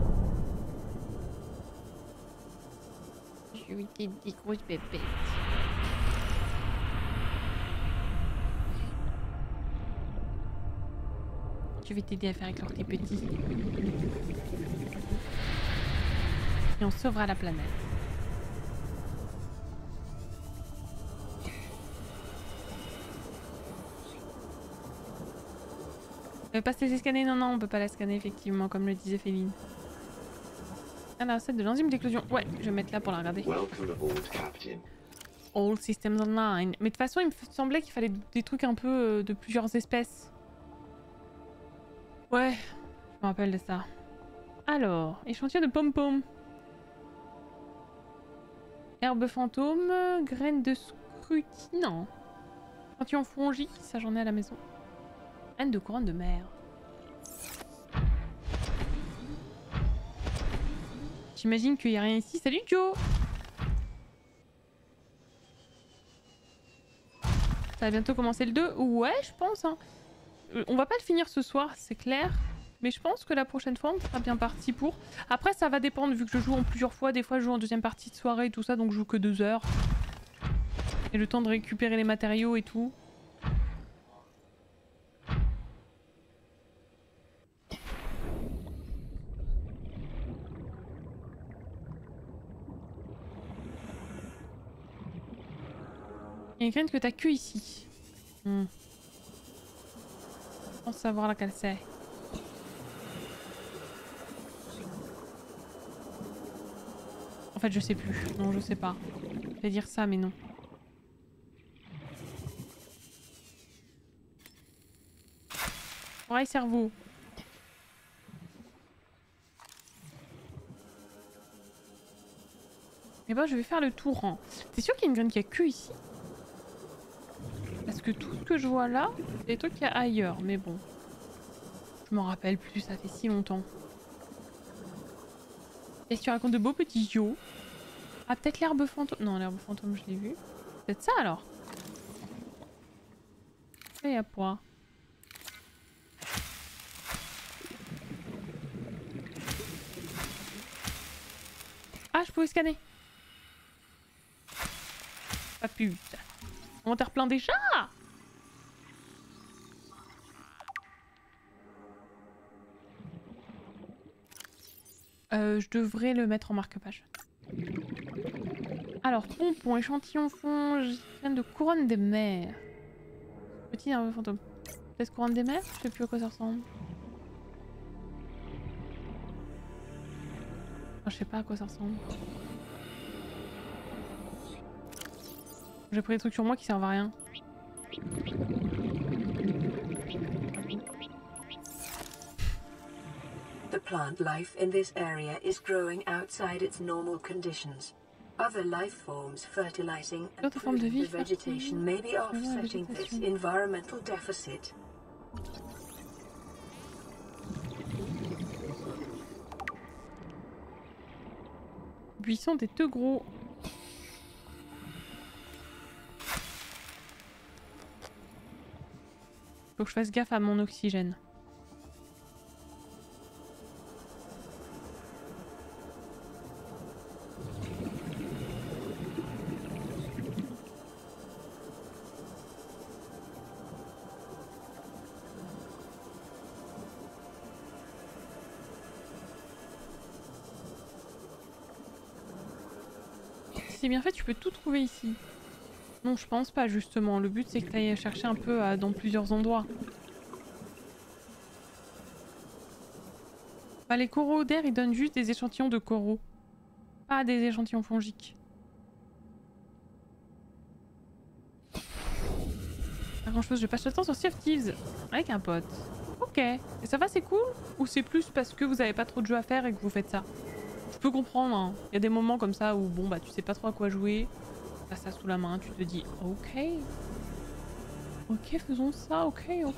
Je vais t'aider, grosse bébête. Je vais t'aider à faire éclore tes petits. Et on sauvera la planète. On peut pas se laisser scanner? Non, non, on peut pas la scanner, effectivement, comme le disait Féline. Ah, la recette de l'enzyme d'éclosion. Ouais, je vais mettre là pour la regarder. Welcome aboard, Captain. All systems online. Mais de toute façon, il me semblait qu'il fallait des trucs un peu euh, de plusieurs espèces. Ouais, je me rappelle de ça. Alors, échantillon de pom-pom. Herbe fantôme, graines de scrutine. Non. Échantillon fongique, ça j'en ai à la maison. Graines de couronne de mer. J'imagine qu'il n'y a rien ici. Salut Joe! Ça va bientôt commencer le deux. Ouais, je pense. Hein. On va pas le finir ce soir, c'est clair. Mais je pense que la prochaine fois, on sera bien parti pour. Après, ça va dépendre, vu que je joue en plusieurs fois. Des fois, je joue en deuxième partie de soirée et tout ça, donc je joue que deux heures. Et le temps de récupérer les matériaux et tout. Il y a une graine que t'as que ici. Hmm. Je pense savoir laquelle c'est. En fait, je sais plus. Non, je sais pas. Je vais dire ça, mais non. Oreille, cerveau. Et ben, je vais faire le tour. Hein. T'es sûr qu'il y a une graine qui a que ici? Parce que tout ce que je vois là, c'est des trucs qu'il y a ailleurs. Mais bon. Je m'en rappelle plus, ça fait si longtemps. Est-ce que tu racontes de beaux petits yo? Ah, peut-être l'herbe fantôme. Non, l'herbe fantôme, je l'ai vu. Peut-être ça alors. Et à poids. Ah, je pouvais scanner. Pas pute. Inventaire plein déjà. Euh, je devrais le mettre en marque-page. Alors, pompon, échantillon fongique de couronne des mers. Petit nerveux fantôme. Peut-être couronne des mers? Je sais plus à quoi ça ressemble. Enfin, je sais pas à quoi ça ressemble. J'ai pris des trucs sur moi qui servent à rien. The plant life in this area is growing outside its normal conditions. Other life forms fertilizing and D'autres formes de pruning vie the vegetation may be offsetting this environmental deficit. Buisson des deux gros. Faut que je fasse gaffe à mon oxygène. Si c'est bien fait, tu peux tout trouver ici. Non, je pense pas justement. Le but c'est que tu ailles chercher un peu à, dans plusieurs endroits. Bah, les coraux d'air, ils donnent juste des échantillons de coraux. Pas des échantillons fongiques. Pas grand chose, je passe le temps sur Sea of Thieves avec un pote. Ok. Et ça va, c'est cool? Ou c'est plus parce que vous avez pas trop de jeux à faire et que vous faites ça? Je peux comprendre, hein. Il y a des moments comme ça où bon bah tu sais pas trop à quoi jouer. T'as ça sous la main, tu te dis ok. Ok, faisons ça, ok, ok.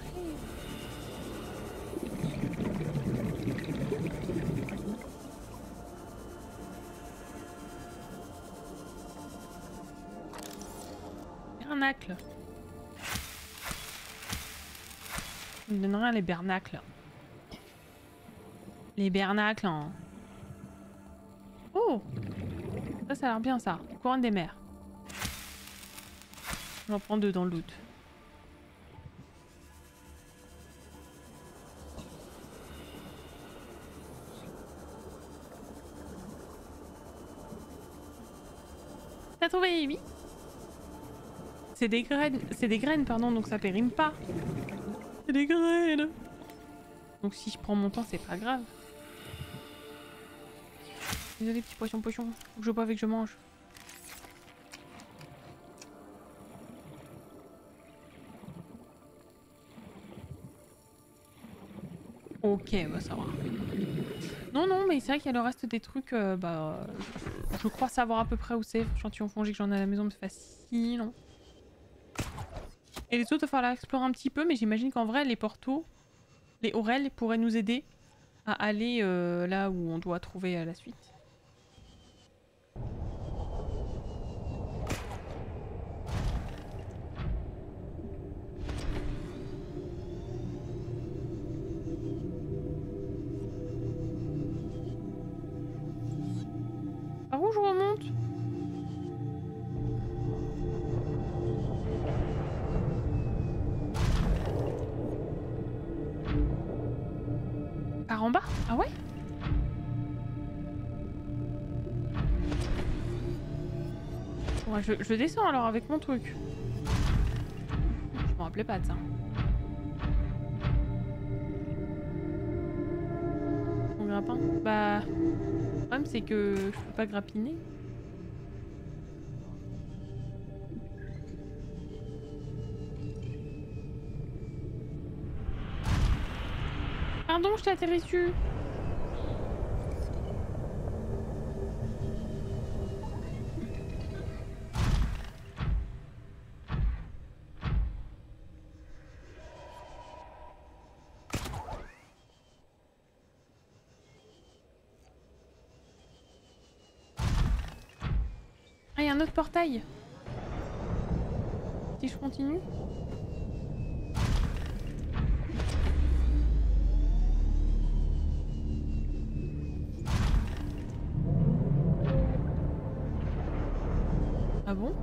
Bernacle. Il me donne rien les bernacles. Les bernacles, hein. Oh! Ça, ça a l'air bien ça. Couronne des mers. J'en prends deux dans le loot. T'as trouvé, oui? C'est des graines, c'est des graines, pardon, donc ça périme pas. C'est des graines. Donc si je prends mon temps, c'est pas grave. Désolé, petit poisson pochon. Faut que je boive et que je mange. Ok, bah ça va. Non, non, mais c'est vrai qu'il y a le reste des trucs. Euh, bah, je crois savoir à peu près où c'est. Échantillon fongique, j'en ai à la maison, mais c'est facile. Non. Et les autres, il va falloir explorer un petit peu, mais j'imagine qu'en vrai, les portaux, les Aurels pourraient nous aider à aller euh, là où on doit trouver euh, la suite. Par où je remonte? Par en bas? Ah ouais? Ouais, je, je descends alors avec mon truc. Je m'en rappelais pas de ça. Mon grappin? Bah... Le problème c'est que je peux pas grappiner. Pardon, je t'ai atterri dessus. Ah, il y a un autre portail. Si je continue. Ah bon?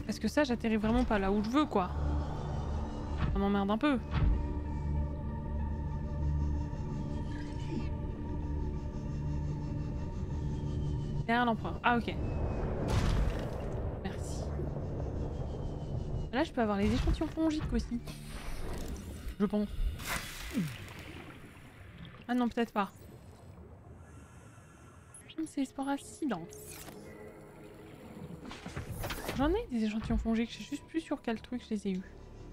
Parce que ça, j'atterris vraiment pas là où je veux, quoi. Ça m'emmerde un peu. Derrière l'empereur. Ah, ok. Merci. Là, je peux avoir les échantillons fongiques aussi. Je pense. Ah non, peut-être pas. C'est les spores acidants. J'en ai des échantillons fongiques, je suis juste plus sur quel truc je les ai eus.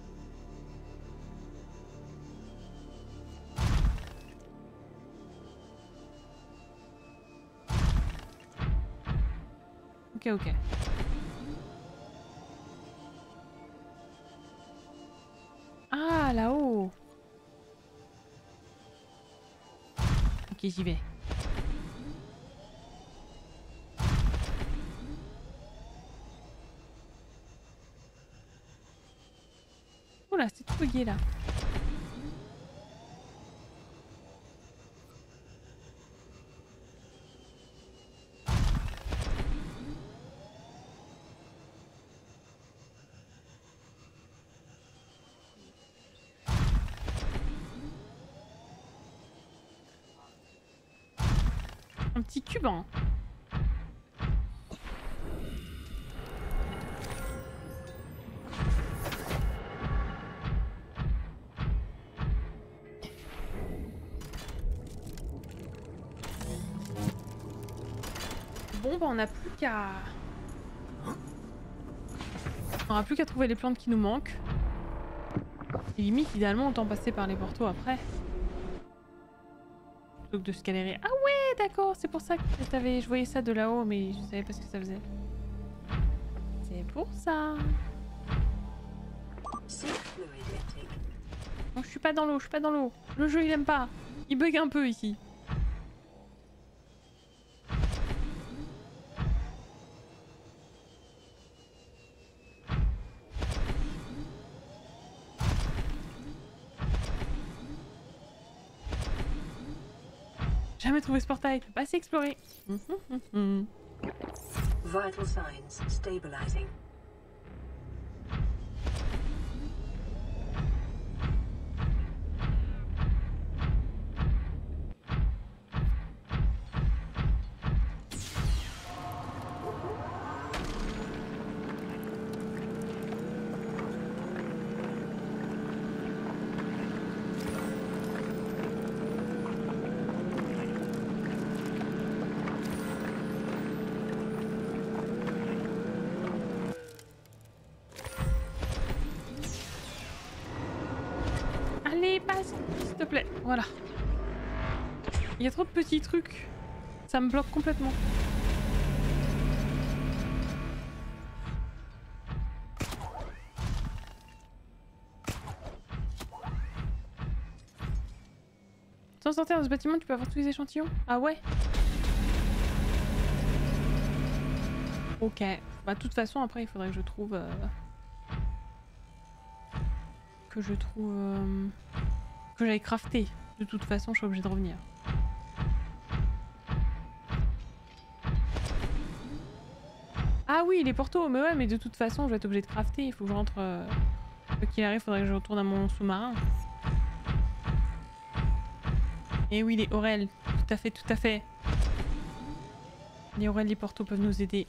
Ok, ok. Ah, là-haut. Ok, j'y vais. Oh là, c'est tout bugué là. Un petit cube, hein. Bon bah on n'a plus qu'à... On n'a plus qu'à trouver les plantes qui nous manquent. Et limite, idéalement, autant passer par les portaux après. Plutôt que de se galérer. Ah ouais, d'accord, c'est pour ça que t'avais... je voyais ça de là-haut, mais je savais pas ce que ça faisait. C'est pour ça. Non, je suis pas dans l'eau, je suis pas dans l'eau. Le jeu, il aime pas. Il bug un peu ici. Jamais trouvé ce portail, pas assez exploré. Vital signs stabilizing. Allez, passe, s'il te plaît. Voilà. Il y a trop de petits trucs. Ça me bloque complètement. Sans sortir de ce bâtiment, tu peux avoir tous les échantillons? Ah ouais? Ok. Bah, de toute façon, après, il faudrait que je trouve... Euh... Que je trouve... Euh... Que j'aille crafter. De toute façon, je suis obligée de revenir. Ah oui, les portaux, mais ouais, mais de toute façon, je vais être obligée de crafter. Il faut que je rentre... Euh... Quoi qu'il arrive, il faudrait que je retourne à mon sous-marin. Et oui, les Aurel. Tout à fait, tout à fait. Les Aurel, les portaux peuvent nous aider.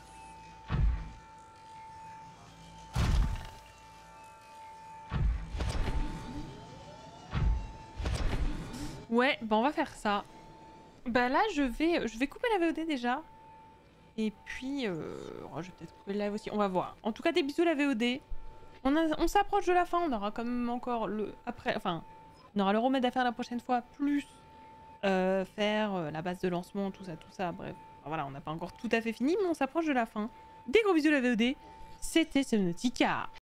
Ouais, bah on va faire ça. Bah là, je vais, je vais couper la V O D déjà. Et puis, euh... oh, je vais peut-être couper le live aussi. On va voir. En tout cas, des bisous la V O D. On, a... on s'approche de la fin. On aura quand même encore le... Après, enfin, on aura le remède à faire la prochaine fois. Plus euh, faire euh, la base de lancement, tout ça, tout ça. Bref, enfin, voilà, on n'a pas encore tout à fait fini. Mais on s'approche de la fin. Des gros bisous la V O D. C'était Subnautica.